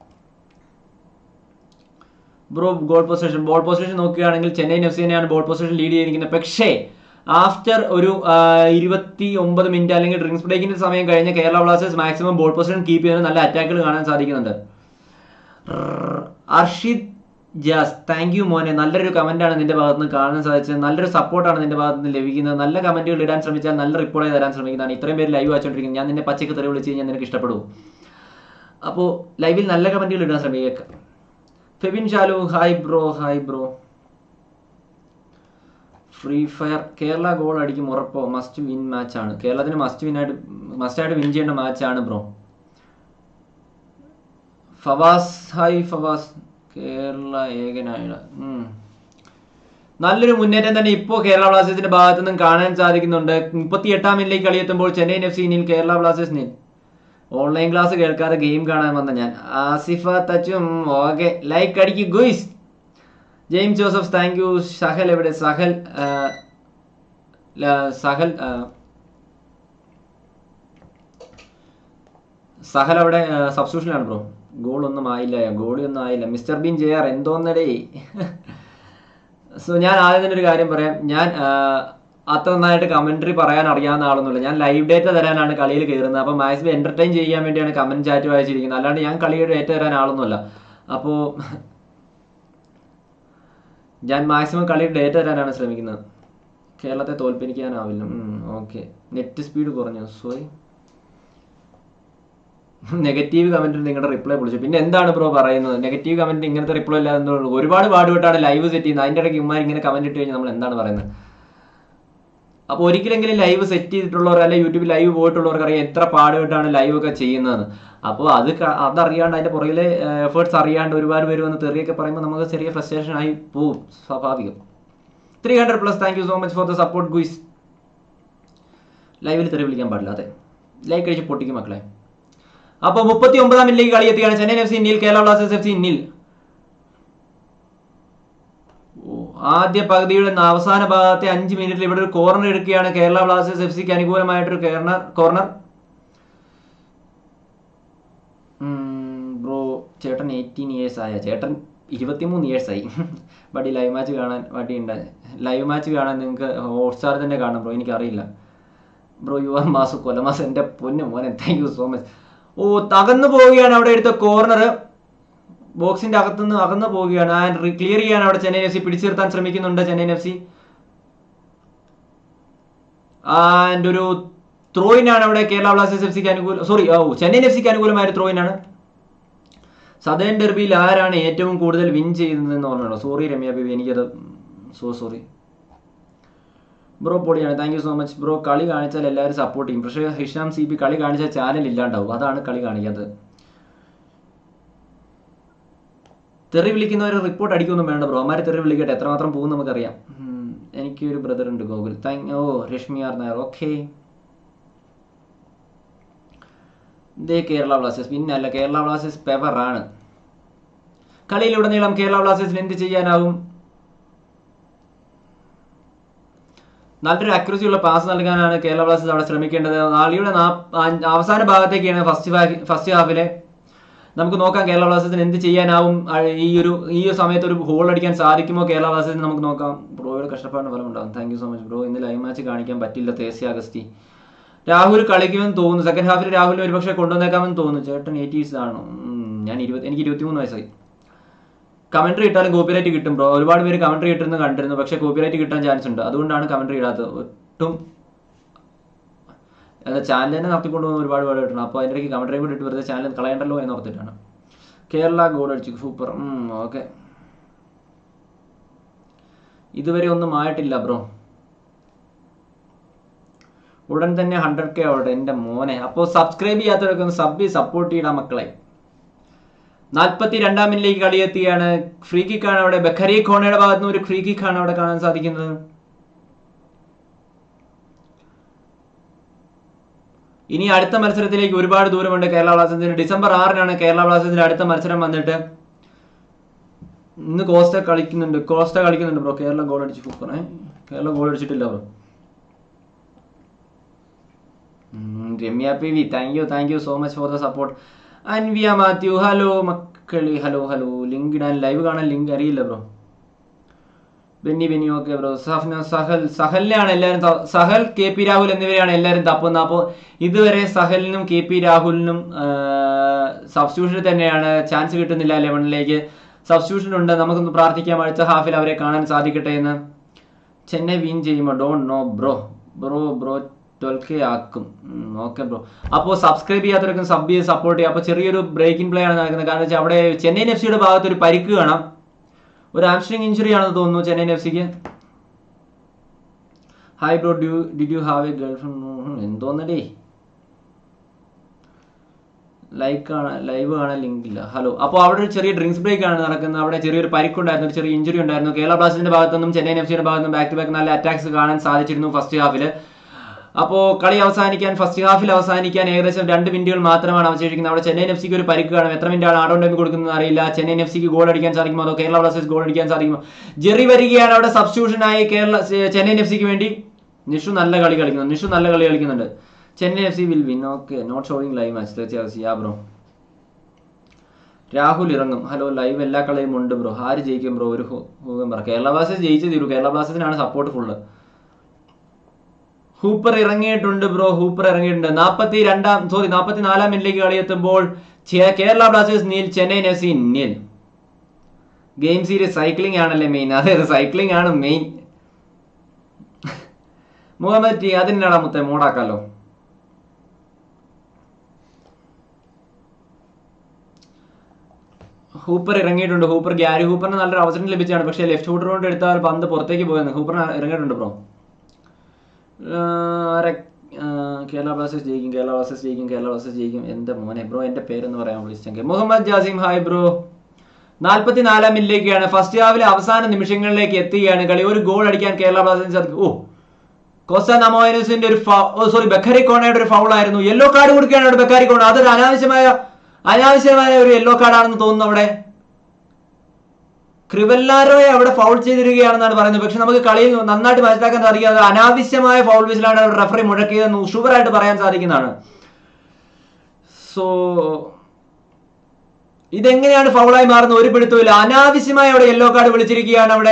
Bro ball position നോക്കുകയാണെങ്കിൽ ചെന്നൈയിൻ എഫ് സി തന്നെയാണ് ബോൾ പൊസിഷൻ ലീഡ് ചെയ്തിരിക്കുന്നത്. പക്ഷേ ആഫ്റ്റർ ഒരു 29 മിനിറ്റ് അല്ലെങ്കിൽ ഡ്രിങ്ക്സ് ബ്രേക്കിന്റെ സമയം കഴിഞ്ഞ Kerala Blasters maximum ball position keep ചെയ്യുന്ന നല്ല അറ്റാക്കുകൾ കാണാൻ സാധിക്കുന്നുണ്ട്. അർഷിദ് ജാസ്, താങ്ക് യു മോനെ. നല്ലൊരു കമന്റാണ് നിന്റെ ഭാഗത്ത് നിന്ന് കാണാൻ സാധിച്ചത്. നല്ലൊരു സപ്പോർട്ടാണ് നിന്റെ ഭാഗത്ത് നിന്ന് ലഭിക്കുന്നത്. നല്ല കമന്റുകൾ ഇടാൻ ശ്രമിച്ചാൽ നല്ല റിപ്ലൈ തരാൻ ശ്രമിക്കുന്നതാണ്. ഇത്രയും പേര് ലൈവ് വായിച്ചുകൊണ്ടിരിക്കുന്നത്. ഞാൻ നിന്നെ പച്ചക്ക് തെറി വിളിച്ച് കഴിഞ്ഞാൽ നിനക്ക് ഇഷ്ടപ്പെടും. അപ്പോൾ ലൈവിൽ നല്ല കമന്റുകൾ ഇടാൻ ശ്രമിക്കുക. Febin Shalu, hi bro. Hi bro. Free fire Kerala goal അടിക്കും ഉറപ്പോ? മസ്റ്റ് വിൻ മാച്ച് ആണ്. കേരളത്തിന് മസ്റ്റായിട്ട് വിൻ ചെയ്യേണ്ട മാച്ചാണ് ബ്രോ. ഫവാസ്, ഹായ് ഫവാസ്. കേരള ഏകനായ നല്ലൊരു മുന്നേറ്റം തന്നെ ഇപ്പോൾ കേരള ബ്ലാസ്റ്റേഴ്സിന്റെ ഭാഗത്തു നിന്നും കാണാൻ സാധിക്കുന്നുണ്ട്. 38-ാം മിനിറ്റിലേക്ക് കളിയെത്തുമ്പോൾ Chennaiyin F C nil, Kerala Blasters nil. Online class കേൾക്കാതെ ഗെയിം കാണാൻ വന്ന ഞാൻ. ആസിഫ തച്ചും ഓക്കെ, ലൈക്ക് അടിക്ക് guys. James Joseph, thank you. Sahal എവിടെ? സഹൽ അവിടെ സബ്സ്റ്റിറ്റ്യൂഷനിലാണ് ബ്രോ. ഗോളൊന്നും ആയില്ല. മിസ്റ്റർ ബീൻ JR എന്തോന്നടേ. സോ ഞാൻ ആദ്യം തന്നെ ഒരു കാര്യം പറയാം. ഞാൻ അത്ര നന്നായിട്ട് കമന്ററി പറയാൻ അറിയാവുന്ന ആളൊന്നുമില്ല. ഞാൻ ലൈവ് ഡേറ്റ തരാനാണ് കളിയിൽ കയറുന്നത്. അപ്പോൾ മാക്സിമം എന്റർടൈൻ ചെയ്യാൻ വേണ്ടിയാണ് കമന്റ് ചാറ്റ് വായിച്ചിരിക്കുന്നത്. അല്ലാണ്ട് ഞാൻ കളിയുടെ ഡേറ്റ തരാൻ ആളൊന്നുമല്ല. അപ്പോൾ ഞാൻ മാക്സിമം കളിയുടെ ഡേറ്റ തരാനാണ് ശ്രമിക്കുന്നത്. കേരളത്തെ തോൽപ്പിക്കാനാവില്ല. ഓക്കെ, നെറ്റ് സ്പീഡ് കുറഞ്ഞു, സോറി. നെഗറ്റീവ് കമന്റിന് നിങ്ങളുടെ റിപ്ലൈ പൊളിച്ചു. പിന്നെ എന്താണ് ബ്രോ പറയുന്നത്? നെഗറ്റീവ് കമന്റ് ഇങ്ങനത്തെ റിപ്ലൈ ഇല്ലാതെ ഒരുപാട് പാടുപെട്ടാണ് ലൈവ് സെറ്റ് ചെയ്യുന്നത്. അതിൻ്റെ ഇടയ്ക്ക് ഉമ്മാർ ഇങ്ങനെ കമന്റ് ഇട്ട് കഴിഞ്ഞാൽ നമ്മൾ എന്താണ് പറയുന്നത്? അപ്പോൾ ഒരിക്കലെങ്കിലും ലൈവ് സെറ്റ് ചെയ്തിട്ടുള്ളവർ അല്ലെങ്കിൽ യൂട്യൂബിൽ ലൈവ് പോയിട്ടുള്ളവർക്ക് അറിയാം എത്ര പാടുപെട്ടാണ് ലൈവ് ഒക്കെ ചെയ്യുന്നതെന്ന്. അപ്പോൾ അതറിയാണ്ട് അതിൻ്റെ പുറകിലെ എഫേർട്സ് അറിയാണ്ട് ഒരുപാട് പേര് വന്ന് തെറിയൊക്കെ പറയുമ്പോൾ നമുക്ക് ചെറിയ ഫ്രസ്ട്രേഷൻ ആയി പോവും, സ്വാഭാവികം. 300+, thank you so much for the support guys. ലൈവിൽ തെറി വിളിക്കാൻ പാടില്ല, അതെ. ലൈക്ക് കഴിച്ച് പൊട്ടിക്കും മക്കളെ. അപ്പോൾ 39-ാം മിനിറ്റിലേക്ക് കളി എത്തുകയാണ്. Chennaiyin F C nil, Kerala Blasters F C നിൽ. ആദ്യ പകുതിയുടെ അവസാന ഭാഗത്തെ 5 മിനിറ്റിൽ ഇവിടെ ഒരു കോർണർ എടുക്കുകയാണ് കേരള ബ്ലാസ്റ്റേഴ്സ് എഫ് സിക്ക് അനുകൂലമായിട്ടൊരു കോർണർ. ബ്രോ ചേട്ടൻ 18 ഇയേഴ്സ് ആയ? ചേട്ടൻ 23 ഇയേഴ്സ് ആയി. ബട്ട് ഈ ലൈവ് മാച്ച് കാണാൻ വടിയുണ്ടായി. ലൈവ് മാച്ച് കാണാൻ നിങ്ങൾക്ക് ഹോട്ട്സ്റ്റാർ തന്നെ കാണണം ബ്രോ, എനിക്കറിയില്ല ബ്രോ. യു ആർ മാസ് കൊലമാസ്, എൻ്റെ പൊന്നു മോനെ, താങ്ക് യു സോ മച്ച്. ഓ, തകർന്നു പോവുകയാണ് അവിടെ എടുത്ത കോർണർ. ബോക്സിന്റെ അകത്തുനിന്ന് അകന്നു പോവുകയാണ്. ആൻഡ് ക്ലിയർ ചെയ്യാൻ അവിടെ ചെന്നൈയിൻ എഫ് സി പിടിച്ചു നിർത്താൻ ശ്രമിക്കുന്നുണ്ട് ചെന്നൈയിൻ എഫ് സി. ആൻഡ് ഒരു ത്രോയിനാണ് അവിടെ കേരള ബ്ലാസ്റ്റേഴ്സ് എഫ് സിക്ക് അനുകൂലം, ചെന്നൈയിൻ എഫ് സിക്ക് അനുകൂലമായ ഒരു ത്രോയിനാണ്. സദേൺ ഡെർബിയിൽ ആരാണ് ഏറ്റവും കൂടുതൽ വിൻ ചെയ്യുന്നതെന്ന് ഓർമ്മയുണ്ടോ? സോറി രമ്യ ബേബി, എനിക്കത് സോറി ബ്രോ. പൊളിയാണ്, thank you so much bro. കളി കാണിച്ചാൽ എല്ലാവരും സപ്പോർട്ട് ചെയ്യും, പക്ഷേ ഹിഷാം സി പി കളി കാണിച്ചാൽ ചാനൽ ഇല്ലാണ്ടാവും, അതാണ് കളി കാണിക്കാത്തത്. തെറി വിളിക്കുന്നവർ റിപ്പോർട്ട് അടിക്കൊന്നും വേണ്ട ബ്രോ, അമാരെ തെറി വിളിക്കട്ടെ, എത്രമാത്രം പോകും നമുക്കറിയാം. എനിക്കൊരു ബ്രദർ ഉണ്ട് ഗോകുൽ, രശ്മി ആർ നായർ, ഓക്കെ. ഇതേ കേരള ബ്ലാസ്റ്റേഴ്സ്, പിന്നല്ല കേരള ബ്ലാസ്റ്റേഴ്സ് പെവറാണ്. കളിയിലുടനീളം കേരള ബ്ലാസ്റ്റേഴ്സിന് എന്ത് ചെയ്യാനാവും? നല്ലൊരു അക്യുറസി ഉള്ള പാസ് നൽകാനാണ് കേരള ബ്ലാസ്റ്റേഴ്സ് അവിടെ ശ്രമിക്കേണ്ടത്. കളിയുടെ അവസാന ഭാഗത്തേക്കാണ് ഫസ്റ്റ് ഹാഫിലെ. നമുക്ക് നോക്കാം കേരള ബ്ലാസ്റ്റേഴ്സിന് എന്ത് ചെയ്യാനാവും. ഈ സമയത്ത് ഒരു ഹോൾ അടിക്കാൻ സാധിക്കുമോ കേരള ബ്ലാസ്റ്റേഴ്സിന്, നമുക്ക് നോക്കാം. ബ്രോയുടെ കഷ്ടപ്പാടിന് ഫലം ഉണ്ടാകും. Thank you so much bro. ഇന്ന് ലൈവ് മാച്ച് കാണിക്കാൻ പറ്റില്ല, തേസി അഗസ്തി. രാഹുൽ കളിക്കുമെന്ന് തോന്നുന്നു, സെക്കൻഡ് ഹാഫിൽ രാഹുലിനെ ഒരുപക്ഷെ കൊണ്ടുവന്നേക്കാമെന്ന് തോന്നുന്നു. ചേട്ടൻ 80s ആണോ? എനിക്ക് 23 വയസ്സായി. കമന്ററി ഇട്ടാലും കോപ്പിറൈറ്റ് കിട്ടും ബ്രോ. ഒരുപാട് പേര് കമന്ററി ഇട്ടെന്ന് കണ്ടിരുന്നു, പക്ഷെ കോപ്പിറൈറ്റ് കിട്ടാൻ ചാൻസ് ഉണ്ട്, അതുകൊണ്ടാണ് കമന്ററി ഇടാത്തത്. ഒട്ടും ചാനൽ തന്നെ നടത്തിക്കൊണ്ടുപോകുന്ന ഒരുപാട് പേര് കിട്ടണം, അപ്പോൾ അതിൻ്റെ ഇടയ്ക്ക് കമന്ററിയും കൂടി ഇട്ട് വെറുതെ ചാനൽ കളയണ്ടല്ലോ എന്ന് ഓർത്തിട്ടാണ്. കേരള ഗോൾ അടിച്ചു, സൂപ്പർ. ഓക്കെ, ഇതുവരെ ഒന്നും ആയിട്ടില്ല ബ്രോ. ഉടൻ തന്നെ 100K ആവട്ടെ എൻ്റെ മോനെ. അപ്പോൾ സബ്സ്ക്രൈബ് ചെയ്യാത്തവരൊക്കെ ഒന്ന് സപ്പോർട്ട് ചെയ്യണം മക്കളെ. 42-ാം മിനിറ്റിലേക്ക് കളിയെത്തിയാണ്. ഫ്രീ കിക്കാണ് അവിടെ, ബക്കരി കോണയുടെ ഭാഗത്ത് നിന്ന് ഒരു ഫ്രീ കിക്കാണ് അവിടെ കാണാൻ സാധിക്കുന്നത്. ഇനി അടുത്ത മത്സരത്തിലേക്ക് ഒരുപാട് ദൂരമുണ്ട് കേരള ബ്ലാസ്റ്റേഴ്സിന്. ഡിസംബർ 6-നാണ് കേരള ബ്ലാസ്റ്റേഴ്സിന്റെ അടുത്ത മത്സരം വന്നിട്ട്. ഇന്ന് കോസ്റ്റ കളിക്കുന്നുണ്ട് ബ്രോ. കേരള ഗോൾ അടിച്ചു, സൂപ്പർ. കേരള ഗോൾ അടിച്ചിട്ടില്ല bro. Ramya P V, thank you so much for the support. Anvia Mathew, hello മക്കളി, ഹലോ. ലിങ്ക് ഇടാൻ, ലൈവ് കാണാൻ ലിങ്ക് അറിയില്ല ബ്രോ. Benny okay bro. സഹലിനെയാണ് എല്ലാവരും, സഹൽ KP രാഹുൽ എന്നിവരെയാണ് എല്ലാവരും തപ്പുന്നത്. അപ്പോൾ ഇതുവരെ സഹലിനും KP രാഹുലിനും സബ്സ്റ്റിറ്റ്യൂഷൻ തന്നെയാണ്, ചാൻസ് കിട്ടുന്നില്ല 11ലേക്ക്. സബ്സ്റ്റിറ്റ്യൂഷൻ ഉണ്ട്, നമുക്കൊന്ന് പ്രാർത്ഥിക്കാം അടുത്ത ഹാഫിൽ അവരെ കാണാൻ സാധിക്കട്ടെ എന്ന്. ചെന്നൈ വിൻ ചെയ്യുമോ? Don't know bro. 12K ആക്കും. Okay bro. അപ്പോൾ സബ്സ്ക്രൈബ് ചെയ്യാത്തവരൊക്കെ സബ് ചെയ്ത് സപ്പോർട്ട് ചെയ്യുക. അപ്പോൾ ചെറിയൊരു ബ്രേക്കിംഗ് പ്ലേ ആണ് നടക്കുന്നത്, കാരണം വെച്ചാൽ അവിടെ ചെന്നൈയിൻ FC യുടെ ഭാഗത്ത് ഒരു പരിക്ക് കാണാം, ഒരു ഹാംസ്ട്രിങ് ഇഞ്ചുറി ആണെന്ന് തോന്നുന്നു ചെന്നൈയിൻ FC ക്ക്. Hi bro, did you have a girlfriend? എന്തോന്നടേ, ലൈവ് കാണാൻ ലിങ്ക് ഇല്ല. ഹലോ. അപ്പോൾ അവിടെ ഒരു ചെറിയ ഡ്രിങ്ക്സ് ബ്രേക്ക് ആണ് നടക്കുന്നത്. അവിടെ ചെറിയൊരു പരിക്കുണ്ടായിരുന്നു, ഒരു ചെറിയ ഇഞ്ചുറി ഉണ്ടായിരുന്നു. കേരള ബ്ലാസ്റ്റേഴ്സിന്റെ ഭാഗത്തുനിന്നും ചെന്നൈയിൻ FC യുടെ ഭാഗത്തുനിന്നും ബാക്ക് ടു ബാക്ക് നല്ല അറ്റാക്സ് കാണാൻ സാധിച്ചിരുന്നു ഫസ്റ്റ് ഹാഫിൽ. അപ്പോൾ ഫസ്റ്റ് ഹാഫിൽ അവസാനിക്കാൻ ഏകദേശം 2 മിനിറ്റുകൾ മാത്രമാണ് അവശേഷിക്കുന്നത്. അവിടെ ചെന്നൈയിൻ FC ക്ക് ഒരു പരിക്ക് കാണും. എത്ര മിനിറ്റാണ് ആഡ് ഓൺ ടൈം കൊടുക്കുന്നത് അറിയില്ല. ചെന്നൈയിൻ FC ക്ക് ഗോൾ അടിക്കാൻ സാധിക്കുമോ, അതോ കേരള ബ്ലാസ്റ്റേഴ്സ് ഗോൾ അടിക്കാൻ സാധിക്കുമോ? ജെറി വരികയാണ് അവിടെ സബ്സ്റ്റിറ്റ്യൂഷനായി ചെന്നൈയിൻ FC ക്ക് വേണ്ടി. നിഷു നല്ല കളി കളിക്കുന്നുണ്ട്. Chennaiyin FC will win. Okay, not showing live match. തീർച്ചയായും ബ്രോ. രാഹുൽ ഇറങ്ങും. ഹലോ, ലൈവ് എല്ലാ കളിയും ഉണ്ട് ബ്രോ. ആര് ജയിക്കും ബ്രോ? ഒരു ഊഹം പറ. കേരള ബ്ലാസ്റ്റേഴ്സ് ജയിച്ചു തീരൂ. കേരള ബ്ലാസ്റ്റേഴ്സിനാണ് സപ്പോർട്ട് ഫുള്ള്. ഹൂപ്പർ ഇറങ്ങിയിട്ടുണ്ട് ബ്രോ. 44-ാം മിനിറ്റിലേക്ക് കളിയെത്തുമ്പോൾ Kerala Blasters nil, Chennaiyin FC nil. Game series cycling ആണല്ലേ മെയിൻ? അതെ, സൈക്ലിംഗ് ആണ് മെയിൻ. മുഹമ്മദ് ടി, അതിനാടാ മുത്തേ മോഡാക്കാലോ. ഹൂപ്പർ ഇറങ്ങിയിട്ടുണ്ട്. ഗ്യാരി ഹൂപ്പറിന് നല്ലൊരു അവസരം ലഭിച്ചാണ്, പക്ഷേ ലെഫ്റ്റ് ഫുട്ടർ കൊണ്ട് എടുത്താൽ പന്ത് പുറത്തേക്ക് പോയെന്ന്. ഹൂപ്പർ ഇറങ്ങിയിട്ടുണ്ട് ബ്രോ. കേരള ബ്ലാസ്റ്റേഴ്സ് ജയിക്കും. എന്റെ മോനെ ബ്രോ, എന്റെ പേരെന്ന് പറയാൻ വിളിച്ചെങ്കിൽ. Muhammad Jasim, hi bro. 44-ാം മിനിറ്റിലേക്കാണ്, ഫസ്റ്റ് ഹാഫിലെ അവസാന നിമിഷങ്ങളിലേക്ക് എത്തുകയാണ് കളി. ഒരു ഗോൾ അടിക്കാൻ കേരള ബ്ലാസ്റ്റേഴ്സിന് സാധിക്കും. കോസ്റ്റ നമോയനസിന്റെ ബക്കരി കോണയുടെ ഒരു ഫൗൾ ആയിരുന്നു. യെല്ലോ കാർഡ് കൊടുക്കുകയാണ് അവിടെ ബക്കരി കോണ. അതൊരു അനാവശ്യമായ ഒരു യെല്ലോ കാർഡാണെന്ന് തോന്നുന്നു. അവിടെ ക്രിവെല്ലാരോയെ അവിടെ ഫൗൾ ചെയ്തിരിക്കുകയാണെന്നാണ് പറയുന്നത്. പക്ഷെ നമുക്ക് കളിയിൽ നന്നായിട്ട് മനസ്സിലാക്കാൻ സാധിക്കും അത് അനാവശ്യമായ ഫൗൾ വിസിലാണ് റഫറി മുഴക്കിയതെന്ന് ഷുവറായിട്ട് പറയാൻ സാധിക്കുന്നതാണ്. സോ ഇതെങ്ങനെയാണ് ഫൗളായി മാറുന്നത് ഒരു പിടുത്തമില്ല. അനാവശ്യമായി അവിടെ യെല്ലോ കാർഡ് വിളിച്ചിരിക്കുകയാണ്. അവിടെ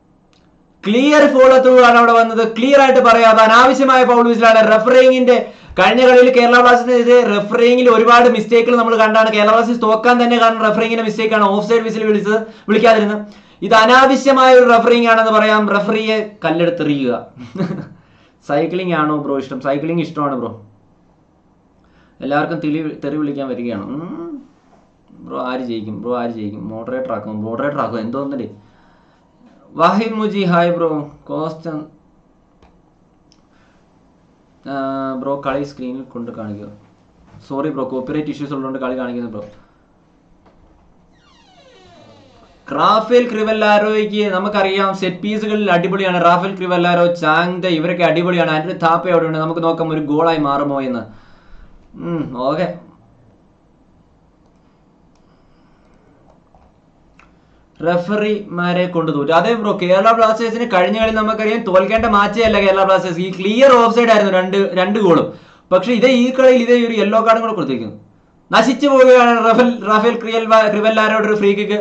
ക്ലിയർ ഫോളോ ത്രൂ ആണ് അവിടെ വന്നത്. ക്ലിയർ ആയിട്ട് പറയാതെ അനാവശ്യമായ ഫൗൾ വിസിലാണ്. കഴിഞ്ഞ കളിയിൽ കേരള ബ്ലാസ്റ്റേഴ്സിന് റെഫറിങ്ങിൽ ഒരുപാട് മിസ്റ്റേക്കുകൾ നമ്മൾ കണ്ടാണ്. കേരള ബ്ലാസ്റ്റേഴ്സ് തോക്കാൻ തന്നെ കാരണം റെഫറിങ്ങിന്റെ മിസ്റ്റേക്കാണ്. ഓഫ് സൈഡ് വിസിൽ വിളിക്കാതിരുന്നത്. ഇത് അനാവശ്യമായ ഒരു റെഫറിങ് ആണെന്ന് പറയാം. റെഫറിയെ കല്ലെടുത്തെറിയുക. സൈക്ലിംഗ് ആണോ ബ്രോ ഇഷ്ടം? സൈക്ലിംഗ് ഇഷ്ടമാണ് ബ്രോ. എല്ലാവർക്കും തെറി വിളിക്കാൻ വരികയാണ്. ബ്രോ ആര് ജയിക്കും? മോഡറേറ്റർ ആക്കും എന്തോന്നല്ലേ. വാഹിദ് മുജി ഹായ് ബ്രോ. കോസ്റ്റ് ബ്രോ കളി സ്ക്രീനിൽ കൊണ്ട് കാണിക്കുക. സോറി ബ്രോ, കോപ്പിറൈറ്റ് ഇഷ്യൂസ് ഉള്ളതുകൊണ്ട് കളി കാണിക്കുന്നു ബ്രോ. റാഫേൽ ക്രിവെല്ലാരോയ്ക്ക് നമുക്കറിയാം സെറ്റ് പീസുകളിൽ അടിപൊളിയാണ്. റാഫേൽ ക്രിവെല്ലാരോ, ചാങ്ത ഇവരൊക്കെ അടിപൊളിയാണ്. ആൻഡ്രൂ താപ്പ അവിടെയുണ്ട്. നമുക്ക് നോക്കാം ഒരു ഗോളായി മാറുമോ എന്ന്. ഓക്കെ, റെഫറിമാരെ കൊണ്ട് തോറ്റു. അതേ ബ്രോ, കേരള ബ്ലാസ്റ്റേഴ്സിന് കഴിഞ്ഞ കളി നമുക്കറിയാം തോൽക്കേണ്ട മാച്ചേ അല്ല കേരള ബ്ലാസ്റ്റേഴ്സ്. ഈ ക്ലിയർ ഓഫ് സൈഡ് ആയിരുന്നു രണ്ട് ഗോളും. പക്ഷെ ഈ കളിയിൽ ഇതേ ഒരു യെല്ലോ കാർഡും കൂടെ കൊടുത്തിരിക്കുന്നു. നശിച്ചു പോവുകയാണ് റാഫേൽ ക്രിവെല്ലാരോയുടെ ഒരു ഫ്രീ കിക്ക്.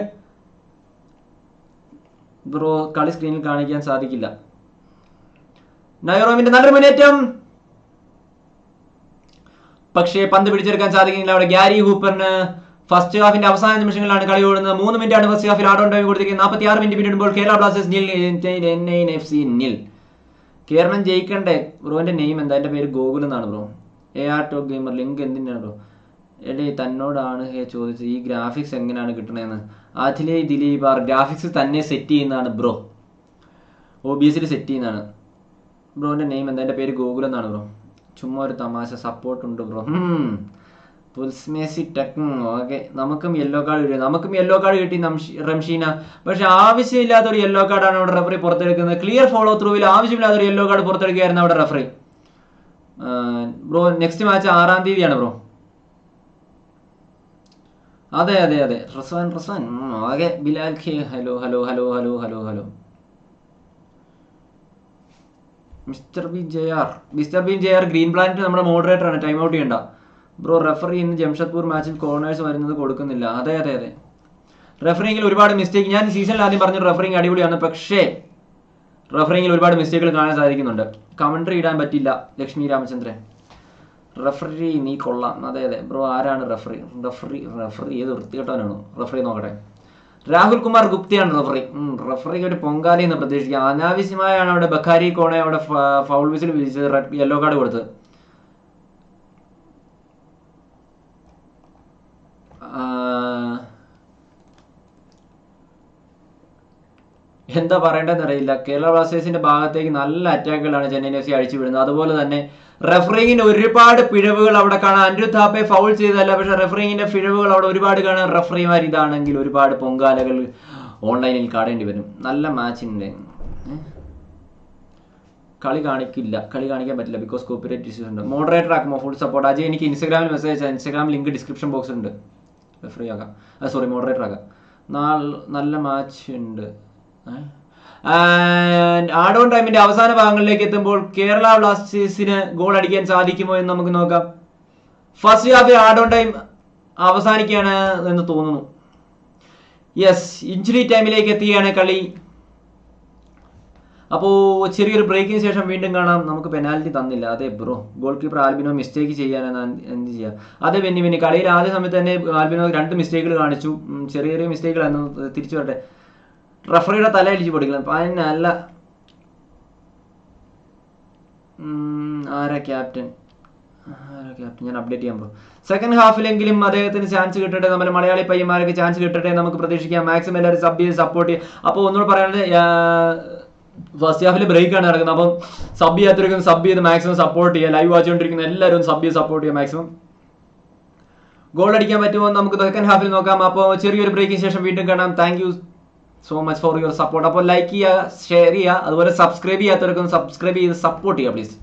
ബ്രോ കളി സ്ക്രീനിൽ കാണിക്കാൻ സാധിക്കില്ല. നൈറോമിന്റെ നല്ലൊരു മുന്നേറ്റം, പക്ഷേ പന്ത് പിടിച്ചെടുക്കാൻ സാധിക്കുന്നില്ല. അവിടെ ഗ്യാരി ഹൂപ്പറിന് ഫസ്റ്റ് ഹാഫിന്റെ അവസാന നിമിഷങ്ങളിലാണ് കളി ഓടുന്നത്. 3 മിനിറ്റാണ് first Hafil add on time കൊടുത്തിരിക്കുന്നത്. 46 മിനിറ്റ് പിന്നിടുമ്പോൾ കേരള ബ്ലാസ്റ്റേഴ്സ് NINFC. കേരളം ജയിക്കണ്ടേ? ബ്രോന്റെ നെയിം എന്താ? എന്റെ പേര് ഗോകുൽ എന്നാണ് bro. AR top gamer link എന്തിനാണ് ബ്രോ? എടേ തന്നോടാണ് ചോദിച്ചത് ഈ ഗ്രാഫിക്സ് എങ്ങനെയാണ് കിട്ടണതെന്ന്. അതിലെ ദിലീപ് ഗ്രാഫിക്സ് തന്നെ സെറ്റ് ചെയ്യുന്നതാണ് ബ്രോ. OBSൽ സെറ്റ് ചെയ്യുന്നതാണ്. ബ്രോന്റെ നെയിം എന്താ? എന്റെ പേര് ഗോകുൽ എന്നാണ് ബ്രോ. ചുമ്മാ ഒരു തമാശ. സപ്പോർട്ട് ഉണ്ട് ബ്രോ. പുൽസ്മേസി ടെക്. ഓക്കെ, നമുക്കും യെല്ലോ കാർഡ് കിട്ടി റംഷീന. പക്ഷെ ആവശ്യമില്ലാത്തൊരു യെല്ലോ കാർഡാണ് അവിടെ റെഫറി പുറത്തെടുക്കുന്നത്. ക്ലിയർ ഫോളോ ത്രൂവിൽ ആവശ്യമില്ലാത്തൊരു യെല്ലോ കാർഡ് പുറത്തെടുക്കുകയായിരുന്നു അവിടെ റെഫറി. ബ്രോ നെക്സ്റ്റ് മാച്ച് 6-ാം തീയതിയാണ് ബ്രോ. അതെ റസ്വാൻ. ഓക്കെ, ബിലാൽ ഖേ hello. Mister B J R green planet നമ്മുടെ മോഡറേറ്റർ ആണ്. ടൈം ഔട്ട് ചെയ്യണ്ട ബ്രോ. റെഫറി ഇന്ന് ജംഷഡ്പൂർ മാച്ചിൽ കോർണേഴ്സ് വരുന്നത് കൊടുക്കുന്നില്ല. അതെ റെഫറിങ്ങിൽ ഒരുപാട് മിസ്റ്റേക്ക്. ഞാൻ സീസണിൽ ആദ്യം പറഞ്ഞു റെഫറിങ് അടിപൊളിയാണ്, പക്ഷേ റെഫറിങ്ങിൽ ഒരുപാട് മിസ്റ്റേക്കുകൾ കാണാൻ സാധിക്കുന്നുണ്ട്. കമന്ററി ഇടാൻ പറ്റില്ല. ലക്ഷ്മി രാമചന്ദ്രൻ റെഫറി നീ കൊള്ളാം. അതെ ബ്രോ. ആരാണ് റെഫറി ഏത് വൃത്തികെട്ടവനാണോ റെഫറി? നോക്കട്ടെ. രാഹുൽ കുമാർ ഗുപ്തയാണ് റെഫറി. റെഫറിക്ക് ഒരു പൊങ്കാലി എന്ന് പ്രതീക്ഷിക്കാം. അനാവശ്യമായാണ് അവിടെ ബക്കാരി കോണെ അവിടെ ഫൗൾ വിസിൽ വിളിച്ചത്, യെല്ലോ കാർഡ് കൊടുത്തത്. എന്താ പറയേണ്ടതെന്ന് അറിയില്ല. കേരള ബ്ലാസ്റ്റേഴ്സിന്റെ ഭാഗത്തേക്ക് നല്ല അറ്റാക്കുകളാണ് ചെന്നൈയിൻ FC അഴിച്ചുവിടുന്നത്. അതുപോലെ തന്നെ റെഫറിങ്ങിന് ഒരുപാട് പിഴവുകൾ അവിടെ കാണാം. ആൻഡ്രൂ താപ്പെ ഫൗൾ ചെയ്തതല്ല, പക്ഷെ റെഫറിങ്ങിന്റെ പിഴവുകൾ അവിടെ ഒരുപാട് കാണാം. റെഫറിമാർ ഇതാണെങ്കിൽ ഒരുപാട് പൊങ്കാലകൾ ഓൺലൈനിൽ കാണേണ്ടി വരും. നല്ല മാച്ചിന്റെ കളി കാണിക്കാൻ പറ്റില്ല ബിക്കോസ് കോപ്പിറൈറ്റ് ഇഷ്യൂസ് ഉണ്ട്. മോഡറേറ്റർ ആക്കുമോ? Full support. അജയ് എനിക്ക് ഇൻസ്റ്റാഗ്രാമിൽ മെസ്സേജ് അയച്ചാൽ ഇൻസ്റ്റാഗ്രാം ലിങ്ക് ഡിസ്ക്രിപ്ഷൻ ബോക്സിൽ ഉണ്ട്. റെഫറി ആക്കാം, സോറി മോഡറേറ്റർ ആക്കാം. നല്ല മാച്ച് ഉണ്ട്. ആഡ് ഓൺ ടൈമിന്റെ അവസാന ഭാഗങ്ങളിലേക്ക് എത്തുമ്പോൾ കേരള ബ്ലാസ്റ്റേഴ്സിന് ഗോൾ അടിക്കാൻ സാധിക്കുമോ എന്ന് നമുക്ക് നോക്കാം. First half add on time അവസാനിക്കുകയാണ് എന്ന് തോന്നുന്നു. യെസ്, ഇഞ്ചുറി ടൈമിലേക്ക് എത്തുകയാണ് കളി. അപ്പോൾ ചെറിയൊരു ബ്രേക്കിന് ശേഷം വീണ്ടും കാണാം. നമുക്ക് പെനാൽറ്റി തന്നില്ല. അതെ bro, goal keeper Albino mistake ചെയ്യാനാണ് എന്ത് ചെയ്യുക. അതെ പിന്നെ കളിയിൽ ആദ്യ സമയത്ത് തന്നെ ആൽബിനോ 2 മിസ്റ്റേക്കുകൾ കാണിച്ചു. ചെറിയ മിസ്റ്റേക്കുകളായിരുന്നു. തിരിച്ചു വരട്ടെ. റഫറിയുടെ തല അടിച്ച് പൊടിക്കണം. അതിനല്ല. ആരാ ക്യാപ്റ്റൻ? ഞാൻ അപ്ഡേറ്റ് ചെയ്യാൻ ബ്രോ. സെക്കൻഡ് ഹാഫിലെങ്കിലും അദ്ദേഹത്തിന് ചാൻസ് കിട്ടട്ടെ. നമ്മുടെ മലയാളി പയ്യന്മാരൊക്കെ ചാൻസ് കിട്ടട്ടെ നമുക്ക് പ്രതീക്ഷിക്കാം. മാക്സിമം എല്ലാവരും സബ് ചെയ്ത് സപ്പോർട്ട് ചെയ്യും. അപ്പോൾ ഒന്നുകൂടെ പറയാനുള്ളത്, ഫസ്റ്റ് ഹാഫിൽ ബ്രേക്കാണ് നടക്കുന്നത്. അപ്പം സബ് ചെയ്യാത്തവരൊക്കെ സബ് ചെയ്ത് മാക്സിമം സപ്പോർട്ട് ചെയ്യുക. ലൈവ് വാച്ചുകൊണ്ടിരിക്കുന്ന എല്ലാവരും സബ് ചെയ്ത് സപ്പോർട്ട് ചെയ്യുക. മാക്സിമം ഗോൾ അടിക്കാൻ പറ്റുമോ നമുക്ക് സെക്കൻഡ് ഹാഫിൽ നോക്കാം. അപ്പോൾ ചെറിയൊരു ബ്രേക്കിന് ശേഷം വീണ്ടും കാണാം. Thank you so much for your support. അപ്പോൾ ലൈക്ക് ചെയ്യുക, ഷെയർ ചെയ്യുക, അതുപോലെ സബ്സ്ക്രൈബ് ചെയ്യാത്തവർക്കൊന്ന് സബ്സ്ക്രൈബ് ചെയ്ത് സപ്പോർട്ട് ചെയ്യുക please.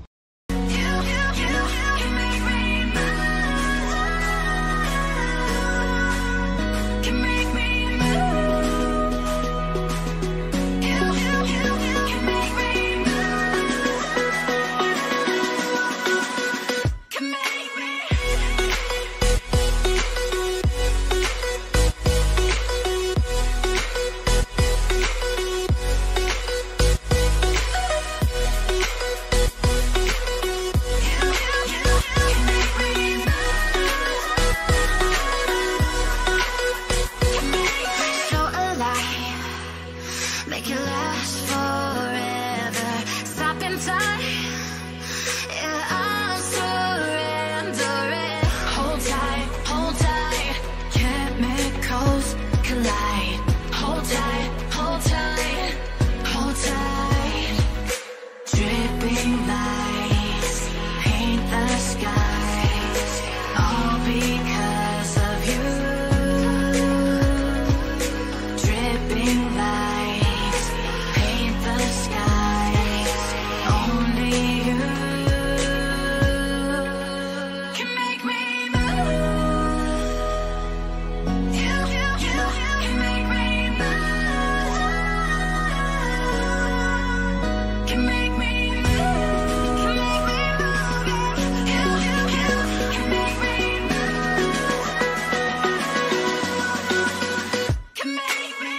make it last forever. Stop in time, yeah, I'll surrender it. Hold tight, chemicals collide. Hold tight, hold tight, hold tight. Dripping lights paint the skies, all because of you. Dripping lights paint the skies, only you can make me move. You can make me move. Can make me move. Can make me move. You can make me move. Can make me.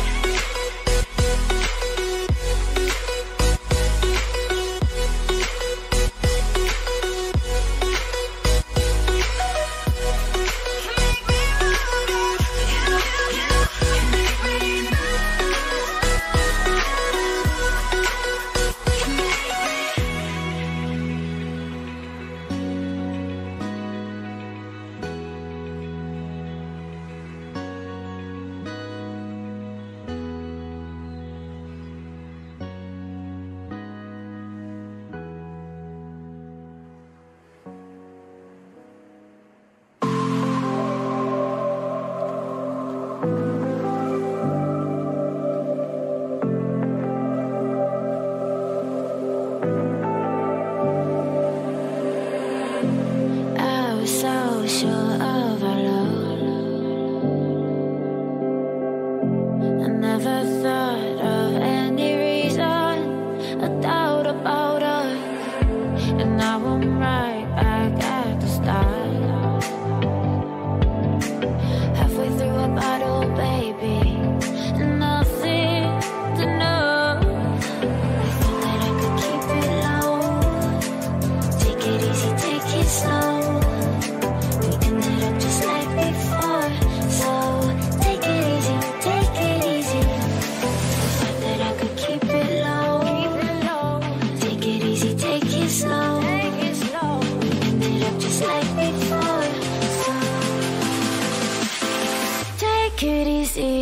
I was so sure of our love. I never thought of any reason, a doubt about us. And now I'm right back at the start. Halfway through a bottle, baby, and nothing to know. I thought that I could keep it low. Take it easy, take it slow. We ended up just like before, so take it easy, take it easy. Thought that I could keep it low. Take it easy, take it slow. We ended up just like before, so take it easy.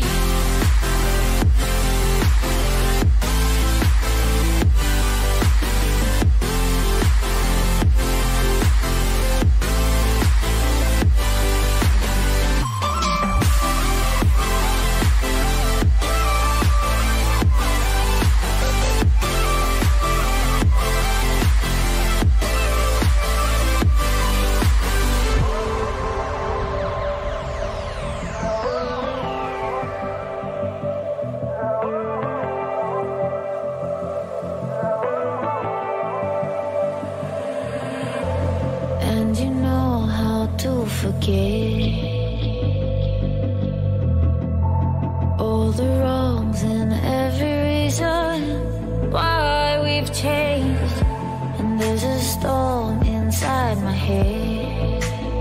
And you know how to forget all the wrongs and every reason why we've changed. And there's a storm inside my head,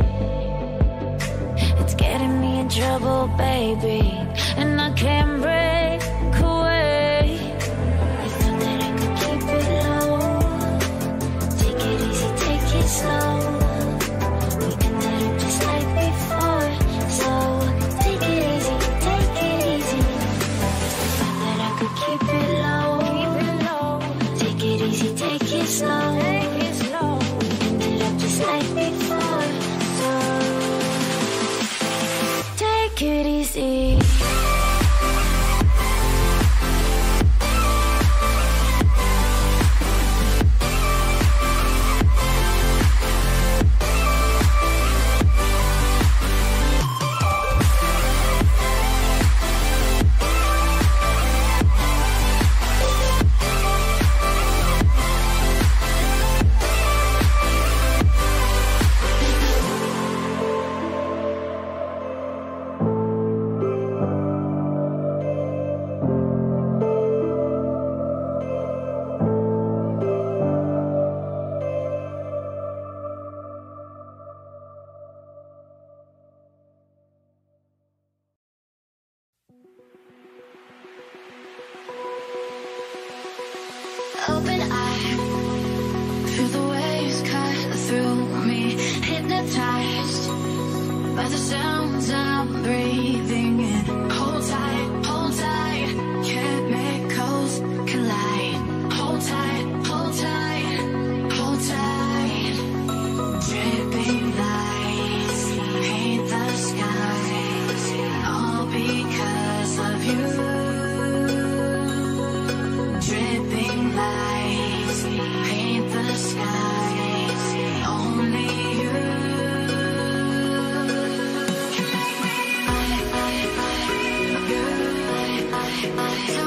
it's getting me in trouble, baby, and I can't break away. I thought that I could keep it low. Take it easy, take it slow. We ended up just like before, so take it easy, take it easy. I thought that I could keep it low. Take it easy, take it slow. We ended up just like before, so take it easy. open eye, feel the waves cut through me, hypnotized by the sounds I'm breathing in. Hold tight, chemicals collide. Hold tight, hold tight, hold tight. Dripping lights paint the skies, all because of you. Dripping lights paint the skies, only you. So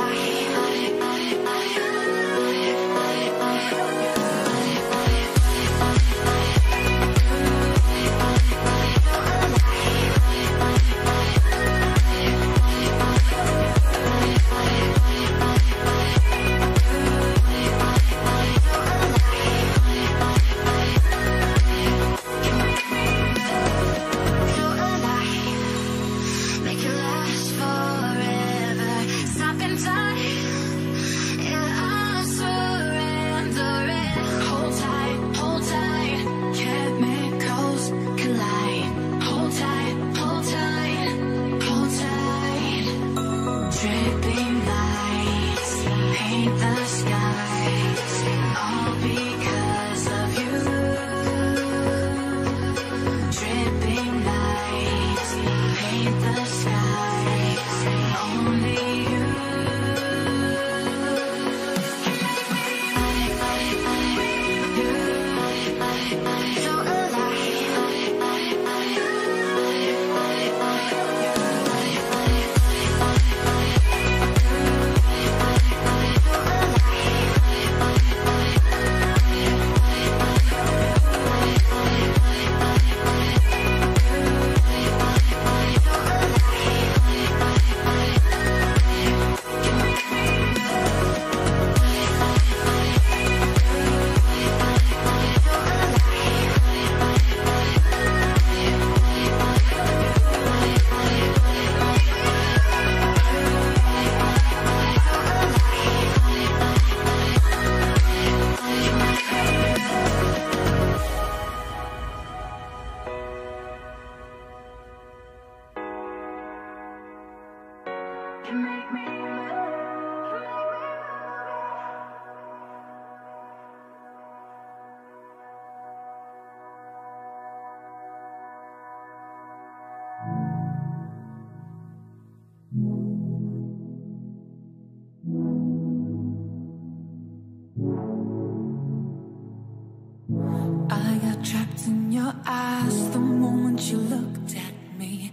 I got trapped in your eyes the moment you looked at me.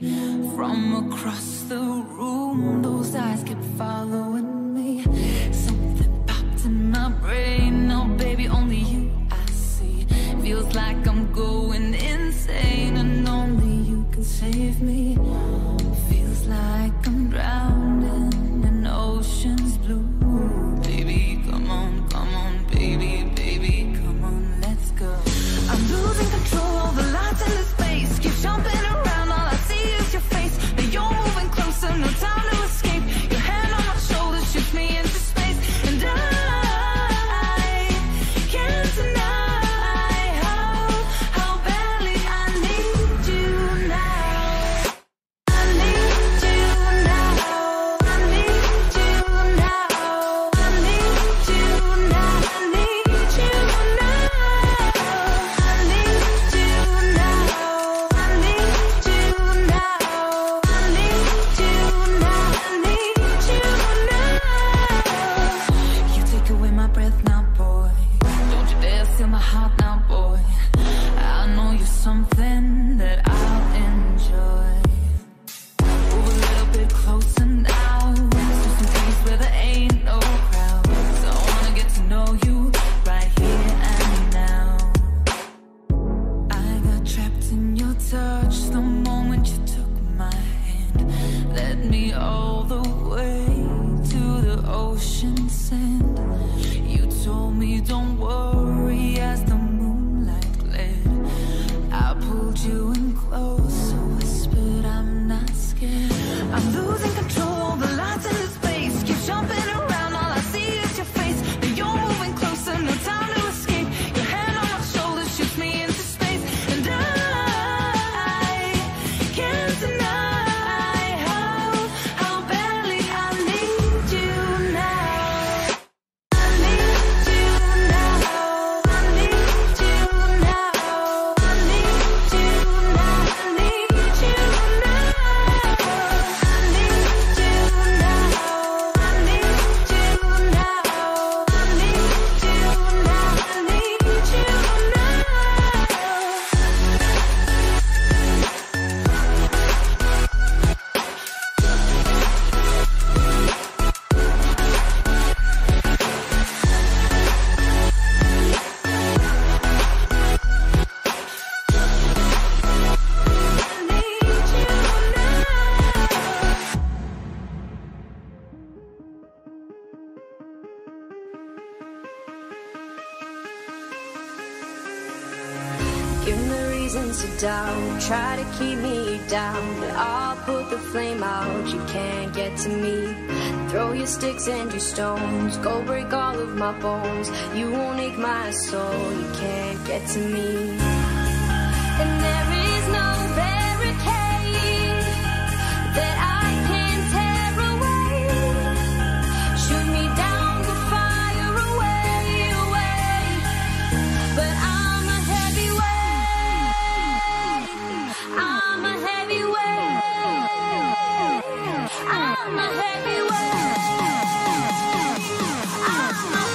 From across the room, those eyes kept following me. Something popped in my brain, now baby only you I see. Feels like I'm going insane and only you can save me. Feels like I'm drowning in ocean's blue. Baby, come on, baby, baby, come on, let's go. I'm losing control of the lights in the space. Keep jumping around, all I see is your face. But you're moving closer, no time to escape. Your hand on my shoulder shoots me into space. And I can't deny how badly I need you now. I need you now. I need you now. I need you now. I need you now. I need you now. I need you now. I need you now. I need you now. You take away my breath now, boy. Don't you dare steal my heart now, boy. I know you're something that I'll enjoy. Move a little bit closer now, to some place where there ain't no crowds. I wanna get to know you right here and now. I got trapped in your touch the moment you took my hand. Led me all the way to the ocean sand. You told me don't worry as the moonlight glared. I pulled you in close, whispered I'm not scared. I'm losing control, the lights in the space keep jumping around, all I see is your face. But you're reasons to doubt, try to keep me down, but I'll put the flame out. You can't get to me. Throw your sticks and your stones, go break all of my bones. You won't ache my soul. You can't get to me. And there is no barricade that I can tear away. Shoot me down to fire away, away. But I'm a heavyweight. I'm a heavyweight. I'm a heavyweight. I'm a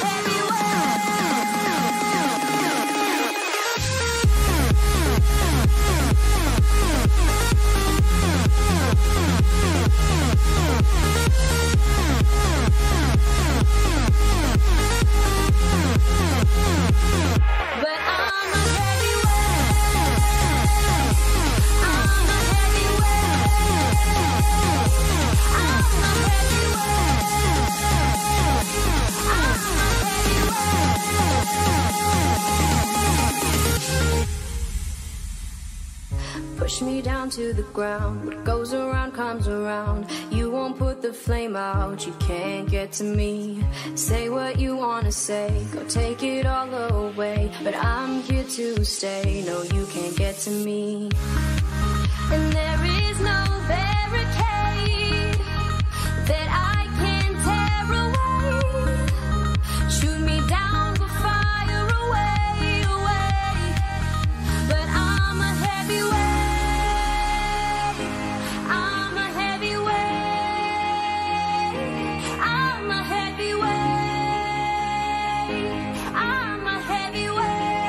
push me down to the ground. What goes around comes around. You won't put the flame out. You can't get to me. Say what you wanna say, go take it all away. But I'm here to stay. No, you can't get to me. And there is no barricade that I can tear away. Shoot me down, go fire away, away. But I'm a heavyweight. I'm a heavyweight. I'm a heavyweight. I'm a heavyweight.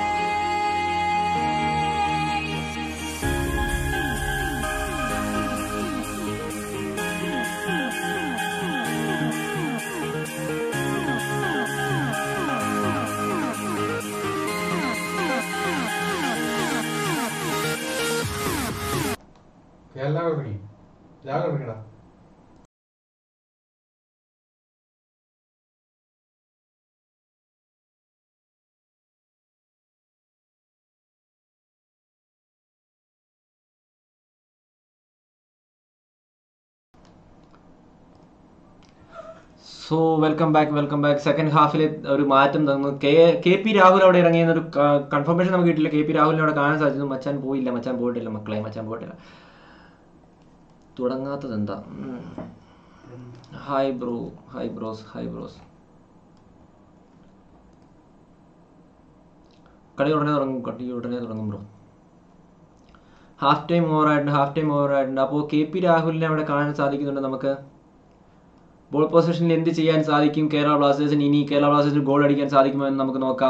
Kerala തുടങ്ങി ഞാൻ തുടങ്ങിടാ. So welcome back. Second ഹാഫിൽ ഒരു മാറ്റം തന്നു. K P Rahul അവിടെ ഇറങ്ങിയെന്നൊരു confirmation നമുക്ക് കിട്ടില്ല. കെ പി രാഹുലിനെ അവിടെ കാണാൻ സാധിച്ചു. മച്ചാൻ പോയിട്ടില്ല മക്കളെ, മച്ചാൻ പോയിട്ടില്ല. തുടങ്ങാത്തത് എന്താ? Hi bros. കളി ഉടനെ തുടങ്ങും ബ്രോ. Half time ഓവറായിട്ടുണ്ട്. അപ്പോൾ കെ പി രാഹുലിനെ അവിടെ കാണാൻ സാധിക്കുന്നുണ്ട് നമുക്ക്. ബോൾ പൊസിഷനിൽ എന്ത് ചെയ്യാൻ സാധിക്കും കേരള ബ്ലാസ്റ്റേഴ്സിന്? ഇനി കേരള ബ്ലാസ്റ്റേഴ്സിന് ഗോൾ അടിക്കാൻ സാധിക്കുമോ എന്ന് നമുക്ക് നോക്കാം.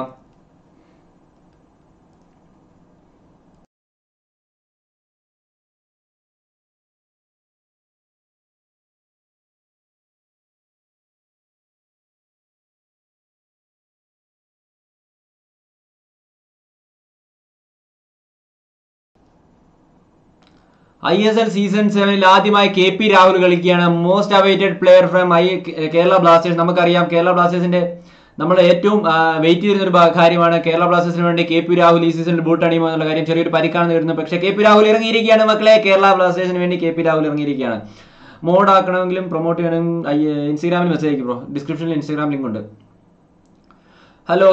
ISL സീസൺ 7 ആദ്യമായി കെ പി രാഹുൽ കളിക്കുകയാണ്. Most awaited player from Kerala Blasters. നമുക്കറിയാം കേരള ബ്ലാസ്റ്റേഴ്സിന്റെ നമ്മൾ ഏറ്റവും വെയിറ്റ് ചെയ്തിരുന്ന ഒരു കാര്യമാണ് കേരള ബ്ലാസ്റ്റേഴ്സിന് വേണ്ടി കെ പി രാഹുൽ ഈ സീസണിൽ ബൂട്ട് അണിയുമോ എന്നുള്ള കാര്യം. ചെറിയൊരു പരിക്കാണെന്ന് വരുന്നത്. പക്ഷേ കെ പി രാഹുൽ ഇറങ്ങിയിരിക്കുകയാണ് മക്കളെ. കേരള ബ്ലാസ്റ്റേഴ്സിന് വേണ്ടി കെ പി രാഹുൽ ഇറങ്ങിയിരിക്കുകയാണ്. മോഡ് ആക്കണമെങ്കിലും പ്രൊമോട്ട് ചെയ്യണമെങ്കിലും ഇൻസ്റ്റാഗ്രാമിൽ മെസ്സേജ് അയക്കും ബ്രോ. ഡിസ്ക്രിപ്ഷനിൽ ഇൻസ്റ്റാഗ്രാം ലിങ്ക് ഉണ്ട്. ഹലോ.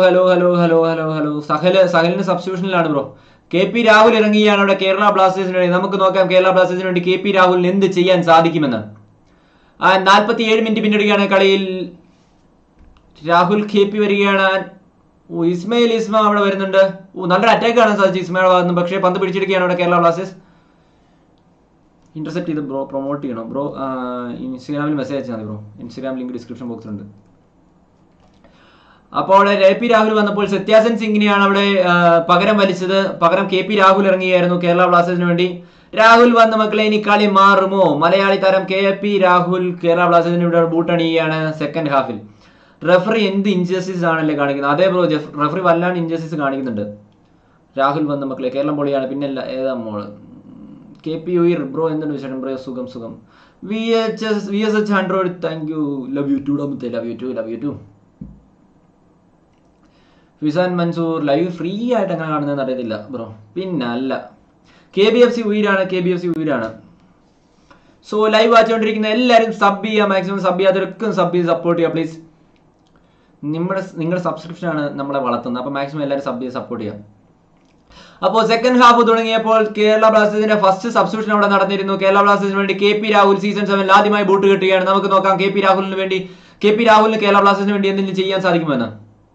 സഹലിന് സബ്സ്റ്റിറ്റ്യൂഷനിലാണ് ബ്രോ. കെ പി രാഹുൽ ഇറങ്ങിയാണ് അവിടെ കേരള ബ്ലാസ്റ്റേഴ്സിന് വേണ്ടി. നമുക്ക് നോക്കാം കേരള ബ്ലാസ്റ്റേഴ്സിന് വേണ്ടി കെ പി രാഹുലിന് എന്ത് ചെയ്യാൻ സാധിക്കുമെന്ന്. 47 മിനിറ്റ് പിന്നിടുകയാണ് കളിയിൽ. രാഹുൽ കെ പി വരികയാണ്. ഇസ്മ അവിടെ വരുന്നുണ്ട്. നല്ലൊരു അറ്റാക്ക് കാണാൻ സാധിച്ചു ഇസ്മയുടെ ഭാഗത്തുനിന്ന്. പക്ഷേ പന്ത് പിടിച്ചെടുക്കുകയാണ് അവിടെ കേരള ബ്ലാസ്റ്റേഴ്സ്. ഇന്റർസെപ്റ്റ് ചെയ്ത് ബ്രോ പ്രൊമോട്ട് ചെയ്യണം ബ്രോ. ഇൻസ്റ്റാഗ്രാമിൽ മെസ്സേജ് അയച്ചാൽ മതി ബ്രോ. ഇൻസ്റ്റാഗ്രാം ലിങ്ക് ഡിസ്ക്രിപ്ഷൻ ബോക്സിലുണ്ട്. അപ്പോൾ കെ പി രാഹുൽ വന്നപ്പോൾ സത്യാസൻ സിംഗിനെയാണ് അവിടെ പകരം വലിച്ചത്. പകരം കെ പി രാഹുൽ ഇറങ്ങിയായിരുന്നു കേരള ബ്ലാസ്റ്റേഴ്സിന് വേണ്ടി. രാഹുൽ വന്ന മക്കളെ ഇനി കളി മാറുമോ? മലയാളി താരം കെ പി രാഹുൽ കേരള ബ്ലാസ്റ്റേഴ്സിന് ഇവിടെ ബൂട്ടണിയാണ് സെക്കൻഡ് ഹാഫിൽ. റെഫറി എന്ത് ഇൻജസ്റ്റിസ് ആണല്ലേ കാണിക്കുന്നത്. അതേ ബ്രോ റെഫറി വല്ലാണ്ട് ഇൻജസ്റ്റിസ് കാണിക്കുന്നുണ്ട്. രാഹുൽ വന്ന മക്കളെ കേരളം പൊളിയാണ്. പിന്നല്ല ഏതാ മോള് കെ പി ഉയർ ബ്രോ. എന്തുണ്ട് വിശേഷം ബ്രോ? സുഖം. VSH 100 thank you. Love you too. Fizan Mansoor live free ആയിട്ട് അങ്ങനെ കാണുന്നതെന്ന് അറിയത്തില്ല ബ്രോ. പിന്നല്ല KBFC ഉയരാണ്. സോ ലൈവ് വാച്ചുകൊണ്ടിരിക്കുന്ന എല്ലാവരും സബ് ചെയ്യുക, മാക്സിമം സബ് ചെയ്യാത്തവർക്കും സബ് ചെയ്ത് സപ്പോർട്ട് ചെയ്യുക പ്ലീസ്. നിങ്ങളുടെ സബ്സ്ക്രിപ്ഷനാണ് നമ്മളെ വളർത്തുന്നത്. അപ്പോൾ മാക്സിമം എല്ലാവരും സബ് ചെയ്ത് സപ്പോർട്ട് ചെയ്യുക. അപ്പോൾ സെക്കൻഡ് ഹാഫ് തുടങ്ങിയപ്പോൾ കേരള ബ്ലാസ്റ്റേഴ്സിന്റെ ഫസ്റ്റ് സബ്സ്റ്റിറ്റ്യൂഷൻ അവിടെ നടന്നിരുന്നു. കേരള ബ്ലാസ്റ്റേഴ്സിന് വേണ്ടി KP രാഹുൽ സീസൺ 7 ആദ്യമായി ബൂട്ട് കിട്ടുകയാണ്. നമുക്ക് നോക്കാം KP രാഹുലിന് കേരള ബ്ലാസ്റ്റേഴ്സിന് വേണ്ടി എന്തെങ്കിലും ചെയ്യാൻ സാധിക്കുമെന്ന്.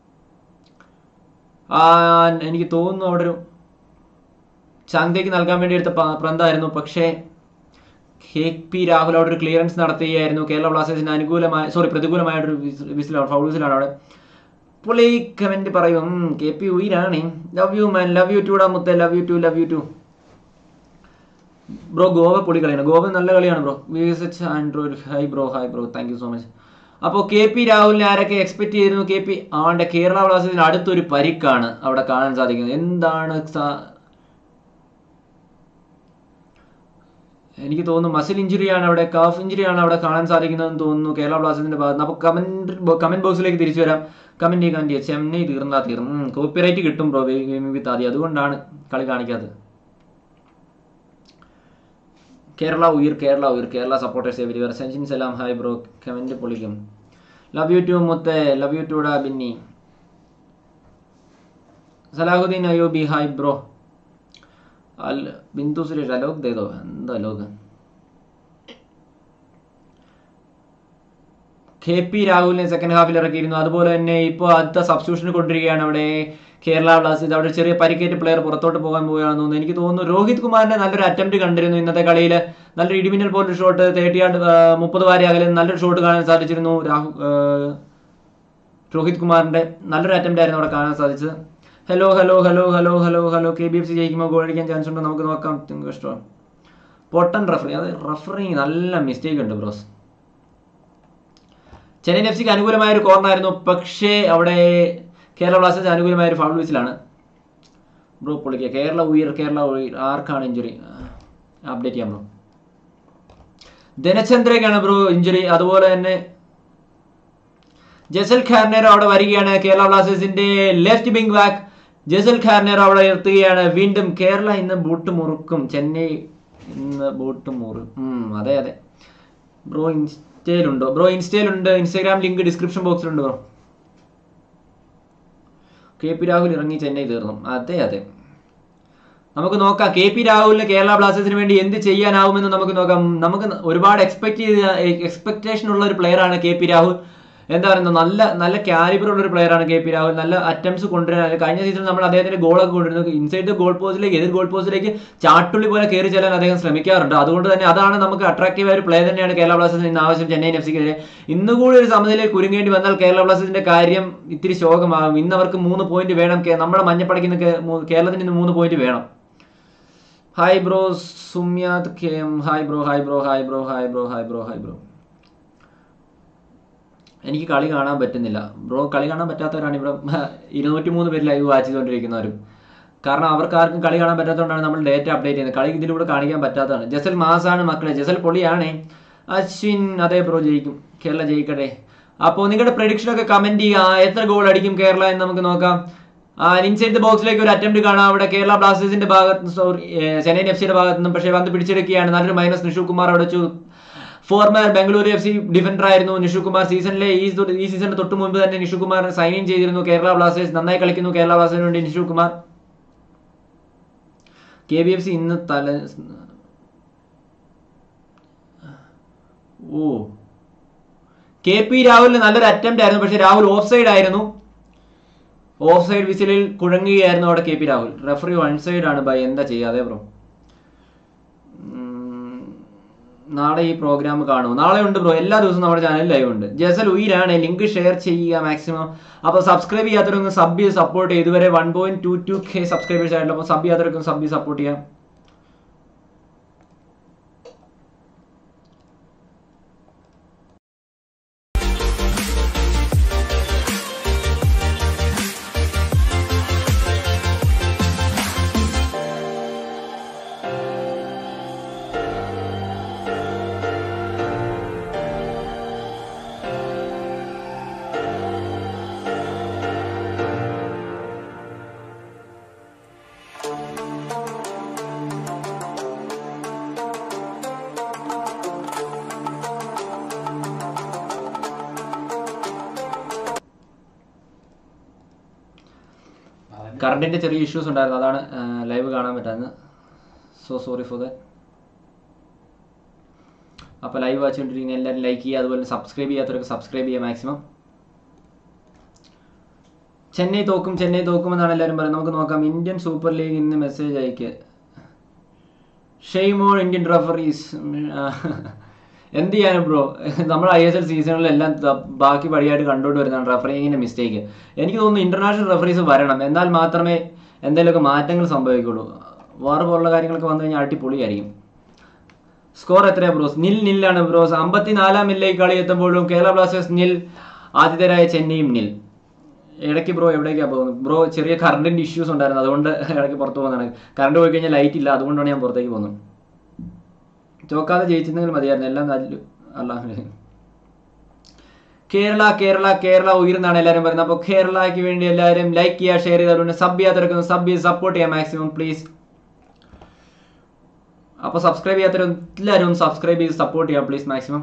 എനിക്ക് തോന്നുന്നു അവിടെ ഒരു ചാങ്തേക്ക് നൽകാൻ വേണ്ടി എടുത്ത പ്രന്തായിരുന്നു. പക്ഷേ KP രാഹുൽ അവിടെ ഒരു ക്ലിയറൻസ് നടത്തുകയായിരുന്നു. കേരള ബ്ലാസ്റ്റേഴ്സിന് പ്രതികൂലമായിട്ടൊരു വിസിലാണ്, ഫൗൾ വിസിലാണ് അവിടെ. പുള്ളി കമന്റ് പറയും KP ഉയരാണ്. Love you man, love you too മുത്തേ, love you too bro. Goa പൊളി കളിയാണ്, ഗോവ നല്ല കളിയാണ് bro. Android hi bro thank you so much. അപ്പോൾ KP രാഹുലിനെ ആരൊക്കെ എക്സ്പെക്ട് ചെയ്തിരുന്നു? അവന്റെ കേരള ബ്ലാസ്റ്റേഴ്സിന് അടുത്തൊരു പരിക്കാണ് അവിടെ കാണാൻ സാധിക്കുന്നത്. എന്താണ് എനിക്ക് തോന്നുന്നു മസിൽ ഇഞ്ചുറിയാണ് അവിടെ, കാഫ് ഇഞ്ചുറിയാണ് അവിടെ കാണാൻ സാധിക്കുന്നതെന്ന് തോന്നുന്നു കേരള ബ്ലാസ്റ്റേഴ്സിന്റെ ഭാഗത്ത്. അപ്പോൾ കമന്റ് ബോക്സിലേക്ക് തിരിച്ചു വരാം. കമന്റ് ചെയ്യുക. ചെന്നൈ തീർന്നു. കോപ്പിറൈറ്റ് കിട്ടും ബ്രോ വിത്ത് ആദ്യം, അതുകൊണ്ടാണ് കളി കാണിക്കാത്തത്. കേരള ഉയർ Kerala supporters everywhere. Sanjin Salam hi bro, comment പൊളിക്കും. ലവ് യു ടു മുത്തേ, love you too Binny. Salahuddin Ayyubi hi bro. Bindu Suresh Alok ദേ ദോ. എന്താ അലോക്? KP രാഹുലിനെ സെക്കൻഡ് ഹാഫിൽ ഇറക്കിയിരുന്നു. അതുപോലെ തന്നെ ഇപ്പോൾ അടുത്ത സബ്സ്റ്റിറ്റ്യൂഷൻ കൊണ്ടിരിക്കുകയാണ് അവിടെ കേരള ബ്ലാസ്റ്റേഴ്സ്. അവിടെ ചെറിയ പരിക്കേറ്റ് പ്ലെയർ പുറത്തോട്ട് പോകാൻ പോവുകയാണെന്ന് തോന്നുന്നു. എനിക്ക് തോന്നുന്നു രോഹിത് കുമാറിന്റെ നല്ലൊരു അറ്റംപ്റ്റ് കണ്ടിരുന്നു ഇന്നത്തെ കളിയിൽ. നല്ലൊരു ഇടിമിന്നൽ പോലൊരു ഷോട്ട്, 30 യാർഡ് 30 വാരി അകലെ നല്ലൊരു ഷോട്ട് കാണാൻ സാധിച്ചിരുന്നു. രോഹിത് കുമാറിന്റെ നല്ലൊരു അറ്റംപ്റ്റ് ആയിരുന്നു അവിടെ കാണാൻ സാധിച്ചത്. ഹലോ KBFC ജയിക്കുമ്പോൾ ഗോൾ അടിക്കാൻ ചാൻസ് ഉണ്ടോ? നമുക്ക് നോക്കാം. ഇഷ്ടമാണ് പൊട്ടൻ റഫറി. അത് റഫറി നല്ല മിസ്റ്റേക്ക് ഉണ്ട് ബ്രോസ്. ചെന്നൈയിൻ FCക്ക് അനുകൂലമായ ഒരു കോർണറായിരുന്നു, പക്ഷേ അവിടെ കേരള ബ്ലാസ്റ്റേഴ്സ് അനുകൂലമായ ഒരു ഫൗൾ വിസിലാണ്. ബ്രോ പൊളിക്കുക. കേരള ഉയർ ആർക്കാണ് ഇഞ്ചുറി? അപ്ഡേറ്റ് ചെയ്യാം ബ്രോ. ധനചന്ദ്രയ്ക്കാണ് ബ്രോ ഇഞ്ചുറി. അതുപോലെ തന്നെ ജസൽ ഖാർനേറോ അവിടെ വരികയാണ്. കേരള ബ്ലാസ്റ്റേഴ്സിന്റെ left wing back Jessel Carneiro അവിടെ എത്തുകയാണ്. വീണ്ടും കേരള ഇന്ന് ബൂട്ട് മുറുക്കും. ചെന്നൈ ഇന്ന് ബൂട്ട് അതെ ബ്രോ. ഇൻസ്റ്റയിലുണ്ടോ ബ്രോ? ഇൻസ്റ്റയിലുണ്ട്. ഇൻസ്റ്റാഗ്രാം ലിങ്ക് ഡിസ്ക്രിപ്ഷൻ ബോക്സിലുണ്ട് ബ്രോ. KP രാഹുൽ ഇറങ്ങി, ചെന്നൈ തീർന്നു. അതെ നമുക്ക് നോക്കാം KP രാഹുലിന് കേരള ബ്ലാസ്റ്റേഴ്സിന് വേണ്ടി എന്ത് ചെയ്യാനാവുമെന്ന് നമുക്ക് നോക്കാം. നമുക്ക് ഒരുപാട് എക്സ്പെക്ടേഷൻ ഉള്ള ഒരു പ്ലെയർ ആണ് KP രാഹുൽ. എന്താ പറയുന്നത്, നല്ല കാലിബർ ഉള്ള ഒരു പ്ലെയർ ആണ് KP രാഹുൽ. നല്ല അറ്റംപ്റ്റ്സ് കൊണ്ടുവരാൻ കഴിഞ്ഞ സീസണിൽ നമ്മൾ അദ്ദേഹത്തിന്റെ ഗോളൊക്കെ കൊണ്ടുവരുന്നത് ഇൻസൈഡ് ഗോൾ പോസ്റ്റിലേക്ക്, എതിർ ഗോൾ പോസ്റ്റിലേക്ക് ചാട്ടുള്ളി പോലെ കയറി ചെല്ലാൻ അദ്ദേഹം ശ്രമിക്കാറുണ്ട്. അതുകൊണ്ട് തന്നെ അതാണ് നമുക്ക് അട്രാക്റ്റീവ് ആയ ഒരു പ്ലെയർ തന്നെയാണ് കേരള ബ്ലാസ്റ്റേഴ്സിന് ഇന്ന് ആവശ്യം. ചെന്നൈയിൻ FCക്കെതിരെ ഇന്നുകൂടി ഒരു സമനിലയിൽ കുരുങ്ങേണ്ടി വന്നാൽ കേരള ബ്ലാസ്റ്റേഴ്സിന്റെ കാര്യം ഇത്തിരി ശോകമാകും. ഇന്ന് അവർക്ക് 3 പോയിന്റ് വേണം. നമ്മുടെ മഞ്ഞപ്പടയ്ക്ക് കേരളത്തിന് ഇന്ന് 3 പോയിന്റ് വേണം. Hi bro. Sumyad KM hi bro. എനിക്ക് കളി കാണാൻ പറ്റുന്നില്ല ബ്രോ. കളി കാണാൻ പറ്റാത്തവരാണ് ഇവിടെ 203 പേര് ലൈവ് വാച്ച് ചെയ്തുകൊണ്ടിരിക്കുന്നവരും. കാരണം അവർക്ക് ആർക്കും കളി കാണാൻ പറ്റാത്തതുകൊണ്ടാണ് നമ്മൾ ഡേറ്റ അപ്ഡേറ്റ് ചെയ്യുന്നത്. കളി ഇതിലൂടെ കാണിക്കാൻ പറ്റാത്തതാണ്. ജസൽ മാസാണ് മക്കളെ, ജസൽ പൊളിയാണ്. അശ്വിൻ അതെ ബ്രോ, ജയിക്കും, കേരള ജയിക്കട്ടെ. അപ്പോൾ നിങ്ങളുടെ പ്രഡിക്ഷനൊക്കെ കമന്റ് ചെയ്യുക. എത്ര ഗോൾ അടിക്കും കേരള എന്ന് നമുക്ക് നോക്കാം. ഇൻസൈഡ് ദ ബോക്സിലേക്ക് ഒരു അറ്റംപ്റ്റ് കാണാം അവിടെ കേരള ബ്ലാസ്റ്റേഴ്സിന്റെ ഭാഗത്ത്, ചെന്നൈയിൻ FCയുടെ ഭാഗത്തു നിന്നും. പക്ഷേ പന്ത് പിടിച്ചെടുക്കുകയാണ്. നല്ലൊരു മൈനസ്. നിഷു കുമാർ അവിടെ വെച്ചു. ഫോർമർ ബംഗളൂരു FC ഡിഫൻഡർ ആയിരുന്നു നിഷു കുമാർ. ഈ സീസണിന് തൊട്ട് മുൻപ് തന്നെ നിഷു കുമാർ സൈൻ ഇൻ ചെയ്തിരുന്നു കേരള ബ്ലാസ്റ്റേഴ്സ്. നന്നായി കളിക്കുന്നു കേരള ബ്ലാസ്റ്റേഴ്സിന് വേണ്ടി നിഷു കുമാർ. KBFC ഇന്ന് KP രാഹുലിന് നല്ലൊരു അറ്റംപ്റ്റ് ആയിരുന്നു, പക്ഷെ രാഹുൽ ഓഫ് സൈഡ് ആയിരുന്നു. ഓഫ് സൈഡ് വിസിലിൽ കുഴങ്ങുകയായിരുന്നു അവിടെ KP Rahul. Referee one side ആണ് ബൈ. എന്താ ചെയ്യാതെ ബ്രോ. നാളെ ഈ പ്രോഗ്രാം കാണുമോ? നാളെ ഉണ്ട് ബ്രോ. എല്ലാ ദിവസവും നമ്മുടെ ചാനലിൽ ലൈവ് ഉണ്ട്. ജസൽ ഉയരാണ്. ലിങ്ക് ഷെയർ ചെയ്യുക മാക്സിമം. അപ്പോൾ സബ്സ്ക്രൈബ് ചെയ്യാത്തവരൊന്ന് സബ് ചെയ്ത് സപ്പോർട്ട് ചെയ്യുക. ഇതുവരെ 1.22K സബ്സ്ക്രൈബേഴ്സ് ആയിട്ടുള്ള. അപ്പോൾ സബ് ചെയ്യാത്തവരൊക്കെ സബ് ചെയ്ത് സപ്പോർട്ട് ചെയ്യാം. കറണ്ടിൻ്റെ ചെറിയ ഇഷ്യൂസ് ഉണ്ടായിരുന്നു, അതാണ് ലൈവ് കാണാൻ പറ്റാഞ്ഞത്. So sorry for that. അപ്പോൾ ലൈവ് വാച്ചുകൊണ്ടിരിക്കുന്ന എല്ലാവരും ലൈക്ക് ചെയ്യുക, അതുപോലെ സബ്സ്ക്രൈബ് ചെയ്യാത്തവരൊക്കെ സബ്സ്ക്രൈബ് ചെയ്യുക മാക്സിമം. ചെന്നൈ തോക്കും എന്നാണ് എല്ലാവരും പറയുന്നത്. നമുക്ക് നോക്കാം. ഇന്ത്യൻ സൂപ്പർ ലീഗ് ഇന്ന് മെസ്സേജ് അയക്കുക. Shame on Indian referees. എന്ത് ചെയ്യാനും ബ്രോ, നമ്മൾ ISL സീസണുകളെല്ലാം ബാക്കി പടിയായിട്ട് കണ്ടുകൊണ്ട് വരുന്നതാണ് റഫറിങ്ങിൻ്റെ മിസ്റ്റേക്ക്. എനിക്ക് തോന്നുന്നു ഇന്റർനാഷണൽ റഫറീസ് വരണം, എന്നാൽ മാത്രമേ എന്തെങ്കിലുമൊക്കെ മാറ്റങ്ങൾ സംഭവിക്കുള്ളൂ. വേറെ പോലുള്ള കാര്യങ്ങളൊക്കെ വന്നു കഴിഞ്ഞാൽ അടിപൊളിയായിരിക്കും. സ്കോർ എത്രയാണ് ബ്രോസ്? 0-0 ബ്രോസ്. 54-ാം മിനിറ്റിലേക്ക് കളി എത്തുമ്പോഴും കേരള ബ്ലാസ്റ്റേഴ്സ് 0, ആതിഥേയരായ ചെന്നൈയും 0. ഇടയ്ക്ക് ബ്രോ എവിടേക്കാണ് പോകുന്നത്? ബ്രോ ചെറിയ കറണ്ടിൻ്റെ ഇഷ്യൂസ് ഉണ്ടായിരുന്നു, അതുകൊണ്ട് ഇടയ്ക്ക് പുറത്ത് പോകുന്നതാണ്. കറണ്ട് പോയി കഴിഞ്ഞാൽ ലൈറ്റ് ഇല്ല, അതുകൊണ്ടാണ് ഞാൻ പുറത്തേക്ക് പോകുന്നത്. ചോക്കാതെ ജയിച്ചിരുന്നെങ്കിൽ മതിയായിരുന്നു, എല്ലാം അല്ല. കേരള ഉയർന്നാണ് എല്ലാവരും പറയുന്നത്. അപ്പോൾ കേരളയ്ക്ക് വേണ്ടി എല്ലാവരും ലൈക്ക് ചെയ്യുക, ഷെയർ ചെയ്യുക, അതുകൊണ്ട് സബ് ചെയ്യാത്തവരൊക്കെ സബ് ചെയ്ത് സപ്പോർട്ട് ചെയ്യാം മാക്സിമം പ്ലീസ്. അപ്പോൾ സബ്സ്ക്രൈബ് ചെയ്യാത്തവരെല്ലാവരും സബ്സ്ക്രൈബ് ചെയ്ത് സപ്പോർട്ട് ചെയ്യാം പ്ലീസ് മാക്സിമം.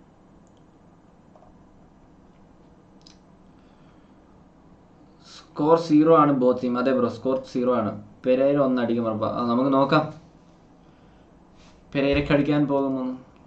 സ്കോർ 0 ആണ് ബോത്ത് ടീം. അതെ ബ്രോ, സ്കോർ 0 ആണ്. പെരേര 1 അടിക്കും ഉറപ്പാ. നമുക്ക് നോക്കാം പെരേരയ്ക്ക് അടിക്കാൻ പോകുന്നു.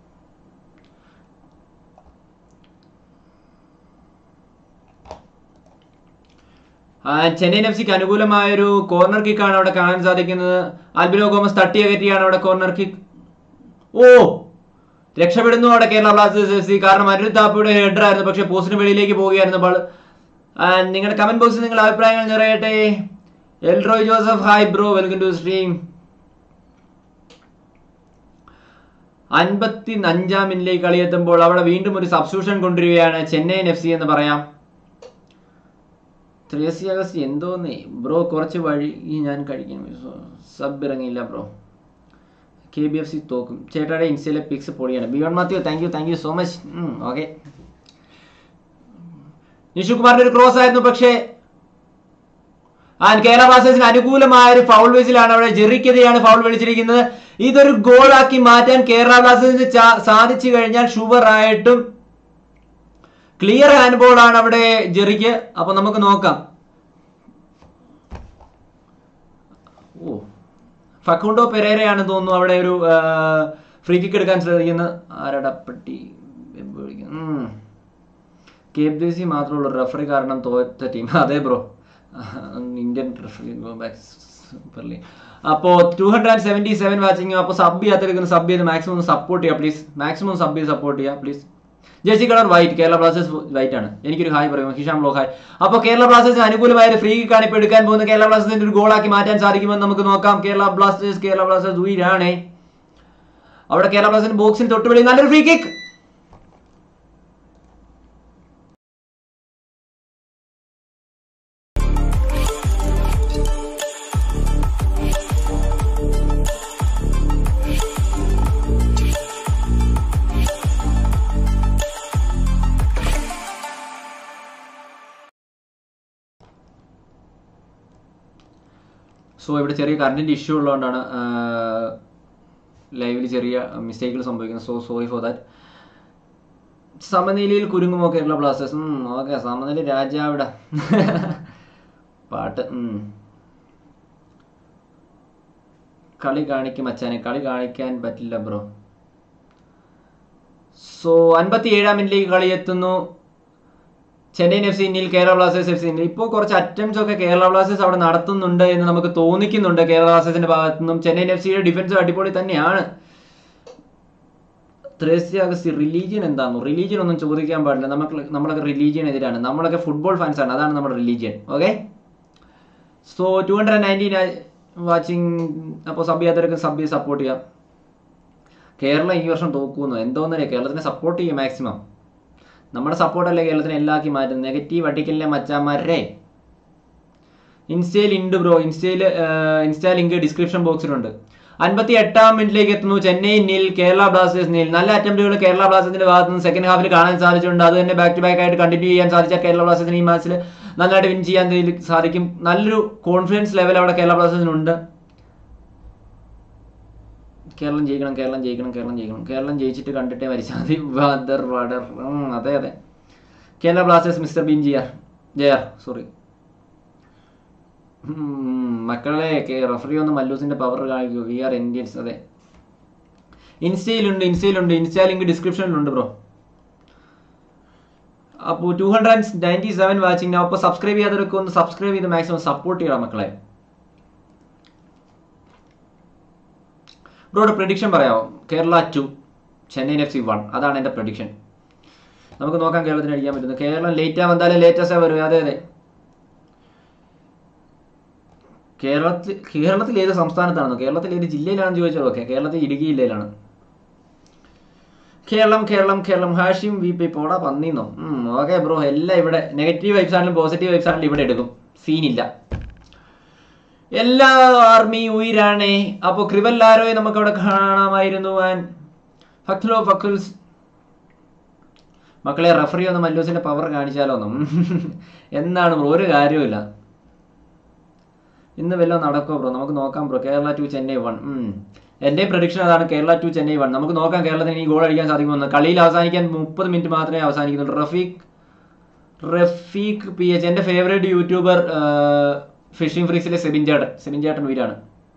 ചെന്നൈയിൻ FC അനുകൂലമായൊരു കോർണർ കിക്കാണ് അവിടെ കാണാൻ സാധിക്കുന്നത്. ആൽബിനോ ഗോമസ് തട്ടിയകറ്റിയാണ് അവിടെ കോർണർ കിക്ക്. രക്ഷപ്പെടുന്നു അവിടെ കേരള ബ്ലാസ്റ്റേഴ്സ് FC. കാരണം അരുൺ താപ്പയുടെ ഹെഡർ ആയിരുന്നു, പക്ഷെ പോസ്റ്റിന് വെളിയിലേക്ക് പോവുകയായിരുന്നു ബോൾ. നിങ്ങളുടെ കമന്റ് ബോക്സിൽ നിങ്ങളുടെ അഭിപ്രായങ്ങൾ നിറയട്ടെ. Elroy Joseph, hi bro, welcome to stream. 55-ാം മിനിറ്റിലേക്ക് കളി എത്തുമ്പോൾ അവിടെ വീണ്ടും ഒരു സബ്സ്റ്റിറ്റ്യൂഷൻ കൊണ്ടുവരികയാണ് ചെന്നൈയിൻ FC എന്ന് പറയാം. 3 ആഗസ്റ്റ് എന്തോന്നേ ബ്രോ, കുറച്ച് വഴി ഞാൻ കഴിക്കും. സബ് ഇറങ്ങിയില്ല ബ്രോ. KBFC തോക്കും. ചേട്ടാടെ ഇൻസ്റ്റയിലെ പിക്സ് പൊളിയാണ്. Bion Mathew, thank you so much. Okay. Nishu കുമാറിന്റെ ഒരു ക്രോസ് ആയിരുന്നു, പക്ഷേ കേരള ബ്ലാസ്റ്റേഴ്സിന് അനുകൂലമായ ഒരു ഫൗൾ വിസിലാണ് അവിടെ. ജെറിക്കെതിരെയാണ് ഫൗൾ വിളിച്ചിരിക്കുന്നത്. ഇതൊരു ഗോളാക്കി മാറ്റാൻ കേരള ബ്ലാസ്റ്റേഴ്സിന് സാധിച്ചു കഴിഞ്ഞാൽ ഷുവറായിട്ടും ക്ലിയർ ഹാൻഡ് ബോൾ ആണ് അവിടെ ജെറിക്ക്. അപ്പൊ നമുക്ക് നോക്കാം. ഫക്കുണ്ടോ പെരേരയാണ് തോന്നുന്നു അവിടെ ഒരു ഫ്രീ കിക്ക് എടുക്കാൻ ശ്രദ്ധിക്കുന്നത്. ആരടപ്പട്ടി KBFC മാത്രമുള്ള റഫറി കാരണം തോറ്റ ടീം. അതെ bro, Indian referee super league. അപ്പോൾ 277 വാച്ചിങ്. അപ്പോൾ സബ് ചെയ്യാത്തിരിക്കുന്ന സബ് ചെയ്ത് മാക്സിമം സപ്പോർട്ട് ചെയ്യുക പ്ലീസ്. മാക്സിമം സബ് ചെയ്ത് സപ്പോർട്ട് ചെയ്യുക please. Jersey colour white, Kerala Blasters white ആണ്. എനിക്കൊരു ഹായ് പറയും, ഹിഷാം ലോ ഹായ്. അപ്പോൾ കേരള ബ്ലാസ്റ്റേഴ്സിന് അനുകൂലമായ ഒരു ഫ്രീ കിക്കാണ് ഇപ്പോൾ എടുക്കാൻ പോകുന്നത്. കേരള ബ്ലാസ്റ്റേഴ്സിന്റെ ഒരു ഗോളാക്കി മാറ്റാൻ സാധിക്കുമെന്ന് നമുക്ക് നോക്കാം. കേരള ബ്ലാസ്റ്റേഴ്സ് ഉയരാണേ. അവിടെ കേരള ബ്ലാസ്റ്റേഴ്സിന് ബോക്സിന് തൊട്ടുപടി നല്ലൊരു ഫ്രീ കിക്ക്. സോ ഇവിടെ ചെറിയ കറണ്ടിൻ്റെ ഇഷ്യൂ ഉള്ളതുകൊണ്ടാണ് ലൈവിൽ ചെറിയ മിസ്റ്റേക്കുകൾ സംഭവിക്കുന്നത്. So sorry for that. സമനിലയിൽ കുരുങ്ങുമോ കേരള ബ്ലാസ്റ്റേഴ്സ്? ഓക്കെ, സമനില രാജാവിട പാട്ട്. കളി കാണിക്കും മച്ചാനെ, കളി കാണിക്കാൻ പറ്റില്ല ബ്രോ. സോ 57-ാം മിനിറ്റിലേക്ക് കളി എത്തുന്നു. Chennaiyin FC Kerala Blasters FC. ഇപ്പോൾ കുറച്ച് അറ്റംപ്റ്റ്സ് ഒക്കെ കേരള ബ്ലാസ്റ്റേഴ്സ് അവിടെ നടത്തുന്നുണ്ട് എന്ന് നമുക്ക് തോന്നിക്കുന്നുണ്ട് കേരള ബ്ലാസ്റ്റേഴ്സിന്റെ ഭാഗത്തു നിന്നും. ചെന്നൈയിൻ FCയുടെ ഡിഫൻസ് അടിപൊളി തന്നെയാണ്. 3 ആഗസ്റ്റ് റിലീജിയൻ എന്താണോ? റിലീജിയൻ ഒന്നും ചോദിക്കാൻ പാടില്ല. നമ്മളൊക്കെ റിലീജിയൻ എതിരാണ്. നമ്മളൊക്കെ ഫുട്ബോൾ ഫാൻസ് ആണ്, അതാണ് നമ്മുടെ റിലീജിയൻ. ഓക്കെ. So 219 watching. അപ്പോൾ സബ് ചെയ്യാത്തവരൊക്കെ സബ് ചെയ്ത് സപ്പോർട്ട് ചെയ്യാം. കേരളം ഈ വർഷം തോക്കുന്നു എന്തോന്നല്ലേ. കേരളത്തിനെ സപ്പോർട്ട് ചെയ്യും മാക്സിമം. നമ്മുടെ സപ്പോർട്ടല്ലേ കേരളത്തിനെ എല്ലാക്കി മാറ്റും. നെഗറ്റീവ് അടിക്കലിനെ മച്ചാമാരെ. ഇൻസ്റ്റയിൽ ഉണ്ട് ബ്രോ. ഇൻസ്റ്റാ ലിങ്ക് ഡിസ്ക്രിപ്ഷൻ ബോക്സിലുണ്ട്. 58-ാം മിനിറ്റിലേക്ക് എത്തുന്നു. ചെന്നൈ 0, കേരള ബ്ലാസ്റ്റേഴ്സ് 0. നല്ല അറ്റംപ്റ്റുകൾ കേരള ബ്ലാസ്റ്റേഴ്സിന്റെ ഭാഗത്ത് നിന്ന് സെക്കൻഡ് ഹാഫിൽ കാണാൻ സാധിച്ചിട്ടുണ്ട്. അത് തന്നെ ബാക്ക് ടു ബാക്ക് ആയിട്ട് കണ്ടിന്യൂ ചെയ്യാൻ സാധിച്ചാൽ കേരള ബ്ലാസ്റ്റേഴ്സിന് ഈ മാച്ചിൽ നല്ലതായിട്ട് വിൻ ചെയ്യാൻ സാധിക്കും. നല്ലൊരു കോൺഫിഡൻസ് ലെവൽ അവിടെ കേരള ബ്ലാസ്റ്റേഴ്സിനുണ്ട്. കേരളം ജയിക്കണം. കേരളം ജയിച്ചിട്ട് കണ്ടിട്ടേ മരിച്ചാൽ മതി. അതെ. Kerala Blasters mister Bean J R sorry. മക്കളെ റഫറി ഒന്ന് മല്ലൂസിന്റെ പവർ കാണിക്കൂ. We are Indians. അതെ, ഇൻസ്റ്റയിലുണ്ട്. ഇൻസ്റ്റാ ലിങ്ക് ഡിസ്ക്രിപ്ഷനിലുണ്ട് ബ്രോ. അപ്പോൾ 297 വാച്ചിങ്. അപ്പോൾ സബ്സ്ക്രൈബ് ചെയ്യാത്തവരൊക്കെ ഒന്ന് സബ്സ്ക്രൈബ് ചെയ്ത് മാക്സിമം സപ്പോർട്ട് ചെയ്യണം മക്കളെ. ബ്രോയുടെ പ്രഡിക്ഷൻ പറയാമോ? കേരള 2, ചെന്നൈയിൻ FC 1. അതാണ് എൻ്റെ പ്രഡിക്ഷൻ. നമുക്ക് നോക്കാം കേരളത്തിന് അടിക്കാൻ പറ്റുന്നത്. കേരളം ലേറ്റാ വന്നാലും ലേറ്റസ്റ്റാ വരും. അതെ അതെ. കേരളത്തിൽ ഏത് സംസ്ഥാനത്താണെന്നോ, കേരളത്തിൽ ഏത് ജില്ലയിലാണെന്ന് ചോദിച്ചാൽ ഓക്കെ. കേരളത്തിൽ ഇടുക്കി ജില്ലയിലാണ്. കേരളം ഹാഷിം VP പോടാ പന്നിന്നോ. Okay bro. എല്ലാം ഇവിടെ നെഗറ്റീവ് വൈബ്സ് ആണെങ്കിലും പോസിറ്റീവ് വൈബ്സ് ആണെങ്കിലും ഇവിടെ എടുക്കും. സീനില്ല. എല്ലാ ആർമി ഉയരാണേ. അപ്പോൾ ക്രിവല്ലാരോയെ നമുക്ക് അവിടെ കാണാമായിരുന്നു. ഫക്കുൽസ് മക്കളെ റഫറി ഒന്ന് മല്ലൂസിന്റെ പവർ കാണിച്ചാലോന്നും എന്താണ് ബ്രോ? ഒരു കാര്യമില്ല. ഇന്ന് വല്ലതും നടക്കുമോ ബ്രോ? നമുക്ക് നോക്കാം ബ്രോ. കേരള 2 ചെന്നൈ 1. എൻ്റെ പ്രഡിക്ഷൻ അതാണ്. കേരള 2 ചെന്നൈ 1. നമുക്ക് നോക്കാം കേരളത്തിന് ഈ ഗോൾ അടിക്കാൻ സാധിക്കുമെന്ന്. കളിയിൽ അവസാനിക്കാൻ 30 മിനിറ്റ് മാത്രമേ അവസാനിക്കുന്നുള്ളൂ. റഫീഖ് PH എൻ്റെ ഫേവറേറ്റ് യൂട്യൂബർ. ഫിഷിംഗ് ഫ്രീക്സിലെ സെബിൻ ചേട്ടൻ ഉയരാണ്.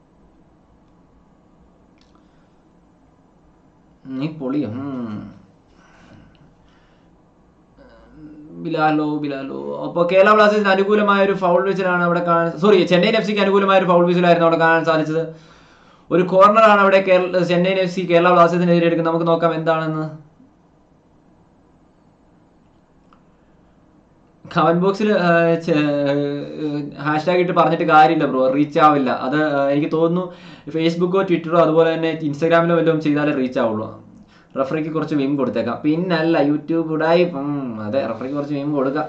നീ പൊളിയോ? ബിലാലോ. അപ്പോൾ കേരള ബ്ലാസ്റ്റേഴ്സിന് അനുകൂലമായ ഒരു ഫൗൾ വിസിലാണ് അവിടെ കാണാൻ. ചെന്നൈയിൻ FCക്ക് അനുകൂലമായ ഒരു ഫൗൾ വിസിലായിരുന്നു അവിടെ കാണാൻ സാധിച്ചത്. ഒരു കോർണറാണ് അവിടെ ചെന്നൈയിൻ FC കേരള ബ്ലാസ്റ്റേഴ്സിനെതിരെ എടുക്കുന്നത്. നമുക്ക് നോക്കാം എന്താണെന്ന്. കമന്റ് ബോക്സിൽ ഹാഷ്ടാഗ് ഇട്ട് പറഞ്ഞിട്ട് കാര്യമില്ല ബ്രോ. റീച്ച് ആവില്ല. അത് എനിക്ക് തോന്നുന്നു ഫേസ്ബുക്കോ ട്വിറ്ററോ അതുപോലെ തന്നെ ഇൻസ്റ്റാഗ്രാമിലോ വല്ലതും ചെയ്താലേ റീച്ച് ആവുള്ളൂ. റഫറിക്ക് കുറച്ച് വിം കൊടുത്തേക്കാം. പിന്നല്ല യൂട്യൂബ് ഉടായി. അതെ, റഫറിക്ക് കുറച്ച് വിം കൊടുക്കാം.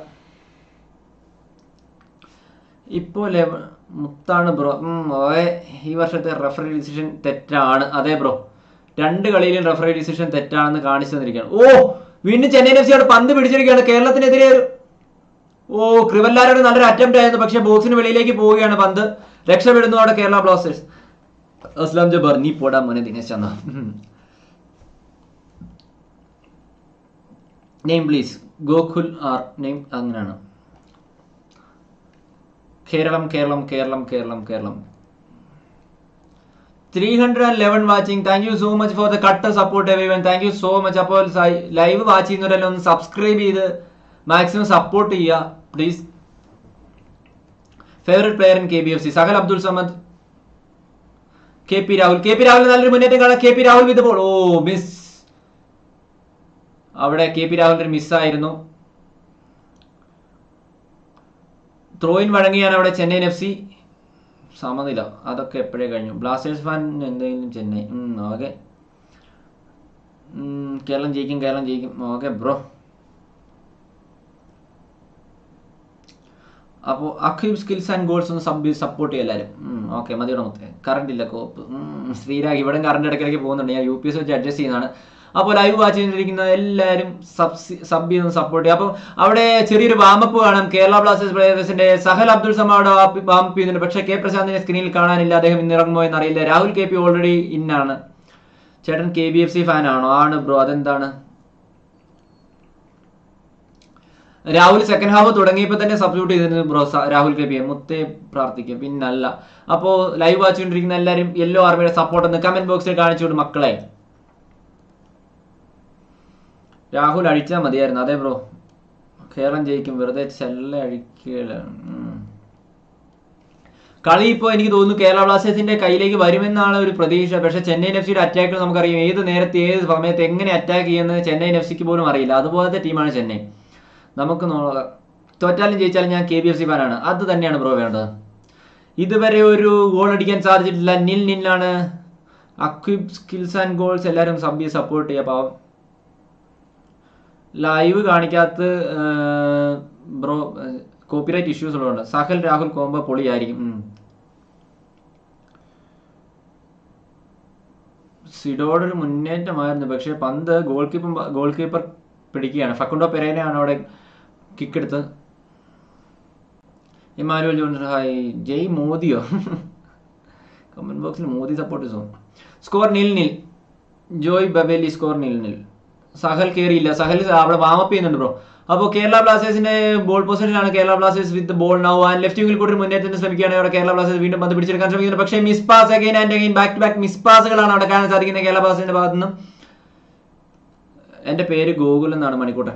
ഇപ്പോൾ മുത്താണ് ബ്രോ. ഈ വർഷത്തെ റഫറി ഡിസിഷൻ തെറ്റാണ്. അതെ ബ്രോ, 2 കളിയിലും റഫറി ഡിസിഷൻ തെറ്റാണെന്ന് കാണിച്ചു തന്നിരിക്കുകയാണ്. വീണ്ടും ചെന്നൈയിൻ FC അവിടെ പന്ത് പിടിച്ചിരിക്കുകയാണ്. കേരളത്തിനെതിരെ ക്രിവല്ലാരോട് നല്ലൊരു അറ്റംപ്റ്റ് ആയിരുന്നു. പക്ഷെ ബോക്സിന് വെളിയിലേക്ക് പോവുകയാണ് പന്ത്. രക്ഷപ്പെടുന്നു അവിടെ കേരള ബ്ലാസ്റ്റേഴ്സ്. അസ്ലാം ജബ്ബാർ നീ പോടാ മോനെ Dinesh Chanda. Name please. Gokul R name. അങ്ങനെയാണ്. Keralam 311 watching. Thank you so much for the cut support everyone. Thank you so much. അപ്പോൾ ലൈവ് വാച്ച് ചെയ്യുന്നവരെല്ലാം ഒന്ന് സബ്സ്ക്രൈബ് ചെയ്ത് മാക്സിമം സപ്പോർട്ട് ചെയ്യുക please. Favourite player in KBFC Sahal Abdul Samad. KP Rahul നല്ലൊരു മുന്നേറ്റം കാണാം. KP Rahul with ball. Miss. അവിടെ KP രാഹുലിന്റെ ഒരു മിസ്സായിരുന്നു. ത്രോയിൻ വഴങ്ങിയാണ് അവിടെ ചെന്നൈയിൻ FC. സമനില അതൊക്കെ എപ്പോഴേ കഴിഞ്ഞു. ബ്ലാസ്റ്റേഴ്സ് ഫാൻ എന്തെങ്കിലും ചെന്നൈ. ഓക്കെ. കേരളം ജയിക്കും. Okay bro. അപ്പോൾ അഖീബ് സ്കിൽസ് ആൻഡ് ഗോൾസ് ഒന്ന് സപ്പോർട്ട് ചെയ്യുക എല്ലാവരും. ഓക്കെ മതിയുടെ മുത്തേ. കറണ്ട് ഇല്ല കോപ്പ്. ശ്രീരാഗ് ഇവിടെ കറണ്ട് ഇടയ്ക്കിടയ്ക്ക് പോകുന്നുണ്ട്. ഞാൻ UPS വെച്ച് അഡ്ജസ്റ്റ് ചെയ്യുന്നതാണ്. അപ്പോൾ ലൈവ് വാച്ച് ചെയ്തിരിക്കുന്ന എല്ലാവരും സബ് ചെയ്ത് സപ്പോർട്ട് ചെയ്യുക. അപ്പോൾ അവിടെ ചെറിയൊരു വാമപ്പ് കാണാം. കേരള ബ്ലാസ്റ്റേഴ്സ് പ്ലേയേഴ്സിന്റെ സഹൽ അബ്ദുൾ സമദ് വാമപ്പ് ചെയ്യുന്നുണ്ട്. പക്ഷേ K പ്രശാന്തിനെ സ്ക്രീനിൽ കാണാനില്ല. അദ്ദേഹം ഇന്ന് ഇറങ്ങുമോ എന്നറിയില്ല. രാഹുൽ KP ഓൾറെഡി ഇന്നാണ്. ചേട്ടൻ KBFC ഫാൻ ആണോ? ആണ് ബ്രോ. അതെന്താണ്? രാഹുൽ സെക്കൻഡ് ഹാഫ് തുടങ്ങിയപ്പോൾ തന്നെ സബ്സ്റ്റിറ്റ്യൂട്ട് ചെയ്തിരുന്നു ബ്രോ. രാഹുൽ KP മുത്തേ പ്രാർത്ഥിക്കുക. പിന്നല്ല. അപ്പോൾ ലൈവ് വാച്ച് ചെയ്തിരിക്കുന്ന എല്ലാവരും യെല്ലോ ആർമിയുടെ സപ്പോർട്ട് ഒന്ന് കമന്റ് ബോക്സിൽ കാണിച്ചുകൊണ്ട് മക്കളെ. രാഹുൽ അടിച്ചാൽ മതിയായിരുന്നു. അതെ ബ്രോ, കേരളം ജയിക്കും. വെറുതെ ചെല്ല അഴിക്കുകയാണ്. കളി ഇപ്പോൾ എനിക്ക് തോന്നുന്നു കേരള ബ്ലാസ്റ്റേഴ്സിന്റെ കയ്യിലേക്ക് വരുമെന്നാണ് ഒരു പ്രതീക്ഷ. പക്ഷേ ചെന്നൈയിൻ FCയുടെ അറ്റാക്കുകൾ നമുക്കറിയാം. ഏത് നേരത്തെ ഏത് സമയത്ത് എങ്ങനെ അറ്റാക്ക് ചെയ്യുന്നത് ചെന്നൈയിൻ FCക്ക് പോലും അറിയില്ല. അതുപോലത്തെ ടീമാണ് ചെന്നൈ. നമുക്ക് തോറ്റാലും ജയിച്ചാലും ഞാൻ KBFC ഫാനാണ്. അത് തന്നെയാണ് ബ്രോ വേണ്ടത്. ഇതുവരെ ഒരു ഗോൾ അടിക്കാൻ സാധിച്ചിട്ടില്ല. നില്ലാണ്. അക്വിബ് സ്കിൽസ് ആൻഡ് ഗോൾസ് എല്ലാവരും സപ്പോർട്ട് ചെയ്യുക. പാവം ലൈവ് കാണിക്കാത്ത ബ്രോ കോപ്പിറൈറ്റ് ഇഷ്യൂസ് ഉള്ളതുകൊണ്ട്. സഹൽ രാഹുൽ കോംബോ പൊളിയായിരിക്കും. സിഡോയുടെ മുന്നേറ്റമായിരുന്നു. പക്ഷേ പന്ത് ഗോൾ കീപ്പർ പിടിക്കുകയാണ്. ഫക്കുണ്ടോ പെരേനയാണ് അവിടെ കിക്കെടുത്ത്. Emmanuel Johnson hi. ജയ് മോദിയോ? കമന്റ് ബോക്സിൽ മോദി സപ്പോർട്ടേഴ്സോ. സ്കോർ 0-0. ജോയ് ബബേലി സ്കോർ 0-0. സഹൽ കയറിയില്ല. സഹൽ അവിടെ വാമപ്പ് ചെയ്യുന്നുണ്ട് ബ്രോ. അപ്പോൾ കേരള ബ്ലാസ്റ്റേഴ്സിന്റെ ബോൾ പൊസിഷനിലാണ് Kerala Blasters with ball now and left വിങ്ങിൽ കൂടി മുന്നേറ്റത്തിന് ശ്രമിക്കുകയാണ് അവിടെ കേരള ബ്ലാസ്റ്റേഴ്സ് വീണ്ടും പന്ത് പിടിച്ചെടുക്കാൻ ശ്രമിക്കുന്നത്. പക്ഷേ miss pass again and again back to back miss പാസുകളാണ് അവിടെ കാണാൻ സാധിക്കുന്നത് കേരള ബ്ലാസ്റ്റേഴ്സിന്റെ ഭാഗത്തു നിന്നും. എൻ്റെ പേര് ഗോകുൽ എന്നാണ്, Manikkuttan.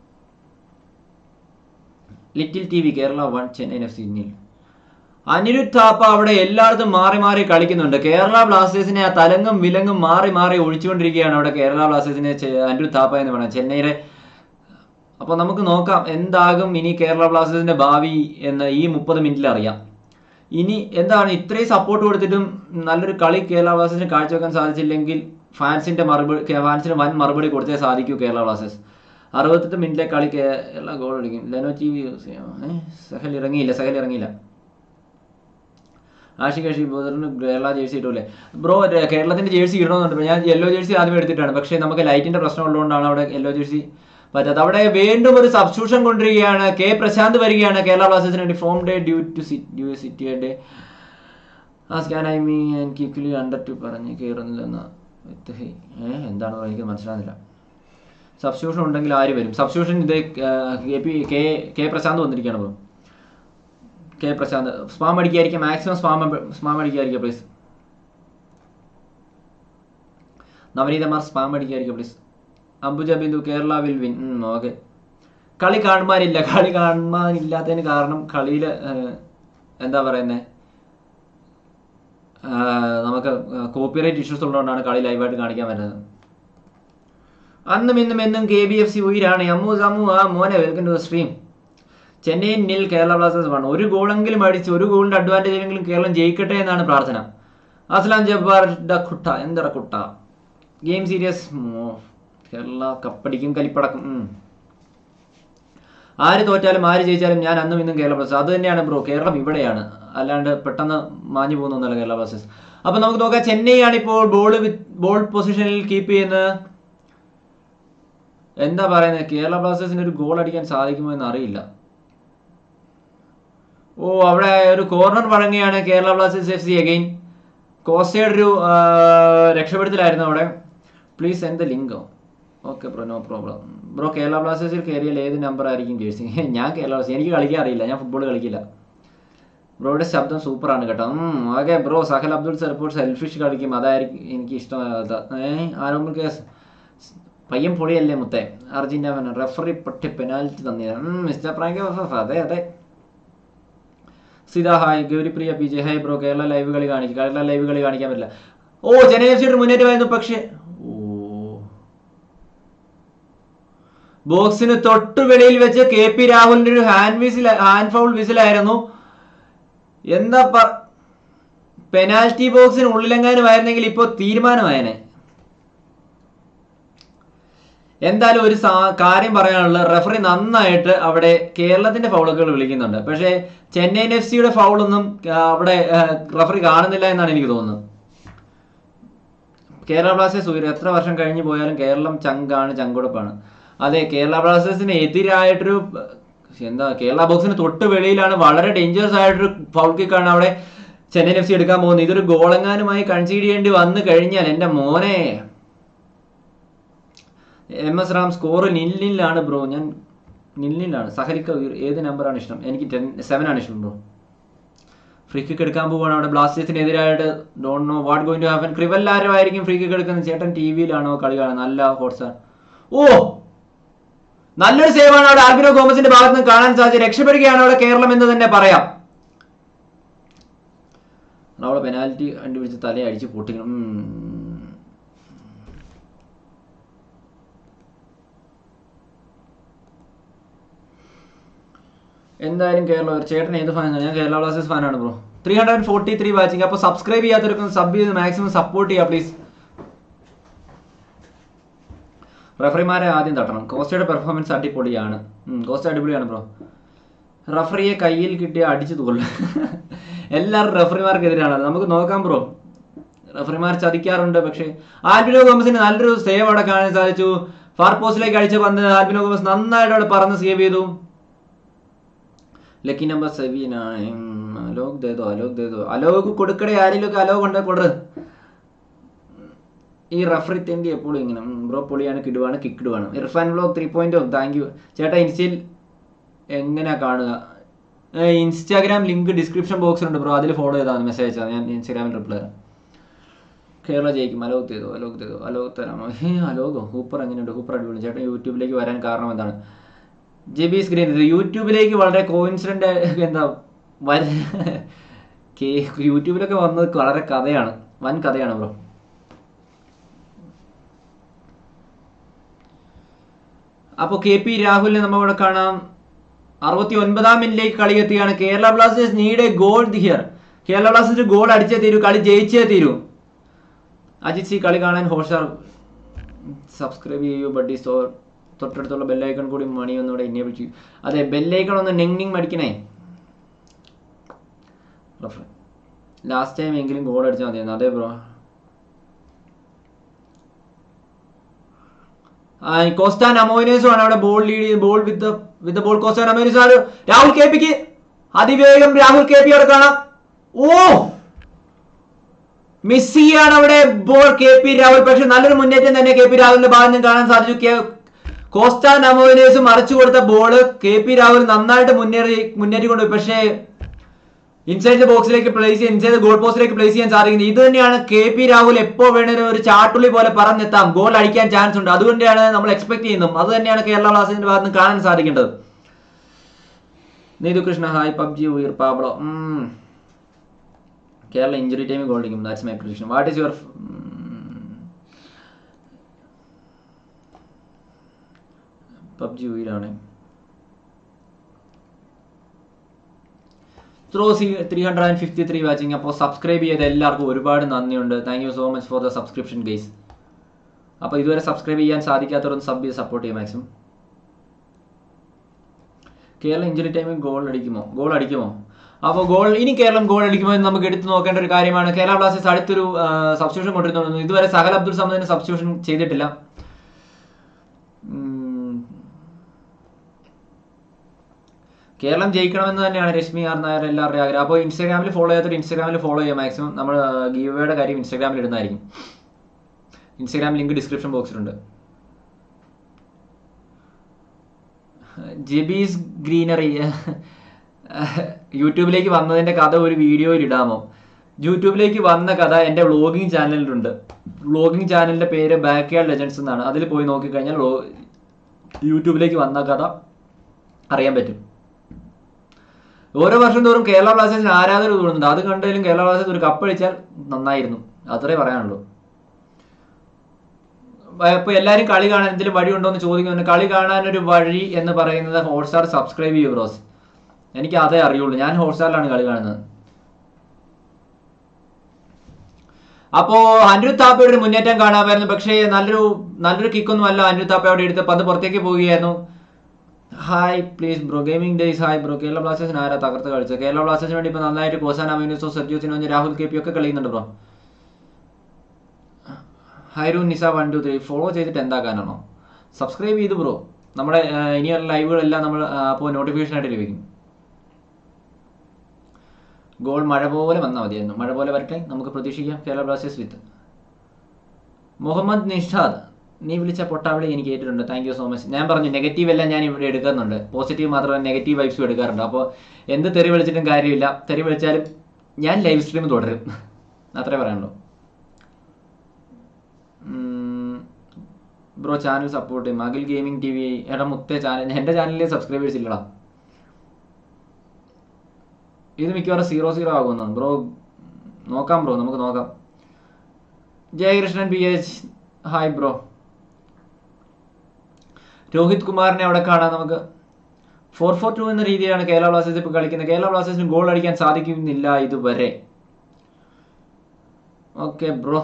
Little T V Kerala 1 Chennaiyin FC nil. Anirudh Thapa അവിടെ എല്ലായിടത്തും മാറി മാറി കളിക്കുന്നുണ്ട്. കേരള ബ്ലാസ്റ്റേഴ്സിനെ ആ തലങ്ങും വിലങ്ങും മാറി മാറി ഒഴിച്ചുകൊണ്ടിരിക്കുകയാണ് അവിടെ കേരള ബ്ലാസ്റ്റേഴ്സിനെ അനിരുദ്ധ് താപ്പ എന്ന് വേണം ചെന്നൈയുടെ. അപ്പോൾ നമുക്ക് നോക്കാം എന്താകും ഇനി കേരള ബ്ലാസ്റ്റേഴ്സിന്റെ ഭാവി എന്ന് ഈ 30 മിനിറ്റിൽ അറിയാം. ഇനി എന്താണ് ഇത്രയും സപ്പോർട്ട് കൊടുത്തിട്ടും നല്ലൊരു കളി കേരള ബ്ലാസ്റ്റേഴ്സിന് കാഴ്ചവെക്കാൻ സാധിച്ചില്ലെങ്കിൽ ഫാൻസിന് വൻ മറുപടി കൊടുത്തേ സാധിക്കൂ കേരള ബ്ലാസ്റ്റേഴ്സ്. 68 മിനിറ്റിലെ കളി കേരള ഗോൾ അടിക്കും. ലെനോ ടി വി യൂസ് ചെയ്യാം. സഹൽ ഇറങ്ങിയില്ല. ആഷിഖ് ബോധറിന് കേരള ജേഴ്സി ഇട്ടൂല്ലേ ബ്രോ? കേരളത്തിന്റെ ജേഴ്സി ഇടണമെന്നുണ്ട്. ഞാൻ യെല്ലോ ജേഴ്സി ആദ്യം എടുത്തിട്ടാണ്, പക്ഷേ നമുക്ക് ലൈറ്റിന്റെ പ്രശ്നം ഉള്ളതുകൊണ്ടാണ് അവിടെ യെല്ലോ ജേഴ്സി പറ്റാത്തത്. അവിടെ വീണ്ടും ഒരു സബ്സ്റ്റിറ്റ്യൂഷൻ കൊണ്ടിരിക്കുകയാണ്. കെ പ്രശാന്ത് വരികയാണ് കേരള ബ്ലാസ്റ്റേഴ്സിന് വേണ്ടി. Form day due city day scan I me and quickly under 2 പറഞ്ഞ് കയറുന്നില്ലെന്ന് എന്താണ് എനിക്ക് മനസ്സിലാകുന്നില്ല. സബ്സ്റ്റിറ്റ്യൂഷൻ ഉണ്ടെങ്കിൽ ആര് വരും? സബ്സ്റ്റിറ്റ്യൂഷൻ ഇത് കെ പ്രശാന്ത് വന്നിരിക്കുകയാണ് ബ്രോ. കെ പ്രശാന്ത് സ്പാം അടിക്കാതിരിക്കുക, മാക്സിമം സ്പാം അടിക്കാതിരിക്കുക പ്ലീസ്. നവനീതമാർ സ്പാം അടിക്കാതിരിക്കുക please. Ambuja Bindu Kerala will win. Okay. കളി കാണുവാനില്ലാത്തതിന് കാരണം കളിയിൽ എന്താ പറയുന്നത്, നമുക്ക് കോപ്പിറൈറ്റ് ഇഷ്യൂസ് ഉള്ളതുകൊണ്ടാണ് കളി ലൈവായിട്ട് കാണിക്കാൻ പറ്റുന്നത്. അന്നും എന്നും KBFC ഉയരാണ്. അമ്മു മോനെ welcome to the stream. Chennaiyin nil Kerala Blasters 1. ഒരു ഗോളെങ്കിലും അടിച്ച് ഒരു ഗോളിന്റെ അഡ്വാൻറ്റേജ് എങ്കിലും കേരളം ജയിക്കട്ടെ എന്നാണ് പ്രാർത്ഥന. അസ്ലാം ജബ്ബാർ കുട്ട എന്താ കുട്ട ഗെയിം സീരിയസ്. കേരള കപ്പടിക്കും കലിപ്പടക്കും. ആര് തോറ്റാലും ആര് ജയിച്ചാലും ഞാൻ അന്നും ഇന്നും കേരള ബ്ലാസ്റ്റേഴ്സ്. അത് തന്നെയാണ് ബ്രോ, കേരളം ഇവിടെയാണ്, അല്ലാണ്ട് പെട്ടെന്ന് മാഞ്ഞു പോകുന്നൊന്നല്ല കേരള ബ്ലാസ്റ്റേഴ്സ്. അപ്പൊ നമുക്ക് നോക്കാം. ചെന്നൈ ആണ് ഇപ്പോൾ ബോൾ പൊസിഷനിൽ കീപ്പ് ചെയ്യുന്നത്. എന്താ പറയുന്നത്, കേരള ബ്ലാസ്റ്റേഴ്സിന് ഒരു ഗോൾ അടിക്കാൻ സാധിക്കുമോ എന്ന് അറിയില്ല. അവിടെ ഒരു കോർണർ വഴങ്ങിയാണ് കേരള ബ്ലാസ്റ്റേഴ്സ് FC അഗൈൻ. കോസ്റ്റയുടെ ഒരു രക്ഷപ്പെടുത്തലായിരുന്നു അവിടെ. Please send the link. Okay bro, no problem bro. Kerala ബ്ലാസ്റ്റേഴ്സിൽ കയറിയാൽ ഏത് നമ്പർ ആയിരിക്കും ജേഴ്സി? ഞാൻ കേരള ബ്ലാസ്റ്റേഴ്സ്, എനിക്ക് കളിക്കാൻ അറിയില്ല, ഞാൻ ഫുട്ബോൾ കളിക്കില്ല. ബ്രോയുടെ ശബ്ദം സൂപ്പറാണ് കേട്ടോ. Okay bro. സഹൽ അബ്ദുൾ ചിലപ്പോൾ സെൽഫിഷ് കളിക്കും, അതായിരിക്കും എനിക്ക് ഇഷ്ടമാകാത്ത. ആരോഗ്യ കേസ് പയ്യൻ പൊടിയല്ലേ മുത്തേ. അർജന്റീന റെഫറി പൊട്ടി പെനാൽറ്റി തന്നില്ല. മിസ്റ്റർ പ്രാങ്ക് അതെ. Sita hi. Gauripriya PJ hi bro. Kerala live കളി കാണിക്കാൻ പറ്റില്ല. ചെന്നൈ FC മുന്നേറ്റമായിരുന്നു, പക്ഷേ ബോക്സിന് തൊട്ടു വെളിയിൽ വെച്ച് KP രാഹുലിന്റെ ഒരു ഹാൻഡ് ഫൗൾ വിസിലായിരുന്നു. എന്താ പെനാൽറ്റി ബോക്സിന് ഉള്ളിലെങ്ങാനുമായിരുന്നെങ്കിൽ ഇപ്പോൾ തീരുമാനമായേനെ. എന്തായാലും ഒരു കാര്യം പറയാനുള്ളത്, റെഫറി നന്നായിട്ട് അവിടെ കേരളത്തിന്റെ ഫൗളുകൾ വിളിക്കുന്നുണ്ട്, പക്ഷേ ചെന്നൈയിൻ FC ഫൗളൊന്നും അവിടെ റെഫറി കാണുന്നില്ല എന്നാണ് എനിക്ക് തോന്നുന്നത്. കേരള ബ്ലാസ്റ്റേഴ്സ് എത്ര വർഷം കഴിഞ്ഞു പോയാലും കേരളം ചങ്കുടപ്പാണ്. അതെ, കേരള ബ്ലാസ്റ്റേഴ്സിന് എതിരായിട്ടൊരു കേരള ബോക്സിന് തൊട്ട് വെളിയിലാണ് വളരെ ഡേഞ്ചറസ് ആയിട്ടൊരു ഫൗൾ കിക്കാണ് അവിടെ ചെന്നൈയിൻ FC എടുക്കാൻ പോകുന്നത്. ഇതൊരു ഗോളെങ്ങാനുമായി കൺസീഡ് ചെയ്യേണ്ടി വന്നു കഴിഞ്ഞാൽ എൻ്റെ മോനെ. MS റാം സ്കോർ നില്ലിലാണ് ബ്രോ. ഞാൻ നില്ലിലാണ്. സഹലിക്ക ഏത് നമ്പറാണ് ഇഷ്ടം? എനിക്ക് 7 ആണ് ഇഷ്ടം ബ്രോ. ഫ്രീ കിക്ക് എടുക്കാൻ പോവുകയാണ് അവിടെ ബ്ലാസ്റ്റേഴ്സിനെതിരായിട്ട്. Don't know what going to happen. ക്രിവല്ലാരമായിരിക്കും ഫ്രീ കിക്ക് എടുക്കുന്നത്. ചേട്ടൻ TV-യിലാണോ കളി കാണുന്നത്? നല്ല ഹോട്ട്സ്റ്റാർ. നല്ലൊരു സേവാണ് അവിടെ ആൽബിനോ ഗോമസിന്റെ ഭാഗത്ത് നിന്ന് കാണാൻ സാധിച്ചത്. രക്ഷപ്പെടുകയാണ് അവിടെ കേരളം എന്ന് തന്നെ പറയാം. അവിടെ പെനാൽറ്റി കണ്ടുപിടിച്ച് തല അടിച്ച് പൊട്ടിക്കണം. എന്തായാലും ചേട്ടൻ ഏത് ഫാനാണ്? ഞാൻ കേരള ബ്ലാസ്റ്റേഴ്സ് ഫാനാണ് ബ്രോ. 343 വാച്ചിങ്. അപ്പോൾ സബ്സ്ക്രൈബ് ചെയ്യാത്തവർക്ക് സബ് ചെയ്ത് മാക്സിമം സപ്പോർട്ട് ചെയ്യുക പ്ലീസ്. റെഫറിമാരെ ആദ്യം തട്ടണം. കോസ്റ്റയുടെ പെർഫോമൻസ് അടിപൊളിയാണ്. കോസ്റ്റ അടിപൊളിയാണ് ബ്രോ. റഫറിയെ കയ്യിൽ കിട്ടിയ അടിച്ചു തോന്നും. എല്ലാവരും റഫറിമാർക്കെതിരാണ്. നമുക്ക് നോക്കാം ബ്രോ. റഫറിമാർ ചതിക്കാറുണ്ട്, പക്ഷേ ആൽബിനോ ഗോമസിന് നല്ലൊരു സേവ് അവിടെ കാണാൻ സാധിച്ചു. ഫാർ പോസ്റ്റിലേക്ക് അടിച്ച പന്ത് ആൽബിനോ ഗോമസ് നന്നായിട്ട് അവിടെ പറന്ന് സേവ് ചെയ്തു. ലക്കി നമ്പർ 7 ആണ്. അലോക് ദേതോ. അലോക് കൊടുക്കടേ. ആരെങ്കിലും അലോക് കൊണ്ട് കൊടു. ഈ റഫറി തെണ്ടി എപ്പോഴും ഇങ്ങനെ ബ്രോ പൊളിയാണ് കിടുവാണ് കിക്കിടുവാണ്. ഇർഫാൻ ബ്ലോഗ് 3.0 താങ്ക് യു ചേട്ടാ. ഇൻസ്റ്റയിൽ എങ്ങനെയാ കാണുക? ഇൻസ്റ്റാഗ്രാം ലിങ്ക് ഡിസ്ക്രിപ്ഷൻ ബോക്സിലുണ്ട് ബ്രോ, അതിൽ ഫോളോ ചെയ്താൽ മതി, മെസ്സേജ് അയച്ചാൽ ഞാൻ ഇൻസ്റ്റാഗ്രാമിൽ റിപ്ലൈ തരാം. കേരള ജയിക്കും. അലോക് ചെയ്തോ അലോക് തരാമോ? അലോകോ ഹൂപ്പർ എങ്ങനെയുണ്ട്? ഹൂപ്പർ അടിപൊളി. ചേട്ടൻ യൂട്യൂബിലേക്ക് വരാൻ കാരണം എന്താണ്? ജെബി സ്ക്രീൻ യൂട്യൂബിലേക്ക് വളരെ കോയിൻസിഡന്റ് എന്താ യൂട്യൂബിലൊക്കെ വന്നത് വളരെ കഥയാണ്, വൻ കഥയാണ് ബ്രോ. അപ്പോൾ KP രാഹുലിനെ നമ്മളിവിടെ കാണാം. 69-ാം മിനിറ്റിലേക്ക് കളി എത്തിയാണ്. Kerala Blasters need a goal here. Kerala Blasters goal അടിച്ചേ തീരൂ, കളി ജയിച്ചേ തീരൂ. അജിത് സി കളി കാണാൻ ഹോട്ട്സ്റ്റാർ സബ്സ്ക്രൈബ് ചെയ്യൂ ബഡ്ഡി സ്റ്റോർ. തൊട്ടടുത്തുള്ള ബെല്ലൈക്കൺ കൂടി മണി ഒന്നുകൂടെ എന്നെ വിളിച്ചു. അതെ, ബെല്ലൈക്കൺ ഒന്ന് നെങ് അടിക്കണേ. ലാസ്റ്റ് ടൈം എങ്കിലും ഗോൾ അടിച്ചാൽ മതിയായിരുന്നു. അതെ ബ്രോ. കോസ്റ്റാൻ അമോയിനേസും ആണ് അവിടെ ബോൾ ലീഡ് ചെയ്ത് ball with ball. Costa Nhamoinesu ആണ്. രാഹുൽ KP അതിവേഗം രാഹുൽ KP അവിടെ കാണാം. ഓ മെസ്സിയാണ് അവിടെ ബോൾ. KP രാഹുൽ പക്ഷെ നല്ലൊരു മുന്നേറ്റം തന്നെ KP രാഹുലിന്റെ ഭാഗത്ത് നിന്ന് കാണാൻ സാധിച്ചു. കോസ്റ്റാൻ അമോയിനേസ് മറിച്ചു കൊടുത്ത ബോള് KP രാഹുൽ നന്നായിട്ട് മുന്നേറിക്കൊണ്ടുപോയി. പക്ഷേ ഇൻസൈഡ് ബോക്സിലേക്ക് പ്ലേസ് ചെയ്യാൻ, ഇൻസൈഡ് ഗോൾ പോസ്റ്റിലേക്ക് പ്ലേസ് ചെയ്യാൻ സാധിക്കുന്നത്. ഇത് തന്നെയാണ് KP രാഹുൽ എപ്പോ വേണേലും ഒരു ചാട്ടുള്ളി പോലെ പറഞ്ഞെത്താം, ഗോൾ അടിക്കാൻ ചാൻസ് ഉണ്ട്. അതുകൊണ്ടാണ് നമ്മൾ എക്സ്പെക്ട് ചെയ്യുന്നത്. അത് തന്നെയാണ് കേരള ബ്ലാസ്റ്റേഴ്സിന്റെ ഭാഗത്ത് നിന്ന് കാണാൻ സാധിക്കേണ്ടത്. നീതു കൃഷ്ണ ഹായ് പബ്ജി ഉയർ പാബ്ലോ. കേരള ഇഞ്ചുറി ടൈമിൽ ഗോൾ അടിക്കും. That's my prediction. What is your PUBG ഉയരാണ്. ത്രോസി 353 വാച്ചിങ്. അപ്പോൾ സബ്സ്ക്രൈബ് ചെയ്ത എല്ലാവർക്കും ഒരുപാട് നന്ദിയുണ്ട്. Thank you so much for the subscription guys. അപ്പോൾ ഇതുവരെ സബ്സ്ക്രൈബ് ചെയ്യാൻ സാധിക്കാത്തവരൊന്ന് സബ് ചെയ്ത് സപ്പോർട്ട് ചെയ്യാം മാക്സിമം. കേരളം ഇഞ്ചുറി ടൈമിൽ ഗോൾ അടിക്കുമോ? അപ്പോൾ ഇനി കേരളം ഗോൾ അടിക്കുമോ എന്ന് നമുക്ക് എടുത്തു നോക്കേണ്ട ഒരു കാര്യമാണ്. കേരള ബ്ലാസ്റ്റേഴ്സ് അടുത്തൊരു സബ്സ്റ്റിറ്റ്യൂഷൻ കൊണ്ടിരുന്നു. ഇതുവരെ സഹൽ അബ്ദുൾ സമദിനെ സബ്സ്റ്റിറ്റ്യൂഷൻ ചെയ്തിട്ടില്ല. കേരളം ജയിക്കണമെന്ന് തന്നെയാണ് രശ്മി ആർ നായർ എല്ലാവരുടെയും ആഗ്രഹം. അപ്പോൾ ഇൻസ്റ്റാഗ്രാമിൽ ഫോളോ ചെയ്യാത്തൊരു ഇൻസ്റ്റാഗ്രാമിൽ ഫോളോ ചെയ്യാം മാക്സിമം. നമ്മൾ ഗീവയുടെ കാര്യം ഇൻസ്റ്റാഗ്രാമിൽ ഇടുന്നതായിരിക്കും. ഇൻസ്റ്റാഗ്രാം ലിങ്ക് ഡിസ്ക്രിപ്ഷൻ ബോക്സിലുണ്ട്. ജെബീസ് ഗ്രീനറി യൂട്യൂബിലേക്ക് വന്നതിൻ്റെ കഥ ഒരു വീഡിയോയിൽ ഇടാമോ? യൂട്യൂബിലേക്ക് വന്ന കഥ എൻ്റെ വ്ളോഗിങ് ചാനലിലുണ്ട്. വ്ളോഗിങ് ചാനലിൻ്റെ പേര് ബാക്ക്യാർഡ് ലെജൻഡ്സ് എന്നാണ്. അതിൽ പോയി നോക്കിക്കഴിഞ്ഞാൽ യൂട്യൂബിലേക്ക് വന്ന കഥ അറിയാൻ പറ്റും. ഓരോ വർഷം തോറും കേരള ബ്ലാസ്റ്റേഴ്സിന് ആരാധകർ കൂടുന്നുണ്ട്. അത് കണ്ടാലും കേരള ബ്ലാസ്റ്റേഴ്സ് ഒരു കപ്പ് അടിച്ചാൽ നന്നായിരുന്നു, അത്രേ പറയാനുള്ളൂ. ഇപ്പോൾ എല്ലാവരും കളി കാണാൻ എന്തെങ്കിലും വഴി ഉണ്ടോ എന്ന് ചോദിക്കുന്നുണ്ട്. കളി കാണാനൊരു വഴി എന്ന് പറയുന്നത് ഹോട്ട്സ്റ്റാർ സബ്സ്ക്രൈബ് ചെയ്യൂ ബ്രോസ്. എനിക്ക് അതേ അറിയുള്ളൂ. ഞാൻ ഹോട്ട്സ്റ്റാറിലാണ് കളി കാണുന്നത്. അപ്പോൾ അനിരുദ്ധ് താപ്പയുടെ ഒരു മുന്നേറ്റം കാണാമായിരുന്നു. പക്ഷേ നല്ലൊരു കിക്കൊന്നും അല്ല അനിരുദ്ധ് താപ്പ അവിടെ എടുത്ത് പന്ത് പുറത്തേക്ക് പോവുകയായിരുന്നു. Hi please bro. Gaming days hi bro. Kerala ബ്ലാസ്റ്റേഴ്സിന് ആരാ തകർത്ത് കളിച്ചത്? കേരള ബ്ലാസ്റ്റേഴ്സിന് വേണ്ടി ഇപ്പോൾ നന്നായിട്ട് Costa Nhamoinesu, Sergio Cidoncha, Rahul KP ഒക്കെ കളിക്കുന്നുണ്ട് ബ്രോ. ഹൈറൂൻ നിസ 1 2 3 ഫോളോ ചെയ്തിട്ട് എന്താക്കാനാണോ? സബ്സ്ക്രൈബ് ചെയ്തു ബ്രോ. നമ്മുടെ ഇനിയുള്ള ലൈവുകളെല്ലാം നമ്മൾ അപ്പോൾ നോട്ടിഫിക്കേഷൻ ആയിട്ട് ലഭിക്കും. ഗോൾ മഴ പോലെ വന്നാൽ മതിയായിരുന്നു. മഴ പോലെ വരട്ടെ, നമുക്ക് പ്രതീക്ഷിക്കാം. Kerala Blasters with Muhammad Nishad. നീ വിളിച്ച പൊട്ടാവിളി എനിക്ക് കേട്ടിട്ടുണ്ട്. Thank you so much. ഞാൻ പറഞ്ഞു നെഗറ്റീവ് എല്ലാം ഞാൻ ഇവിടെ എടുക്കുന്നുണ്ട്. പോസിറ്റീവ് മാത്രമല്ല നെഗറ്റീവ് വൈബ്സും എടുക്കാറുണ്ട്. അപ്പോൾ എന്ത് തെറി വിളിച്ചിട്ടും കാര്യമില്ല. തെറി വിളിച്ചാലും ഞാൻ ലൈവ് സ്ട്രീം തുടരും, അത്രേ പറയാനുള്ളൂ. ബ്രോ ചാനൽ സപ്പോർട്ട് ചെയ്യും. Akhil gaming TV. എടാ മുത്തേ ചാനൽ എൻ്റെ ചാനലിൽ സബ്സ്ക്രൈബേഴ്സ് ഇല്ലടാ. ഇത് മിക്കവാറും 0-0 ആകുമെന്നാണ് ബ്രോ. നോക്കാം ബ്രോ, നമുക്ക് നോക്കാം. Jayakrishnan PH hi bro. Rohit കുമാറിനെ അവിടെ കാണാം നമുക്ക്. 4-4-2 എന്ന രീതിയിലാണ് കേരള ബ്ലാസ്റ്റേഴ്സ് ഇപ്പോൾ കളിക്കുന്നത്. കേരള ബ്ലാസ്റ്റേഴ്സിന് ഗോൾ അടിക്കാൻ സാധിക്കുന്നില്ല ഇതുവരെ. Okay bro.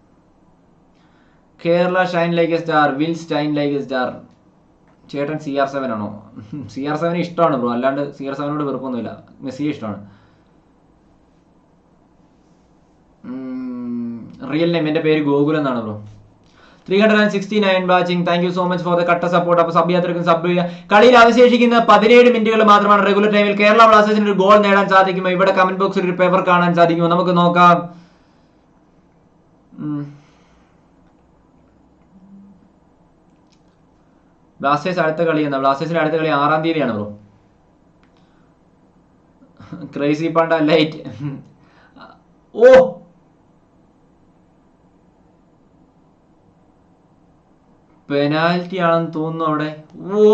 Kerala shine like a star. Will shine like a star. ചേട്ടൻ CR7 ആണോ? CR7 ഇഷ്ടമാണ് ബ്രോ, അല്ലാണ്ട് CR7നോട് വെറുപ്പൊന്നുമില്ല. മെസ്സിയെ ഇഷ്ടമാണ്. റിയൽ നെയിം എൻ്റെ പേര് ഗോകുൽ എന്നാണ് bro. 369 watching. Thank you so much for the കട്ട സപ്പോർട്ട്. അപ്പോൾ സബ് യാത്രക്കും സബ് ചെയ്യുക. കളിയിൽ അവശേഷിക്കുന്ന 17 മിനിറ്റുകൾ മാത്രമാണ് റെഗുലർ ടൈമിൽ. കേരള ബ്ലാസ്റ്റേഴ്സിന് ഒരു ഗോൾ നേടാൻ സാധിക്കുമോ? ഇവിടെ കമന്റ് ബോക്സിൽ ഒരു പേപ്പർ കാണാൻ സാധിക്കുമോ? നമുക്ക് നോക്കാം. ബ്ലാസ്റ്റേഴ്സ് അടുത്ത കളി എന്നാ? ബ്ലാസ്റ്റേഴ്സിന്റെ അടുത്ത കളി 6-ാം തീയതിയാണ് ബ്രോ. Crazy panda light. ഓ പെനാൽറ്റി ആണെന്ന് തോന്നുന്നു അവിടെ. ഓ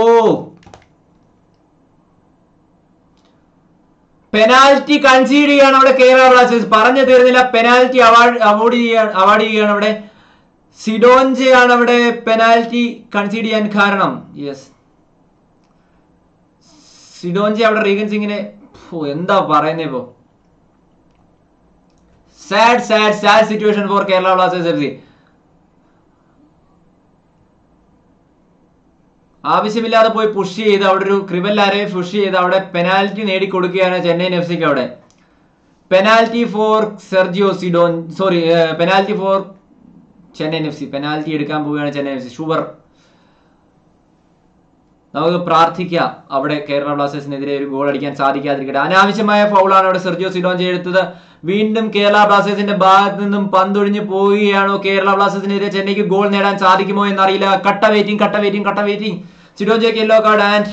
പെനാൽറ്റി കൺസീഡ് ചെയ്യാണ് അവിടെ കേരള ബ്ലാസ്റ്റേഴ്സ്. പറഞ്ഞു തീർന്നില്ല, പെനാൽറ്റി അവാർഡ് ചെയ്യുകയാണ് അവിടെ. സിഡോഞ്ചയാണ് അവിടെ പെനാൽറ്റി കൺസീഡ് ചെയ്യാൻ കാരണം. യെസ്, സിഡോഞ്ചെ അവിടെ റീഗൻ സിംഗിനെ എന്താ പറയുന്നേ ഇപ്പോ. Sad situation for Kerala Blasters FC. ആവശ്യമില്ലാതെ പോയി പുഷ് ചെയ്ത് അവിടെ ഒരു ക്രിവല്ലാരെ പുഷ് ചെയ്ത് അവിടെ പെനാൽറ്റി നേടിക്കൊടുക്കുകയാണ് ചെന്നൈയിൻ FCക്ക്. അവിടെ penalty for Sergio Cidoncha, sorry penalty for Chennaiyin FC. Penalty എടുക്കാൻ പോവുകയാണ് ചെന്നൈയിൻ FC. ഷുവർ, നമുക്ക് പ്രാർത്ഥിക്കാം അവിടെ കേരള ബ്ലാസ്റ്റേഴ്സിനെതിരെ ഒരു ഗോൾ അടിക്കാൻ സാധിക്കാതിരിക്കട്ടെ. അനാവശ്യമായ ഫൗളാണ് അവിടെ സെർജിയോ സിഡോഞ്ചെ എടുത്തത്. വീണ്ടും കേരള ബ്ലാസ്റ്റേഴ്സിന്റെ ഭാഗത്ത് നിന്നും പന്തൊഴിഞ്ഞു പോവുകയാണോ? കേരള ബ്ലാസ്റ്റേഴ്സിനെതിരെ ചെന്നൈക്ക് ഗോൾ നേടാൻ സാധിക്കുമോ എന്നറിയില്ല. കട്ട വെയിറ്റിംഗ്. സിഡോഞ്ചയ്ക്ക് yellow card and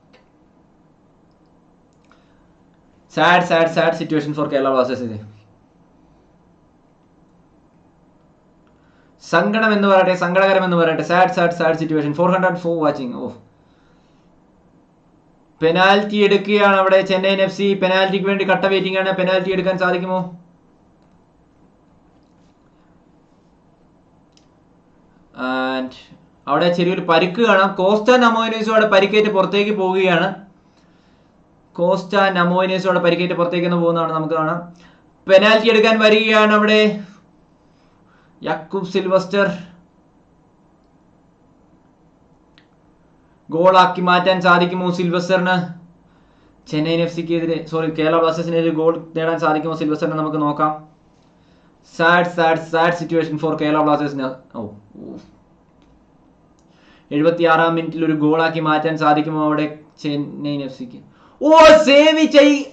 sad situation for Kerala Blasters. സങ്കടം എന്ന് പറയട്ടെ, സങ്കടകരം എന്ന് പറയട്ടെ. Sad situation. 404 വാച്ചിങ്. ഓ, പെനാൽറ്റി എടുക്കുകയാണ് അവിടെ ചെന്നൈയിൻ FC. പെനാൽറ്റിക്ക് വേണ്ടി കട്ട വെയിറ്റിംഗ് ആണ്. പെനാൽറ്റി എടുക്കാൻ സാധിക്കുമോ? ആൻഡ് അവിടെ ചെറിയൊരു പരിക്ക് കാണാം. കോസ്റ്റ നമോയിനേസും അവിടെ പരിക്കേറ്റ് പുറത്തേക്ക് പോവുകയാണ്. കോസ്റ്റ നമോയിനേസും അവിടെ പരിക്കേറ്റ് പുറത്തേക്ക് പോകുന്നതാണ് നമുക്ക് കാണാം. പെനാൽറ്റി എടുക്കാൻ വരികയാണ് അവിടെ യാക്കൂബ് സിൽവസ്റ്റർ. ഗോളാക്കി മാറ്റാൻ സാധിക്കുമോ സിൽവസ്റ്ററിന്? ചെന്നൈയിൻ FCക്കെതിരെ, സോറി കേരള ബ്ലാസ്റ്റേഴ്സിനെതിരെ ഗോൾ നേടാൻ സാധിക്കുമോ സിൽവസ്റ്ററിന്? നമുക്ക് നോക്കാം. സാഡ് സിറ്റുവേഷൻ ഫോർ കേരള ബ്ലാസ്റ്റേഴ്സിന്. 76-ാം മിനിറ്റിൽ ഒരു ഗോളാക്കി മാറ്റാൻ സാധിക്കുമോ അവിടെ ചെന്നൈയിൻ FCക്ക്? ഓ, സേവ്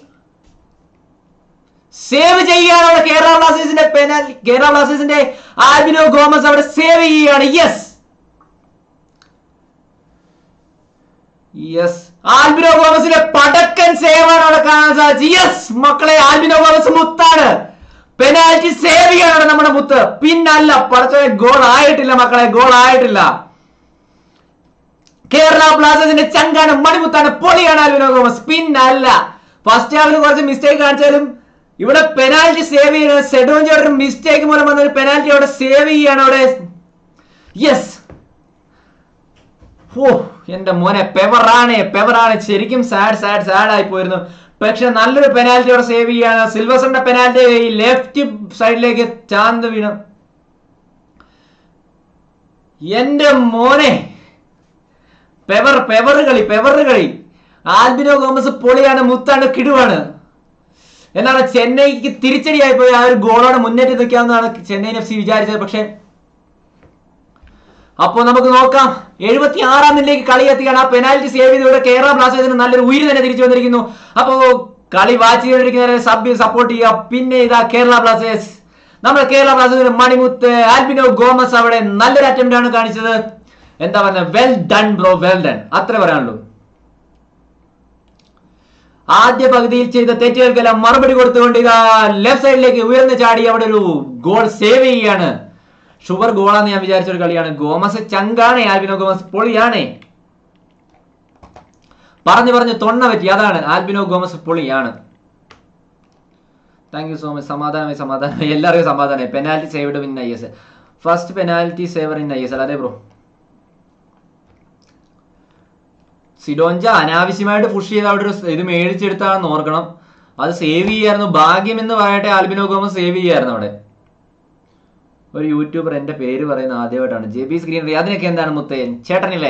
ചെയ്യുകയാണ് അവിടെ കേരള ബ്ലാസ്റ്റേഴ്സിന്റെ പെനാൽറ്റി. കേരള ബ്ലാസ്റ്റേഴ്സിന്റെ ആൽബിനോ ഗോമസ് അവിടെ സേവ് ചെയ്യുകയാണ്. യെസ്, ആൽബിനോ ഗോമസിന്റെ പടക്കൻ സേവാണ് അവിടെ കാണാൻ സാധിച്ചത്. യെസ് മക്കളെ, ആൽബിനോ ഗോമസ് മുത്താണ്. പെനാൽറ്റി സേവ് ചെയ്യാണ് നമ്മുടെ മുത്ത്. പിന്നല്ല പടച്ചോനെ, ഗോൾ ആയിട്ടില്ല മക്കളെ, ഗോൾ ആയിട്ടില്ല. കേരള ബ്ലാസ്റ്റേഴ്സിന്റെ ചങ്കാണ്, മണിമുത്താണ്, പൊളിയാണ് ആൽബിനോ ഗോമസ്. പിന്നല്ല, ഫസ്റ്റ് ഹാഫിൽ കുറച്ച് മിസ്റ്റേക്ക് കാണിച്ചാലും ഇവിടെ പെനാൽറ്റി സേവ് ചെയ്യുന്ന സെഡോഞ്ചയുടെ മിസ്റ്റേക്ക് മൂലം വന്ന ഒരു പെനാൽറ്റി അവിടെ സേവ് ചെയ്യാണ് അവിടെ. യെസ്, ഓ എന്റെ മോനെ, പെവറാണ് ശരിക്കും. സാഡ് ആയി പോയിരുന്നു. പക്ഷെ നല്ലൊരു പെനാൽറ്റി അവിടെ സേവ് ചെയ്യാണ്. സിൽവസ്റ്ററിന്റെ പെനാൽറ്റി ലെഫ്റ്റ് സൈഡിലേക്ക് ചാന്ത് വീണു. എന്റെ മോനെ, പെവർ കളി. ആൽബിനോ ഗോമസ് പൊളിയാണ്, മുത്താണ്, കിടുവാണ്. എന്നാണ് ചെന്നൈക്ക് തിരിച്ചടിയായി പോയി. ആ ഒരു ഗോളോടെ മുന്നേറ്റി നിൽക്കാമെന്നാണ് ചെന്നൈയിൻ FC വിചാരിച്ചത്. പക്ഷെ അപ്പോ നമുക്ക് നോക്കാം. 76-ാം മിനിറ്റിലേക്ക് കളി എത്തിയാണ്. ആ പെനാൽറ്റി സേവ് ചെയ്തതോടെ കേരള ബ്ലാസ്റ്റേഴ്സിന് നല്ലൊരു ഉയിര് തന്നെ തിരിച്ചു വന്നിരിക്കുന്നു. അപ്പോ കളി വാച്ച് ചെയ്തിരിക്കുന്നവരെ സപ്പോർട്ട് ചെയ്യുക. പിന്നെ ഇതാ കേരള ബ്ലാസ്റ്റേഴ്സ്, നമ്മുടെ കേരള ബ്ലാസ്റ്റേഴ്സിന്റെ മണിമുത്ത് ആൽബിനോ ഗോമസ് അവിടെ നല്ലൊരു അറ്റംപ്റ്റ് ആണ് കാണിച്ചത്. എന്താ പറയുക, well done bro, well done, അത്ര പറയാനുള്ളൂ. ആദ്യ പകുതിയിൽ ചെയ്ത തെറ്റുകൾക്കെല്ലാം മറുപടി കൊടുത്തുകൊണ്ട് ഇതാ ലെഫ്റ്റ് സൈഡിലേക്ക് ഉയർന്നു ചാടി അവിടെ ഒരു ഗോൾ സേവ് ചെയ്യുകയാണ്. ഷുവർ ഗോളാന്ന് ഞാൻ വിചാരിച്ചൊരു കളിയാണ്. ഗോമസ് ചങ്കാണ്, ആൽബിനോ ഗോമസ് പൊളിയാണ്. പറഞ്ഞു തൊണ്ണ പറ്റി, അതാണ് ആൽബിനോ ഗോമസ് പൊളിയാണ്. Thank you so much. സമാധാനമായി എല്ലാവർക്കും സമാധാനമായി. Penalty saved in ISL, first penalty saver in ISL. അതെ ബ്രോ, സിഡോഞ്ച അനാവശ്യമായിട്ട് പുഷ് ചെയ്ത് അവിടെ ഒരു ഇത് മേടിച്ചെടുത്താണെന്ന് ഓർക്കണം. അത് സേവ് ചെയ്യായിരുന്നു. ഭാഗ്യം എന്ന് പറയട്ടെ, ആൽബിനോ ഗോമസ് സേവ് ചെയ്യായിരുന്നു അവിടെ. ഒരു യൂട്യൂബർ എന്റെ പേര് പറയുന്ന ആദ്യമായിട്ടാണ്, JB സ്ക്രീനറി. അതിനൊക്കെ എന്താണ് മുത്തയൻ ചേട്ടനില്ലേ?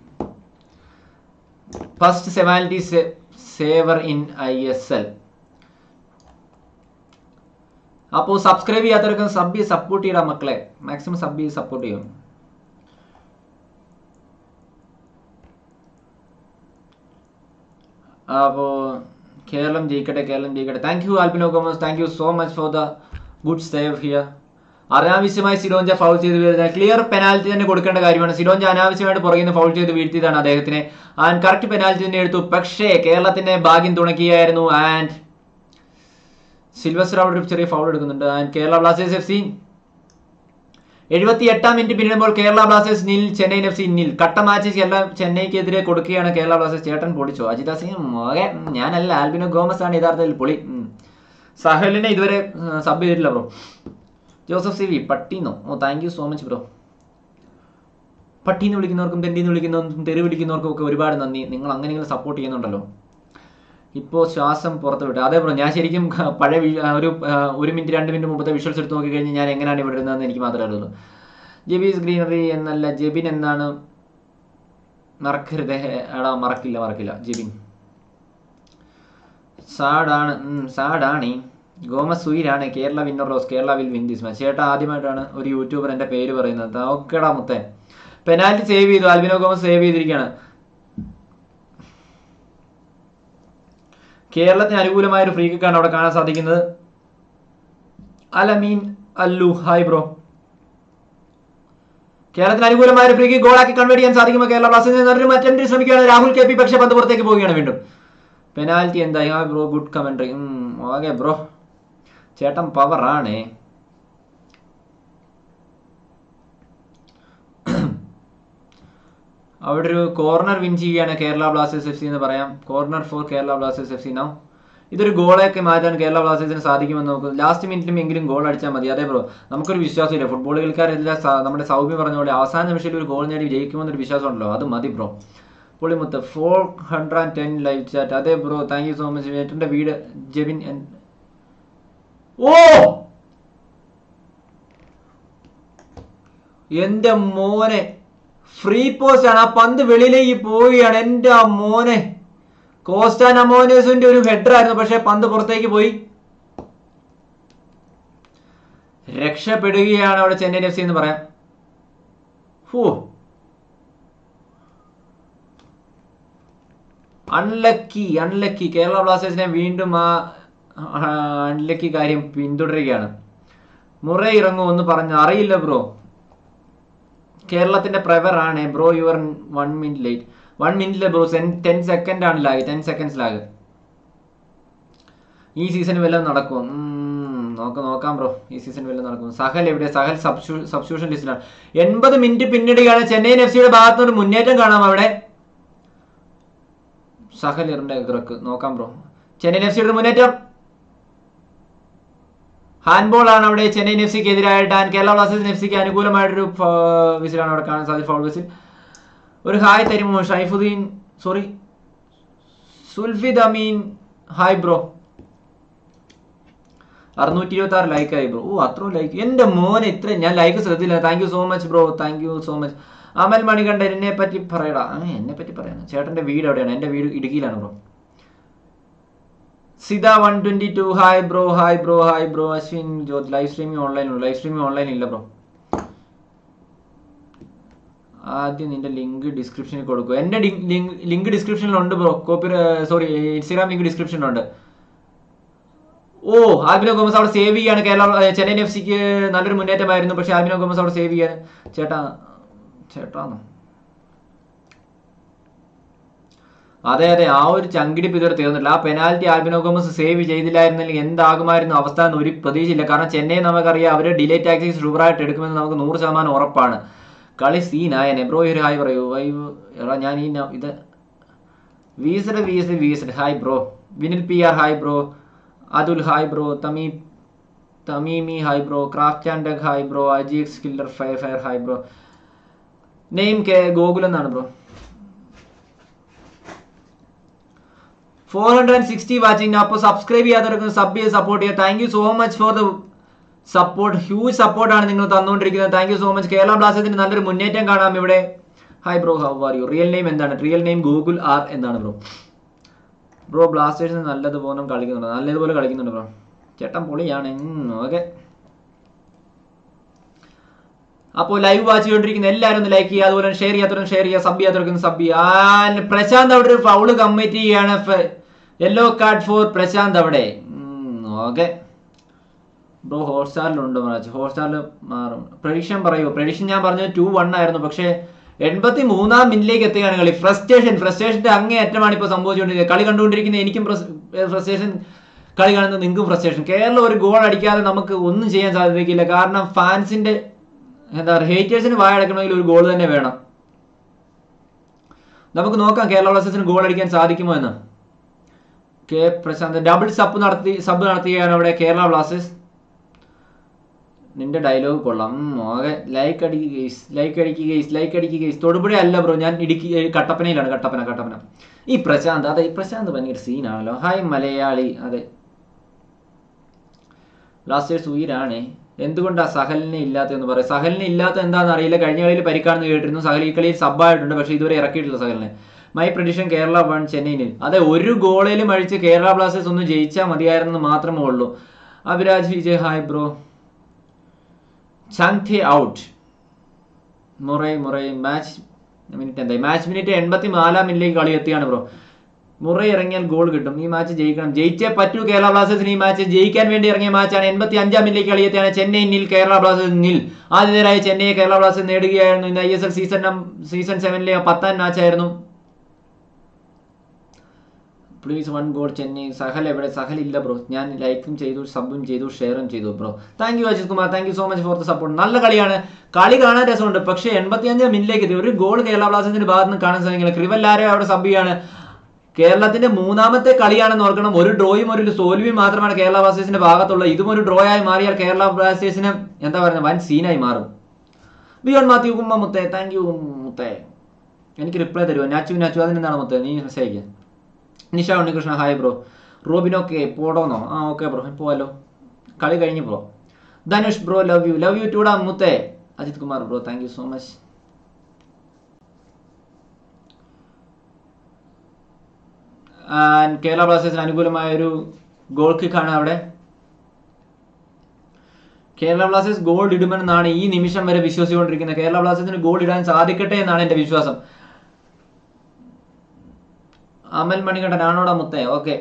First penalty saver in ISL. അപ്പോ സബ്സ്ക്രൈബ് ചെയ്യാത്തവർക്ക് സപ്പോർട്ട് ചെയ്യണം മക്കളെ, മാക്സിമം സപ്പോർട്ട് ചെയ്യും. അപ്പോ കേരളം ജയിക്കട്ടെ. Thank you Albino Gomes, thank you so much for the good save here. അനാവശ്യമായി സിലോഞ്ച ഫൗൾ ചെയ്ത് വീഴുന്നത് ക്ലിയർ പെനാൽറ്റി തന്നെ കൊടുക്കേണ്ട കാര്യമാണ്. സിലോഞ്ച അനാവശ്യമായിട്ട് പുറകിൽ നിന്ന് ഫൗൾ ചെയ്ത് വീഴ്ത്തിയതാണ് അദ്ദേഹത്തിനെ. ആൻഡ് കറക്റ്റ് പെനാൽറ്റി തന്നെ എടുത്തു. പക്ഷേ കേരളത്തിന്റെ ഭാഗ്യം തുണക്കിയായിരുന്നു. ആൻഡ് സിൽവസ്റ്റർ അവിടെ ഒരു ചെറിയ ഫൗൾ എടുക്കുന്നുണ്ട്. And Kerala Blasters FC 78 minute പിന്നിടുമ്പോൾ Kerala Blasters nil Chennaiyin FC നിൽ. കട്ട മാച്ച് ചെന്നൈക്കെതിരെ കൊടുക്കുകയാണ് കേരള ബ്ലാസ്റ്റേഴ്സ്. ചേട്ടൻ പൊളിച്ചോ? അജിത സിംഗ് ഞാനല്ല, ആൽബിനോ ഗോമസ് ആണ് യഥാർത്ഥത്തിൽ പൊളി. സഹലിനെ ഇതുവരെ സബ് ചെയ്തിട്ടില്ല ബ്രോ. ജോസഫ് CV പട്ടീന്നോ? ഓ thank you so much bro. പട്ടീന്ന് വിളിക്കുന്നവർക്കും തെണ്ടിന്ന് വിളിക്കുന്നവർക്കും തെറി വിളിക്കുന്നവർക്കും ഒക്കെ ഒരുപാട് നന്ദി. നിങ്ങൾ അങ്ങനെയെങ്കിലും സപ്പോർട്ട് ചെയ്യുന്നുണ്ടല്ലോ. ഇപ്പോൾ ശ്വാസം പുറത്ത് വിട്ടു. അതേ ബ്രോ, ഞാൻ ശരിക്കും പഴയ ഒരു മിനിറ്റ് 2 മിനിറ്റ് മുമ്പത്തെ വിഷ്വൽസ് എടുത്ത് നോക്കി കഴിഞ്ഞാൽ ഞാൻ എങ്ങനെയാണ് ഇവിടെ ഇരുന്നതെന്ന് എനിക്ക് മാത്രമേ അറിയുള്ളൂ. ജെബീസ് ഗ്രീനറി എന്നല്ല, ജെബിൻ എന്നാണ്. മറക്കരുത്. എടാ മറക്കില്ല ജെബിൻ. സാഡാണ്. ഗോമസ് സുയിലാണ്. Kerala winner rose. Kerala will win this match. ചേട്ടാ ആദ്യമായിട്ടാണ് ഒരു യൂട്യൂബർ എൻ്റെ പേര് പറയുന്നത്. ഓക്കെടാ മുത്തേ. പെനാൽറ്റി സേവ് ചെയ്തു. ആൽബിനോ ഗോമസ് സേവ് ചെയ്തിരിക്കുകയാണ്. കേരളത്തിന് അനുകൂലമായ ഒരു ഫ്രീ കിക്കാണ് അവിടെ കാണാൻ സാധിക്കുന്നത്. Alameen Allu hi bro. കേരളത്തിന് അനുകൂലമായ ഒരു ഫ്രീ കിക്ക് ഗോളാക്കി കൺവേർട്ട് ചെയ്യാൻ സാധിക്കുമ്പോൾ കേരള ബ്ലാസ്റ്റേഴ്സ് മറ്റൊരു ശ്രമിക്കുകയാണ് രാഹുൽ KP. പക്ഷേ പന്ത് പുറത്തേക്ക് പോവുകയാണ് വീണ്ടും. പെനാൽറ്റി എന്തായി? Hi bro, good commentary. Okay bro, ചേട്ടൻ പവറാണേ. അവിടെ ഒരു കോർണർ വിൻ ചെയ്യുകയാണ് കേരള ബ്ലാസ്റ്റേഴ്സ് FC എന്ന് പറയാം. Corner for Kerala Blasters FC now. ഇതൊരു ഗോളൊക്കെ മാറ്റാൻ കേരള ബ്ലാസ്റ്റേഴ്സിന് സാധിക്കുമെന്ന് നോക്കും. ലാസ്റ്റ് മിനിറ്റിലും എങ്കിലും ഗോൾ അടിച്ചാൽ മതി. അതേ ബ്രോ, നമുക്കൊരു വിശ്വാസമില്ല. ഫുട്ബോൾ കളിക്കാരെല്ലാം നമ്മുടെ സൗമ്യ പറഞ്ഞ പോലെ അവസാന നിമിഷത്തിൽ ഒരു ഗോൾ നേടി ജയിക്കുമെന്നൊരു വിശ്വാസമുണ്ടല്ലോ. അത് മതി ബ്രോ. പൊളിമുത്ത് 410 ലൈവ് ചാറ്റ്. അതേ bro, thank you so much. ചേട്ടൻ്റെ വീട് ജെബിൻ. ഓ എന്റെ മോനെ, ഫ്രീ പോസ്റ്റ് ആണ്. ആ പന്ത് വെളിയിലേക്ക് പോവുകയാണ്. എന്റെ മോനെ, കോസ്റ്റാൻ അമോനേസിന്റെ ഒരു ഹെഡർ ആയിരുന്നു. പക്ഷെ പന്ത് പുറത്തേക്ക് പോയി. രക്ഷപ്പെടുകയാണ് അവിടെ ചെന്നൈയിൻ FC എന്ന് പറയാം. അൺലക്കി കേരള ബ്ലാസ്റ്റേഴ്സിനെ വീണ്ടും ആ അൺലക്കി കാര്യം പിന്തുടരുകയാണ്. മുറേ ഇറങ്ങുമെന്ന് പറഞ്ഞു അറിയില്ല ബ്രോ. കേരളത്തിന്റെ പ്രവർ ആണ് ബ്രോ. Your 1 minute late. 1 മിനിറ്റിലെ ബ്രോ 10 സെക്കൻഡ് ആണ് ലാഗ്. 10 seconds lag. ഈ സീസൺ വല്ലതും നടക്കും? നോക്കാം ബ്രോ, ഈ സീസൺ വല്ലതും നടക്കും. സഹൽ എവിടെ? സഹൽ സബ്സ്റ്റിറ്റ്യൂഷൻ ലിസ്റ്റിലാണ്. 80 മിനിറ്റ് പിന്നിടുകയാണ്. ചെന്നൈയിൻ FCയുടെ ഭാഗത്തുനിന്ന് ഒരു മുന്നേറ്റം കാണാം അവിടെ. സഹൽ ഇറക്ക് നോക്കാം ബ്രോ. ചെന്നൈയിൻ FCയുടെ മുന്നേറ്റം. ഹാൻഡ്ബോൾ ആണ് അവിടെ ചെന്നൈയിൻ FCക്ക് എതിരായിട്ട്. കേരള ബ്ലാസ്റ്റേഴ്സിന് FCക്ക് അനുകൂലമായിട്ടൊരു വിസിലാണ് അവിടെ കാണാൻ സാധിക്കും. Foul whistle. ഒരു ഹായ് തരുമോ Shaifuddin? Sorry, Sulfid Ameen hi bro. 626 ലൈക്കായി ബ്രോ. ഓ അത്രയും ലൈക്ക്. എന്റെ മോനെ, ഇത്രയും ഞാൻ ലൈക്ക് ശ്രദ്ധിച്ചില്ല. Thank you so much bro, thank you so much. Amal Manikandan എന്നെ പറ്റി പറയടാ. എന്നെ പറ്റി പറയാം. ചേട്ടന്റെ വീട് എവിടെയാണ്? എന്റെ വീട് ഇടുക്കിയിലാണ് bro. Sitha 122 hi bro. Ashwin Jyoth live streaming online ഇല്ല ബ്രോ. ആദ്യം നിന്റെ ലിങ്ക് ഡിസ്ക്രിപ്ഷനിൽ കൊടുക്കുക. എന്റെ ലിങ്ക് ഡിസ്ക്രിപ്ഷനിലുണ്ട് ബ്രോ. ഇൻസ്റ്റാഗ്രാം ലിങ്ക് ഡിസ്ക്രിപ്ഷനിലുണ്ട്. ഓ ആൽബിനോ ഗോമസ് അവിടെ സേവ് ചെയ്യാണ്. ചെന്നൈയിൻ FCക്ക് നല്ലൊരു മുന്നേറ്റമായിരുന്നു. പക്ഷെ ആൽബിനോ ഗോമസ് അവിടെ സേവ് ചെയ്യാൻ. ചേട്ടാന്നോ? അതെ, ആ ഒരു ചങ്കിടിപ്പ് ഇതുവരെ തീർന്നില്ല. ആ പെനാൽറ്റി ആൽബിനോ ഗോമസ് സേവ് ചെയ്തില്ലായിരുന്നെങ്കിൽ എന്താകുമായിരുന്നു അവസ്ഥ എന്ന് ഒരു പ്രതീക്ഷയില്ല. കാരണം ചെന്നൈ നമുക്കറിയാം, അവർ ഡിലേ ടാക്സിക്സ് ഷുവറായിട്ട് എടുക്കുമെന്ന് നമുക്ക് 100% ഉറപ്പാണ്. കളി സീനായനെ ബ്രോ. ഒരു ഹായ് പറയൂ. എടാ ഞാൻ ഇത് wizard hi bro. Vinil PR hi bro. Athul hi bro. Thameemi hi bro. Craft and dug hi bro. അജീക്സ് killer fire hi bro. Name Gokul എന്നാണ് ബ്രോ. 460 വാച്ചിങ്. അപ്പോൾ സബ്സ്ക്രൈബ് ചെയ്യാത്തവർക്ക് സബ് ചെയ്ത് സപ്പോർട്ട് ചെയ്യുക. Thank you so much for the support. Huge സപ്പോർട്ടാണ് നിങ്ങൾ തന്നുകൊണ്ടിരിക്കുന്നത്. Thank you so much. Kerala ബ്ലാസ്റ്റേഴ്സിന് നല്ലൊരു മുന്നേറ്റം കാണാം ഇവിടെ. Hi bro, how are you? Real name എന്താണ്? റിയൽ നെയിം ഗൂഗിൾ R എന്നാണ് ബ്രോ. ബ്രോ ബ്ലാസ്റ്റേഴ്സിന് നല്ലതുപോലെ കളിക്കുന്നുണ്ട് ബ്രോ. ചേട്ടൻ പൊളിയാണ്. ഓക്കെ, അപ്പോൾ ലൈവ് വാച്ച് ചെയ്തുകൊണ്ടിരിക്കുന്ന എല്ലാവരും ഒന്ന് ലൈക്ക് ചെയ്യുക. അതുപോലെ ഷെയർ ചെയ്യാത്തവരും ഷെയർ ചെയ്യുക. സബ് ചെയ്യാത്തവർക്ക് സബ് ചെയ്യുക. പ്രശാന്ത് അവിടെ ഒരു ഫൗള് കമ്മിറ്റ് ചെയ്യുകയാണ്. യെല്ലോ കാർഡ് ഫോർ പ്രശാന്ത് അവിടെ. ഓക്കെ, ബ്രോ ഹോട്ട്സ്റ്റാറിലുണ്ടോ മാച്ച്? ഹോട്ട്സ്റ്റാറിൽ മാറും. പ്രഡിക്ഷൻ പറയൂ. പ്രഡിക്ഷൻ ഞാൻ പറഞ്ഞത് 2-1 ആയിരുന്നു. പക്ഷേ 83-ാം മിനിറ്റിലേക്ക് എത്തുകയാണ് കളി. ഫ്രസ്ട്രേഷന്റെ അങ്ങേയറ്റമാണ് ഇപ്പോൾ സംഭവിച്ചുകൊണ്ടിരിക്കുന്നത്. കളി കണ്ടുകൊണ്ടിരിക്കുന്ന എനിക്കും ഫ്രസ്ട്രേഷൻ, കളി കാണുന്നത് നിങ്ങൾക്കും ഫ്രസ്ട്രേഷൻ. കേരളം ഒരു ഗോൾ അടിക്കാതെ നമുക്ക് ഒന്നും ചെയ്യാൻ സാധിക്കില്ല. കാരണം ഫാൻസിന്റെ എന്താ പറയുക, ഹേറ്റേഴ്സിന് വായടക്കണമെങ്കിൽ ഒരു ഗോൾ തന്നെ വേണം. നമുക്ക് നോക്കാം കേരള ബ്ലാസ്റ്റേഴ്സിന് ഗോൾ അടിക്കാൻ സാധിക്കുമോ എന്ന്. കെ പ്രശാന്ത് ഡബിൾ സബ് നടത്തുകയാണ് അവിടെ കേരള ബ്ലാസ്റ്റേഴ്സ്. നിന്റെ ഡയലോഗ് കൊള്ളാം. ആകെ ലൈക്ക് അടിക്കുക. തൊടുപുഴ അല്ല ബ്രോ, ഞാൻ ഇടുക്കി കട്ടപ്പനയിലാണ്. കട്ടപ്പന. ഈ പ്രശാന്ത്, അതെ, ഈ പ്രശാന്ത് ഭയങ്കര സീനാണല്ലോ. ഹായ് മലയാളി. അതെ, ബ്ലാസ്റ്റേഴ്സ് ഉയരാണേ. എന്തുകൊണ്ടാ സഹലിനെ ഇല്ലാത്തതെന്ന് പറയാം. സഹലിനെ ഇല്ലാത്ത എന്താണെന്ന് അറിയില്ല. കഴിഞ്ഞ കളിയിൽ പരിക്കാണെന്ന് കേട്ടിരുന്നു. സഹൽ ഈ കളിയിൽ സബ്ബായിട്ടുണ്ട്, പക്ഷേ ഇതുവരെ ഇറക്കിയിട്ടില്ല സഹലിനെ. മൈ പ്രഡിക്ഷൻ കേരള 1 ചെന്നൈയിൽ. അതെ, ഒരു ഗോളിലും അഴിച്ച് കേരള ബ്ലാസ്റ്റേഴ്സ് ഒന്ന് ജയിച്ചാൽ മതിയായിരുന്നെന്ന് മാത്രമേ ഉള്ളൂ. Abhiraj Vijay hi bro. Changte out. മുറൈ മാച്ച് മിനിറ്റ് എന്തായി? മാച്ച് മിനിറ്റ് 84-ാം മിനിറ്റിലേക്ക് കളി എത്തിയാണ് ബ്രോ. മുറൈ ഇറങ്ങിയാൽ ഗോൾ കിട്ടും. ഈ മാച്ച് ജയിക്കണം, ജയിച്ചേ പറ്റൂ കേരള ബ്ലാസ്റ്റേഴ്സിന്. ഈ മാച്ച് ജയിക്കാൻ വേണ്ടി ഇറങ്ങിയ മാച്ചാണ്. 85-ാം മിനിറ്റിലേക്ക് കളി എത്തിയാണ്. ചെന്നൈ നിൽ കേരള ബ്ലാസ്റ്റേഴ്സ് നിൽ. ആദ്യത്തേരായി ചെന്നൈയെ കേരള ബ്ലാസ്റ്റേഴ്സ് നേടുകയായിരുന്നു. ഇന്ന് ISL സീസൺ 7-ലെ 10ാം മാച്ചായിരുന്നു. Please 1 goal Chennai. സഹൽ എവിടെ? സഹൽ ഇല്ല ബ്രോ. ഞാൻ ലൈക്കും ചെയ്തു, സബും ചെയ്തു, ഷെയറും ചെയ്തു bro. Thank you Ajith Kumar. Thank you so much for the support. നല്ല കളിയാണ്, കളി കാണാൻ രസമുണ്ട്. പക്ഷേ 85-ാം മിനിറ്റിലേക്ക് എത്തി ഒരു ഗോൾ കേരള ബ്ലാസ്റ്റേഴ്സിന്റെ ഭാഗത്ത് നിന്ന് കാണാൻ സാധിക്കില്ല. ക്രിവല്ലാരോ അവിടെ സബ് ചെയ്യാണ്. കേരളത്തിന്റെ 3ാമത്തെ കളിയാണെന്ന് ഓർക്കണം. ഒരു ഡ്രോയും ഒരു തോൽവിയും മാത്രമാണ് കേരള ബ്ലാസ്റ്റേഴ്സിന്റെ ഭാഗത്തുള്ളത്. ഇതും ഒരു ഡ്രോ ആയി മാറിയാൽ കേരള ബ്ലാസ്റ്റേഴ്സിന് എന്താ പറയുക, വൻ സീനായി മാറും. ബിയോൺ മാത്യു കുമ്മ മുത്തേ. താങ്ക് യു മുത്തേ. എനിക്ക് റിപ്ലൈ തരുമോ? നാച്ചു അതിനെന്താണ് മുത്തേ? നീ മെസ്സേജ് അയക്കുക. Nisha Unnikrishna hi bro. റോബിനോക്കെ പോടോന്നോ? ഓക്കെ ബ്രോ, പോവാലോ. കളി കഴിഞ്ഞു bro. Dhanush bro love you ടൂടാ മുത്തേ. Ajith Kumar bro thank you so much. Kerala ബ്ലാസ്റ്റേഴ്സിന് അനുകൂലമായ ഒരു ഗോൾ കിക്കാണ് അവിടെ. കേരള ബ്ലാസ്റ്റേഴ്സ് ഗോൾ ഇടുമെന്നാണ് ഈ നിമിഷം വരെ വിശ്വസിച്ചുകൊണ്ടിരിക്കുന്നത്. കേരള ബ്ലാസ്റ്റേഴ്സിന് ഗോൾ ഇടാൻ സാധിക്കട്ടെ എന്നാണ് എന്റെ വിശ്വാസം. അമൽ മണികണ്ഠൻ ആണോടാ മുത്തേ? ഓക്കെ.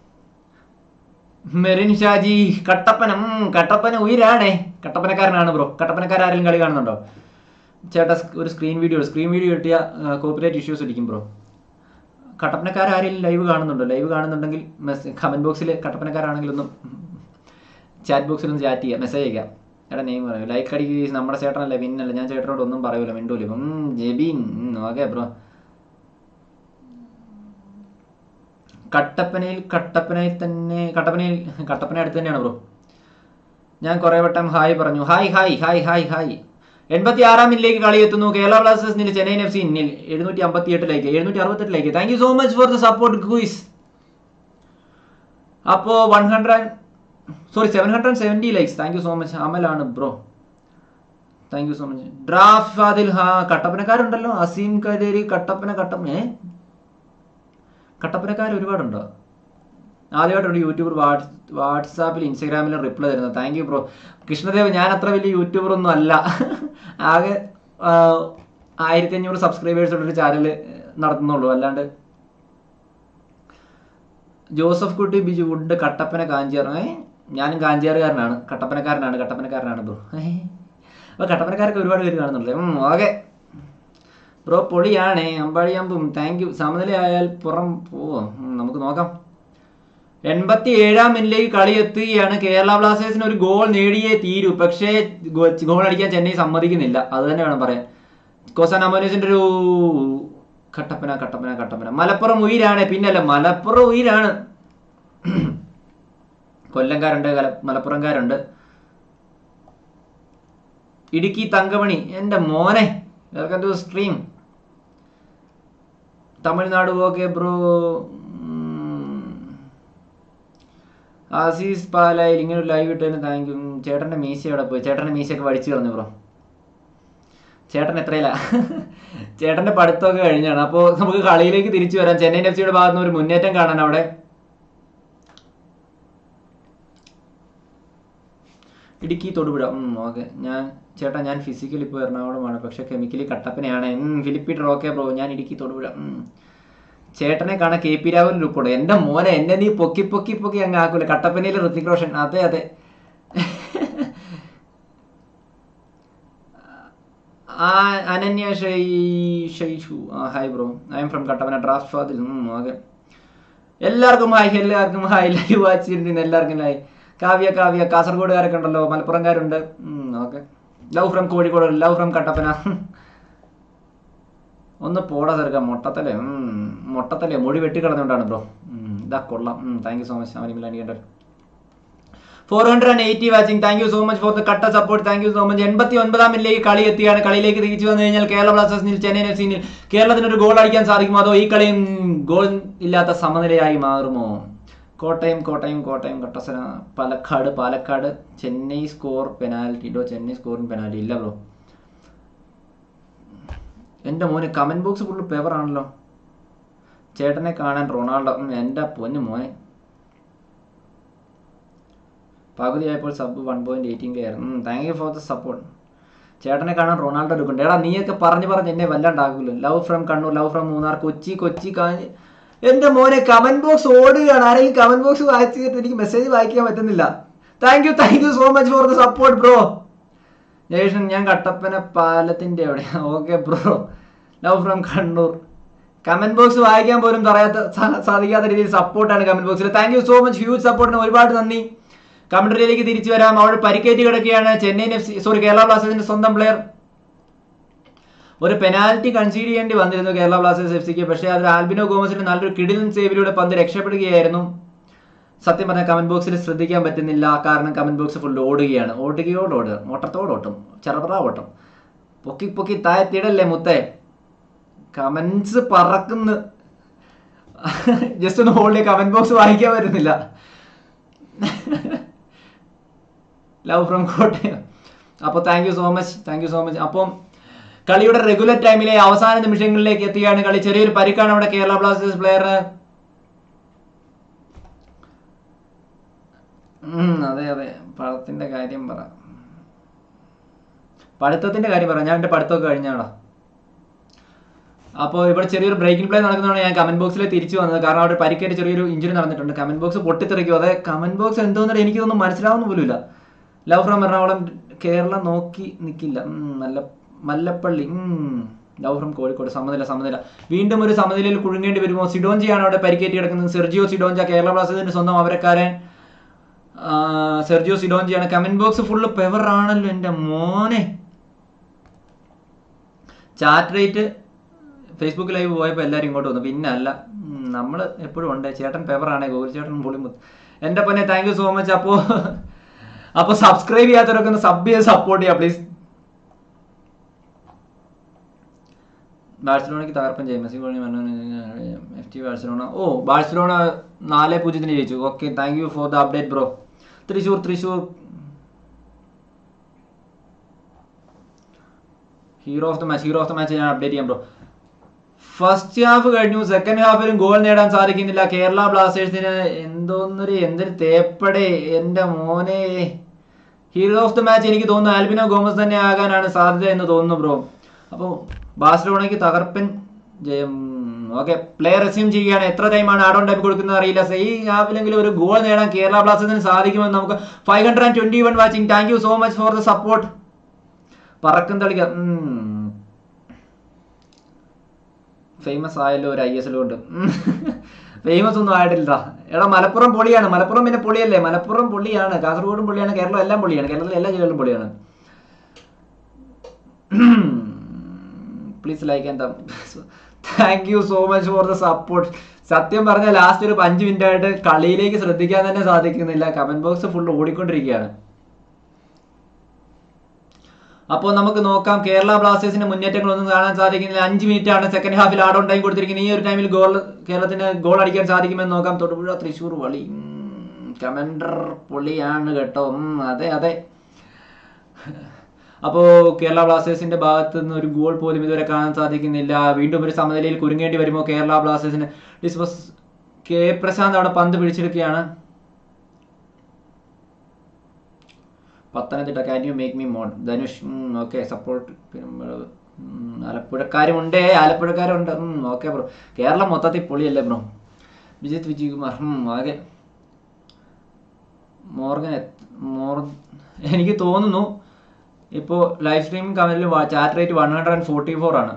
മെറിൻ ഷാജി കട്ടപ്പന ഉയരാണേ. കട്ടപ്പനക്കാരനാണ് ബ്രോ. കട്ടപ്പനക്കാരെങ്കിലും കളി കാണുന്നുണ്ടോ ചേട്ടാ? ഒരു സ്ക്രീൻ വീഡിയോ കിട്ടിയ കോപ്പിറൈറ്റ് ഇഷ്യൂസ് ഇരിക്കും ബ്രോ. കട്ടപ്പനക്കാരെങ്കിലും ലൈവ് കാണുന്നുണ്ടോ? ലൈവ് കാണുന്നുണ്ടെങ്കിൽ കമന്റ് ബോക്സിൽ കട്ടപ്പനക്കാരാണെങ്കിൽ ഒന്നും ചാറ്റ് ബോക്സിൽ ഒന്ന് ചാറ്റ് ചെയ്യുക, മെസ്സേജ് അയക്കാം. എടാ നെയിം പറയൂ. ലൈക്ക് അടിക്കുക. നമ്മുടെ ചേട്ടനല്ലേ, പിന്നല്ല. ഞാൻ ചേട്ടനോട് ഒന്നും പറയൂല, മിണ്ടൂല. Jebin okay bro. കട്ടപ്പന അടുത്ത് തന്നെയാണ് ബ്രോ. ഞാൻ കുറെ വട്ടം ഹായ് പറഞ്ഞു. ഹായ്. 86-ാം മിനിറ്റിലേക്ക് കളി എത്തുന്നു. Kerala Blasters nil Chennaiyin FC നിൽ. 768 thank you so much for the support guys. അപ്പോ 770 likes. Thank you so much. അമലാണ് bro. Thank you so much. Draft Fadil കട്ടപ്പനക്കാരുണ്ടല്ലോ. അസീം കദേരി കട്ടപ്പനക്കാർ ഒരുപാടുണ്ടോ? ആദ്യമായിട്ടുണ്ട് യൂട്യൂബർ വാട്സാപ്പിൽ ഇൻസ്റ്റാഗ്രാമിലും റിപ്ലൈ തരുന്നത്. Thank you bro. കൃഷ്ണദേവ് ഞാൻ അത്ര വലിയ യൂട്യൂബർ ഒന്നും അല്ല. ആകെ 1500 സബ്സ്ക്രൈബേഴ്സുള്ളൊരു ചാനൽ നടത്തുന്നുള്ളൂ. അല്ലാണ്ട് ജോസഫ് കുട്ടി ബിജു വുഡ് കട്ടപ്പന കാഞ്ചിയാർ. ഞാനും കാഞ്ചിയാറുകാരനാണ്. കട്ടപ്പനക്കാരനാണ് ബ്രോ. അപ്പോൾ കട്ടപ്പനക്കാർക്ക് ഒരുപാട് പേര് കാണുന്നുള്ളൂ. ഓക്കെ ബ്രോ പൊളിയാണേ. അമ്പാടിയമ്പും താങ്ക് യു. സമനിലയായാൽ പുറം പോവോ? നമുക്ക് നോക്കാം. 87-ാം മിനിറ്റിലേക്ക് കളി എത്തുകയാണ്. കേരള ബ്ലാസ്റ്റേഴ്സിന് ഒരു ഗോൾ നേടിയേ തീരൂ. പക്ഷേ ഗോൾ അടിക്കാൻ ചെന്നൈ സമ്മതിക്കുന്നില്ല. അത് തന്നെ വേണം പറയാൻ. കോസാൻ അമോനീസിന്റെ ഒരു കട്ടപ്പന മലപ്പുറം ഉയരാണ്. പിന്നല്ല, മലപ്പുറം ഉയരാണ്. കൊല്ലംകാരുണ്ട്, മലപ്പുറംകാരുണ്ട്. ഇടുക്കി തങ്കമണി എൻ്റെ മോനെ, welcome to stream. Tamil Nadu okay bro. Azeez പാലായിൽ ഇങ്ങനെ ഒരു ലൈവ് ഇട്ടതിന് താങ്ക് യു. ചേട്ടൻ്റെ മീശ എവിടെ പോയി? ചേട്ടൻ്റെ മീശയൊക്കെ വടിച്ചു കളഞ്ഞു ബ്രോ. ചേട്ടൻ എത്രയില്ല? ചേട്ടൻ്റെ പഠിത്തമൊക്കെ കഴിഞ്ഞാണ്. അപ്പോൾ നമുക്ക് കളിയിലേക്ക് തിരിച്ചു വരാം. ചെന്നൈയിൻ FC യുടെ ഭാഗത്ത് നിന്ന് ഒരു മുന്നേറ്റം കാണാൻ അവിടെ. ഇടുക്കി തൊടുപുഴ ഓക്കെ. ഞാൻ ഫിസിക്കലി ഇപ്പോൾ എറണാകുളമാണ്, പക്ഷെ കെമിക്കലി കട്ടപ്പനയാണ്. Philip Peter okay bro. ഞാൻ ഇടുക്കി തൊടുപുഴ. ചേട്ടനെ കാണാൻ KP രാഹുൽ ലുക്കുണ്ട്. എൻ്റെ മോനെ, എന്നെ നീ പൊക്കി അങ്ങ് ആക്കൂല. കട്ടപ്പനയിലെ ഋത്തിക് റോഷൻ. അതെ Ananya Shaishu hi bro, I'm from Kattappana draft Fadil. Okay, എല്ലാവർക്കും ഹായ്, എല്ലാവർക്കും ഹായ്. ലൈവ് വാച്ച് ചെയ്തിരുന്നു എല്ലാവർക്കും ഹായ്. കാവ്യ കാസർഗോഡുകാരൊക്കെ ഉണ്ടല്ലോ, മലപ്പുറംകാരുണ്ട്. Okay, love from Kozhikode, love from Kattappana. ഒന്ന് പോടാ ചെറുക്ക, മൊട്ടത്തല്ലേ മൊഴി വെട്ടിക്കളഞ്ഞുകൊണ്ടാണ് ബ്രോ. ഇതാ കൊള്ളാം. Thank you so much. 480 watching. Thank you so much for the കട്ട support. Thank you so much. 89-ാം മിനിറ്റിലേക്ക് കളി എത്തിയാണ്. കളിയിലേക്ക് തിരിച്ചു വന്നു കഴിഞ്ഞാൽ കേരള ബ്ലാസ്റ്റേഴ്സിന് ചെന്നൈ എഫ്സിയിൽ കേരളത്തിന് ഒരു ഗോൾ അടിക്കാൻ സാധിക്കുമോ, അതോ ഈ കളിയും ഗോൾ ഇല്ലാത്ത സമനിലയായി മാറുമോ? കോട്ടയം കട്ടസന, പാലക്കാട് ചെന്നൈ സ്കോർ പെനാൽറ്റി. ചെന്നൈ സ്കോറിന് പെനാൽറ്റി ഇല്ല ബ്രോ. എൻ്റെ മോനെ കമന്റ് ബോക്സ് ഫുള്ള് പേപ്പറാണല്ലോ. ചേട്ടനെ കാണാൻ റൊണാൾഡോ. എൻ്റെ പൊന്നു മോനെ, പകുതിയായപ്പോൾ സബ് 1.18 ആയിരുന്നു. Thank you for the support. ചേട്ടനെ കാണാൻ റൊണാൾഡോ എടുക്കുന്നുണ്ട്. എടാ നീയൊക്കെ പറഞ്ഞ് എന്നെ വല്ലാണ്ടാകൂല്ലോ. Love from Kannur, love from Munnar, Kochi കാഞ്ഞ്. എൻ്റെ മോനെ കമന്റ് ബോക്സ് ഓടുകയാണ്. ആരെങ്കിലും കമന്റ് ബോക്സ് വായിച്ചിട്ട് എനിക്ക് മെസ്സേജ് വായിക്കാൻ പറ്റുന്നില്ല. Thank you so much for the support bro. Jayeshan, ഞാൻ കട്ടപ്പന പാലത്തിൻ്റെ അവിടെ. Okay bro, love from Kannur. Comment box വായിക്കാൻ പോലും സാധിക്കാത്ത രീതിയിൽ സപ്പോർട്ടാണ് കമന്റ് ബോക്സിൽ. Thank you so much, huge സപ്പോർട്ടിന് ഒരുപാട് നന്ദി. കമന്ററിയിലേക്ക് തിരിച്ചു വരാം. അവിടെ പരിക്കേറ്റ് കിടക്കുകയാണ് കേരള ബ്ലാസ്റ്റേഴ്സിന്റെ സ്വന്തം പ്ലെയർ. ഒരു പെനാൽറ്റി കൺസീഡ് ചെയ്യേണ്ടി വന്നിരുന്നു കേരള ബ്ലാസ്റ്റേഴ്സ് എഫ്സിക്ക്. പക്ഷേ അതിൽ ആൽബിനോ ഗോമസിന്റെ നല്ലൊരു കിടിലൻ സേവിലൂടെ പന്ത് രക്ഷപ്പെടുകയായിരുന്നു. സത്യം പറഞ്ഞാൽ കമന്റ് ബോക്സിൽ ശ്രദ്ധിക്കാൻ പറ്റുന്നില്ല, കാരണം കമന്റ് ബോക്സ് ഫുൾ ഓടുകയാണ്. ഓട്ടത്തോടോട്ടും ചെറുപറ ഓട്ടം. പൊക്കി താഴത്തിടല്ലേ മുത്തേ. കമന്റ്സ് പറക്കുന്നു. ജസ്റ്റ് ഒന്ന് ഹോൾഡ്. കമന്റ് ബോക്സ് വായിക്കാൻ പറ്റുന്നില്ല. Love from Kottayam. അപ്പോൾ താങ്ക് യു സോ മച്ച്. അപ്പം കളിയുടെ റെഗുലർ ടൈമിലെ അവസാന നിമിഷങ്ങളിലേക്ക് എത്തിയാണ് കളി. ചെറിയൊരു പരിക്കാണ് അവിടെ കേരള ബ്ലാസ്റ്റേഴ്സ് പ്ലെയറിന്. അതെ പഠിത്തത്തിന്റെ കാര്യം പറ. ഞാൻ എൻ്റെ പഠിത്തമൊക്കെ കഴിഞ്ഞാടാ. അപ്പോൾ ഇവിടെ ചെറിയൊരു ബ്രേക്കിംഗ് പ്ലേ നടക്കുന്നതാണ് ഞാൻ കമന്റ് ബോക്സിൽ തിരിച്ചു വന്നത്. കാരണം അവിടെ പരിക്കേറ്റ് ചെറിയൊരു ഇഞ്ചുറി നടന്നിട്ടുണ്ട്. കമന്റ് ബോക്സ് പൊട്ടിത്തെറിക്കും. അതെ, കമന്റ് ബോക്സ് എന്തോന്നിട്ട് എനിക്കൊന്നും മനസ്സിലാവുന്ന പോലുമില്ല. ലവ് ഫ്രം എറണാകുളം, കേരളം നോക്കി നിൽക്കില്ല. Mallappally, love from Kozhikode. സമനില. വീണ്ടും ഒരു സമനിലയിൽ കുഴുങ്ങേണ്ടി വരുമോ? സിഡോഞ്ചിയാണ് അവിടെ പരിക്കേറ്റ് കിടക്കുന്നത്. സെർജിയോ സിഡോഞ്ച, കേരള ബ്ലാസ്റ്റേഴ്സിന്റെ സ്വന്തം അവരക്കാരൻ സെർജിയോ സിഡോഞ്ചിയാണ്. കമന്റ് ബോക്സ് ഫുള്ള് പെവറാണല്ലോ എൻ്റെ മോനെ. ചാറ്റ് റേറ്റ് ഫേസ്ബുക്ക് ലൈവ് പോയപ്പോൾ എല്ലാവരും ഇങ്ങോട്ട് വന്നു. പിന്നെ അല്ല, നമ്മൾ എപ്പോഴും ഉണ്ട്. ചേട്ടൻ പേപ്പറാണേ, ഗോകുൽ ചേട്ടൻ പൊളിമുത്ത്. എൻ്റെ പൊന്നെ താങ്ക് യു സോ മച്ച്. അപ്പോൾ സബ്സ്ക്രൈബ് ചെയ്യാത്തവരൊക്കെ ഒന്ന് സബ് ചെയ്ത് സപ്പോർട്ട് ചെയ്യാം പ്ലീസ്. ബാഴ്സലോണയ്ക്ക് തകർപ്പൻ ചെയ്യും. Messi FT Barcelona. ബാഴ്സലോണ 4-0 ജയിച്ചു. Okay, thank you for the update bro. Thrissur hero of the match ഞാൻ അപ്ഡേറ്റ് ചെയ്യാം ബ്രോ. ഫസ്റ്റ് ഹാഫ് കഴിഞ്ഞു. സെക്കൻഡ് ഹാഫിലും ഗോൾ നേടാൻ സാധിക്കുന്നില്ല കേരള ബ്ലാസ്റ്റേഴ്സിന്. എന്തൊരു തേപ്പടേ എൻ്റെ മോനെ. ഹീറോ ഓഫ് ദ മാച്ച് എനിക്ക് തോന്നുന്നു ആൽബിനോ ഗോമസ് തന്നെ ആകാനാണ് സാധ്യത എന്ന് തോന്നുന്നു ബ്രോ. അപ്പോൾ ബാഴ്സലോണയ്ക്ക് തകർപ്പൻ ജയം. ഓക്കെ, പ്ലെയർ റെസ്യൂം ചെയ്യുകയാണ്. എത്ര ടൈമാണ് ആഡ് ഓൺ ടൈം കൊടുക്കുന്നത് അറിയില്ല. ഈ ഹാഫിലെങ്കിലും ഒരു ഗോൾ നേടാൻ കേരള ബ്ലാസ്റ്റേഴ്സിന് സാധിക്കുമെന്ന് നമുക്ക് 521 watching. Thank you so much for the support. പറക്കം തളിക്ക. ഫേമസ് ആയല്ലോ ഒരു ISL കൊണ്ട്. ഫേമസ് ഒന്നും ആയിട്ടില്ല. എടാ മലപ്പുറം പൊളിയാണ്. മലപ്പുറം പിന്നെ പൊളിയല്ലേ. മലപ്പുറം പൊളിയാണ്, കാസർഗോഡും പൊളിയാണ്, കേരളം എല്ലാം പൊളിയാണ്. കേരളത്തിലെ എല്ലാ ജില്ലകളും പൊളിയാണ്. Please like and thank you so much for the support. സത്യം പറഞ്ഞാൽ ലാസ്റ്റ് ഒരു 5 മിനിറ്റ് ആയിട്ട് കളിയിലേക്ക് ശ്രദ്ധിക്കാൻ തന്നെ സാധിക്കുന്നില്ല. കമന്റ് ബോക്സ് ഫുൾ ഓടിക്കൊണ്ടിരിക്കുകയാണ്. അപ്പോൾ നമുക്ക് നോക്കാം. കേരള ബ്ലാസ്റ്റേഴ്സിന്റെ മുന്നേറ്റങ്ങളൊന്നും കാണാൻ സാധിക്കുന്നില്ല. 5 മിനിറ്റ് ആണ് second Hafil add on time കൊടുത്തിരിക്കുന്നത്. ഈ ഒരു ടൈമിൽ കേരളത്തിന് ഗോൾ അടിക്കാൻ സാധിക്കുമെന്ന് നോക്കാം. തൊടുപുഴ തൃശ്ശൂർ വളി. കമന്റർ പൊളിയാണ് കേട്ടോ. അതെ. അപ്പോൾ കേരള ബ്ലാസ്റ്റേഴ്സിന്റെ ഭാഗത്ത് നിന്ന് ഒരു ഗോൾ പോലും ഇതുവരെ കാണാൻ സാധിക്കുന്നില്ല. വീണ്ടും ഒരു സമനിലയിൽ കുരുങ്ങേണ്ടി വരുമോ കേരള ബ്ലാസ്റ്റേഴ്സിന്? ഡിസ്ബസ് കെ പ്രശാന്ത് അവിടെ പന്ത് പിടിച്ചെടുക്കുകയാണ്. Pathanamthitta, can you make me mod? Dhanush, okay support. ആലപ്പുഴക്കാരുണ്ട്. Okay bro. കേരളം മൊത്തത്തിൽ പൊളിയല്ലേ ബ്രോ. വിജിത് വിജയകുമാർ, ആകെ മോർഗൻ എനിക്ക് തോന്നുന്നു ഇപ്പോൾ ലൈവ് സ്ട്രീമിംഗ് കമന്റിൽ ചാറ്റ് റേറ്റ് 144 ആണ്.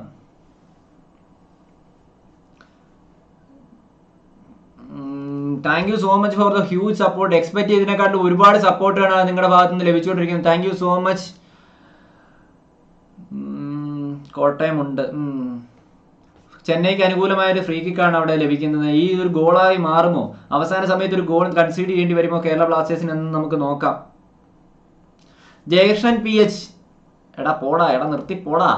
Thank you so much for the huge support. Expect ചെയ്തതിനെക്കാട്ടും ഒരുപാട് സപ്പോർട്ടാണ് നിങ്ങളുടെ ഭാഗത്തു നിന്ന് ലഭിച്ചുകൊണ്ടിരിക്കുന്നത്. Thank you so much. Kottayam ഉണ്ട്. ചെന്നൈക്ക് അനുകൂലമായ ഒരു ഫ്രീ കിക്കാണ് അവിടെ ലഭിക്കുന്നത്. ഈ ഒരു ഗോളായി മാറുമോ? അവസാന സമയത്ത് ഒരു ഗോൾ കൺസീഡ് ചെയ്യേണ്ടി വരുമോ കേരള ബ്ലാസ്റ്റേഴ്സിന് എന്ന് നമുക്ക് നോക്കാം. ജയകൃഷ്ണൻ PH, എടാ പോടാ, എടാ നിർത്തി പോടാ.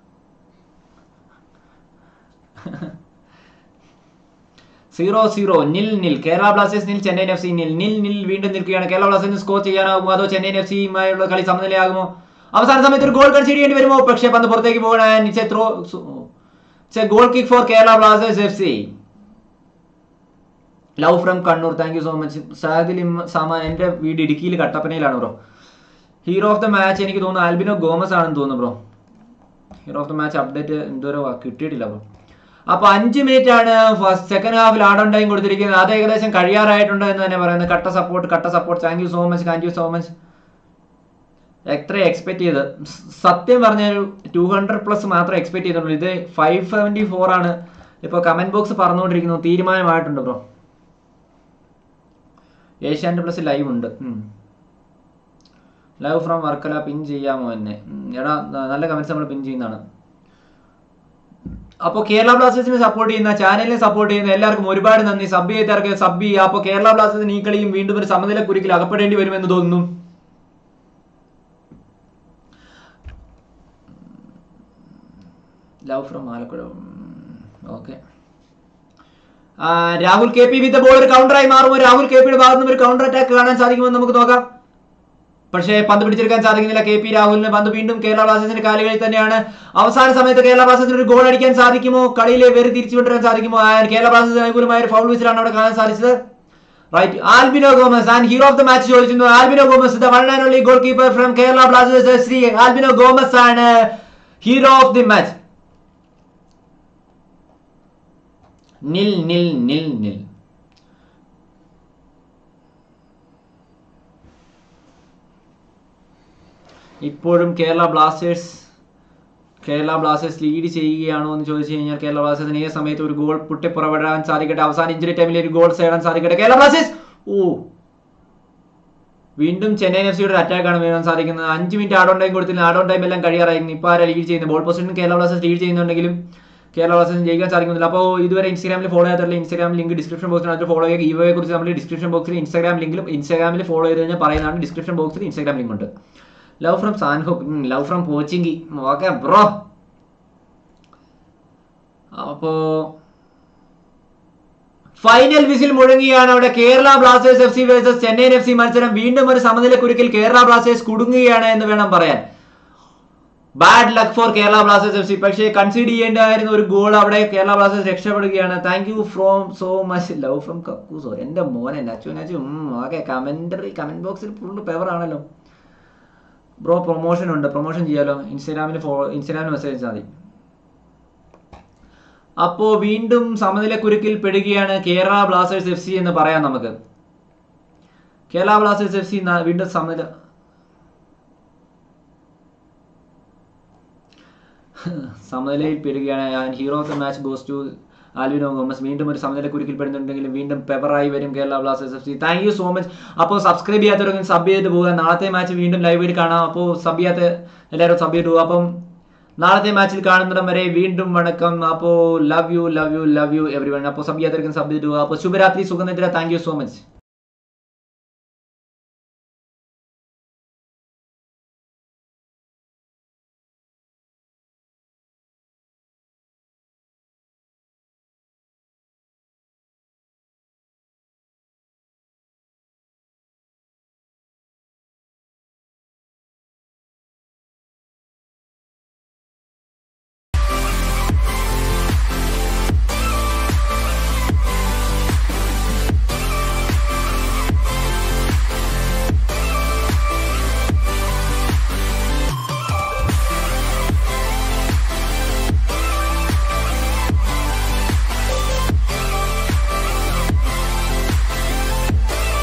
Zero Kerala Blasters nil Chennaiyin FC നിൽ വീണ്ടും നിൽക്കുകയാണ്. കേരള ബ്ലാസ്റ്റേഴ്സിന് സ്കോർ ചെയ്യാനാകുമോ അതോ ചെന്നൈയിൻ FCയുമായുള്ള കളി സമനിലയാകുമോ? അവസാന സമയത്ത് ഒരു ഗോൾ കൺസീഡ് ചെയ്യേണ്ടി വരുമോ? പക്ഷേ പന്ത് പുറത്തേക്ക് പോകണം. Goal kick for Kerala Blasters FC. Love from Kannur, thank you so much. Sadil Saman, എൻ്റെ വീട് ഇടുക്കിയിൽ കട്ടപ്പനയിലാണ് bro. Hero of the match എനിക്ക് തോന്നുന്നു ആൽബിനോ ഗോമസ് ആണെന്ന് തോന്നുന്നു bro. Hero of the match update എന്തോരോ കിട്ടിയിട്ടില്ല ബ്രോ. അപ്പൊ 5 മിനിറ്റ് ആണ് second Hafil add on time കൊടുത്തിരിക്കുന്നത്. അത് ഏകദേശം കഴിയാറായിട്ടുണ്ട് എന്ന് തന്നെ പറയുന്നത്. കട്ട support. Thank you so much. എത്ര എക്സ്പെക്ട് ചെയ്ത്? സത്യം പറഞ്ഞാൽ 200+ മാത്രമേ എക്സ്പെക്ട് ചെയ്തിട്ടുള്ളൂ. ഇത് 574 ആണ്. ഇപ്പോൾ കമന്റ് ബോക്സ് പറഞ്ഞുകൊണ്ടിരിക്കുന്നു. തീരുമാനമായിട്ടുണ്ട് ബ്രോ. ഏഷ്യാനെറ്റ് പ്ലസ് ലൈവ് ഉണ്ട്. ലൈവ് ഫ്രം വർക്കല പിൻ ചെയ്യാമോ എന്നെ? എടാ നല്ല കമന്റ്സ് നമ്മൾ പിൻ ചെയ്യുന്നതാണ്. അപ്പോൾ കേരള ബ്ലാസ്റ്റേഴ്സിനെ സപ്പോർട്ട് ചെയ്യുന്ന, ചാനലിനെ സപ്പോർട്ട് ചെയ്യുന്ന എല്ലാവർക്കും ഒരുപാട് നന്ദി. സബ് ചെയ്തവർക്ക് സബ് ചെയ്യുക. അപ്പോൾ കേരള ബ്ലാസ്റ്റേഴ്സിന് ഈ കളിയും വീണ്ടും ഒരു സമനില കുരുക്കിൽ അകപ്പെടേണ്ടി വരുമെന്ന് തോന്നുന്നു. Love from Alappuzha. Okay. Rahul KP with ball ഒരു കൗണ്ടറായി മാറുമോ? രാഹുൽ KPയുടെ ഭാഗത്ത് നിന്ന് ഒരു കൗണ്ടർ അറ്റാക്ക് കാണാൻ സാധിക്കുമെന്ന് നമുക്ക് നോക്കാം. പക്ഷേ പന്ത് പിടിച്ചെടുക്കാൻ സാധിക്കുന്നില്ല KP രാഹുലിന്. പന്ത് വീണ്ടും കേരള ബ്ലാസ്റ്റേഴ്സിന്റെ കാലുകളിൽ തന്നെയാണ്. അവസാന സമയത്ത് കേരള ബ്ലാസ്റ്റേഴ്സിന് ഒരു ഗോൾ അടിക്കാൻ സാധിക്കുമോ? കളിയിലെ വേറെ തിരിച്ചു കൊണ്ടുവരാൻ സാധിക്കുമോ? കേരള ബ്ലാസ്റ്റേഴ്സിന് അനുകൂലമായ ഒരു ഫൗൾ വിസിലാണ് അവിടെ കാണാൻ സാധിച്ചത്. Right. Albino Gomes and hero of the match ചോദിച്ചിരുന്നു. Albino Gomes, the one and only goal keeper from Kerala Blasters FC. Albino Gomes ആണ് hero of the match. Nil. ഇപ്പോഴും കേരള ബ്ലാസ്റ്റേഴ്സ് ലീഡ് ചെയ്യുകയാണോ എന്ന് ചോദിച്ചു കഴിഞ്ഞാൽ കേരള ബ്ലാസ്റ്റേഴ്സിന് ഏത് സമയത്ത് ഒരു ഗോൾ പുറപ്പെടാൻ സാധിക്കട്ടെ. അവസാന ഇഞ്ചുറി ടൈമിൽ ഒരു ഗോൾ നേടാൻ സാധിക്കട്ടെ കേരള ബ്ലാസ്റ്റേഴ്സ്. വീണ്ടും ചെന്നൈയിൻ FCയുടെ ഒരു അറ്റാക്കാണ് വീഴാൻ സാധിക്കുന്നത്. 5 മിനിറ്റ് ആഡ് ഓൺ ടൈം കൊടുത്തില്ല. ആഡ് ഓൺ ടൈം എല്ലാം കഴിയാറായിരുന്നു. ഇപ്പോൾ ആരാ ലീഡ് ചെയ്യുന്നത്? Ball position Kerala Blasters lead ചെയ്യുന്നുണ്ടെങ്കിലും കേരള ബ്ലാസ്റ്റേഴ്സിന് ജയിക്കാൻ സാധിക്കുന്നില്ല. അപ്പോൾ ഇതുവരെ ഇൻസ്റ്റാഗ്രാമിൽ ഫോളോ ചെയ്യാത്തവരുടെ ഇൻസ്റ്റാഗ്രാം ലിങ്ക് ഡിസ്ക്രിപ്ഷൻ ബോക്സിനകത്ത് ഫോളോ ചെയ്യുക. ഇവയെ കുറിച്ച് നമ്മൾ ഡിസ്ക്രിപ്ഷൻ ബോക്സിൽ ഇൻസ്റ്റാഗ്രാമിൽ ഫോളോ ചെയ്ത് കഴിഞ്ഞാൽ പറയുന്നതാണ്. ഡിസ്ക്രിപ്ഷൻ ബോക്സിൽ ഇൻസ്റ്റാഗ്രാം ലിങ്ക് ഉണ്ട്. Love from Sanhok, love from Pochinki. Okay bro. അപ്പോ ഫൈനൽ വിസിൽ മുഴങ്ങിയാണ് അവിടെ. Kerala Blasters FC versus Chennaiyin FC മത്സരം. വീണ്ടും ഒരു സമനില കുരുക്കിൽ കേരള ബ്ലാസ്റ്റേഴ്സ് കുടുങ്ങുകയാണ് എന്ന് വേണം പറയാൻ. Bad luck for Kerala Blasters FC. പക്ഷേ കൺസീഡ് ചെയ്യേണ്ടതായിരുന്ന ഒരു ഗോൾ അവിടെ കേരള ബ്ലാസ്റ്റേഴ്സ് രക്ഷപ്പെടുകയാണ്. Thank you from so much. Love from കക്കൂസോ. എന്റെ മോനെ നച്ചു. ഓക്കെ. കമന്റ് ബോക്സിൽ ഫുള്ള് പെവർ ആണല്ലോ ബ്രോ. പ്രൊമോഷൻ ഉണ്ട്, പ്രൊമോഷൻ ചെയ്യാലോ. ഇൻസ്റ്റാഗ്രാമിൽ മെസ്സേജ് അയച്ചാൽ മതി. അപ്പോ വീണ്ടും സമനില കുരുക്കിൽ പെടുകയാണ് കേരള ബ്ലാസ്റ്റേഴ്സ് FC എന്ന് പറയാം നമുക്ക്. കേരള ബ്ലാസ്റ്റേഴ്സ് FC വീണ്ടും സമനിലയിൽ പെടുകയാണ്. Hero of the match goes to Albino Gomes. വീണ്ടും ഒരു സമനില കുരുക്കിൽ പെടുന്നുണ്ടെങ്കിലും വീണ്ടും പെവറായി വരും Kerala Blasters FC. Thank you so much. അപ്പോൾ സബ്സ്ക്രൈബ് ചെയ്യാത്തവരൊക്കെ സബ് ചെയ്ത് പോകുക. നാളത്തെ മാച്ച് വീണ്ടും ലൈവിൽ കാണാം. അപ്പോൾ സബ് ചെയ്യാത്ത എല്ലാവരും സബ് ചെയ്ത് പോകുക. അപ്പം നാളത്തെ മാച്ചിൽ കാണുന്നിടം വരെ വീണ്ടും വണക്കം. അപ്പോൾ ലവ് യു എവരിവൺ. അപ്പോൾ സബ് ചെയ്യാത്തവർക്ക് സബ് ചെയ്ത് പോകുക. അപ്പോൾ ശുഭരാത്രി, സുഖനിദ്ര. Thank you so much.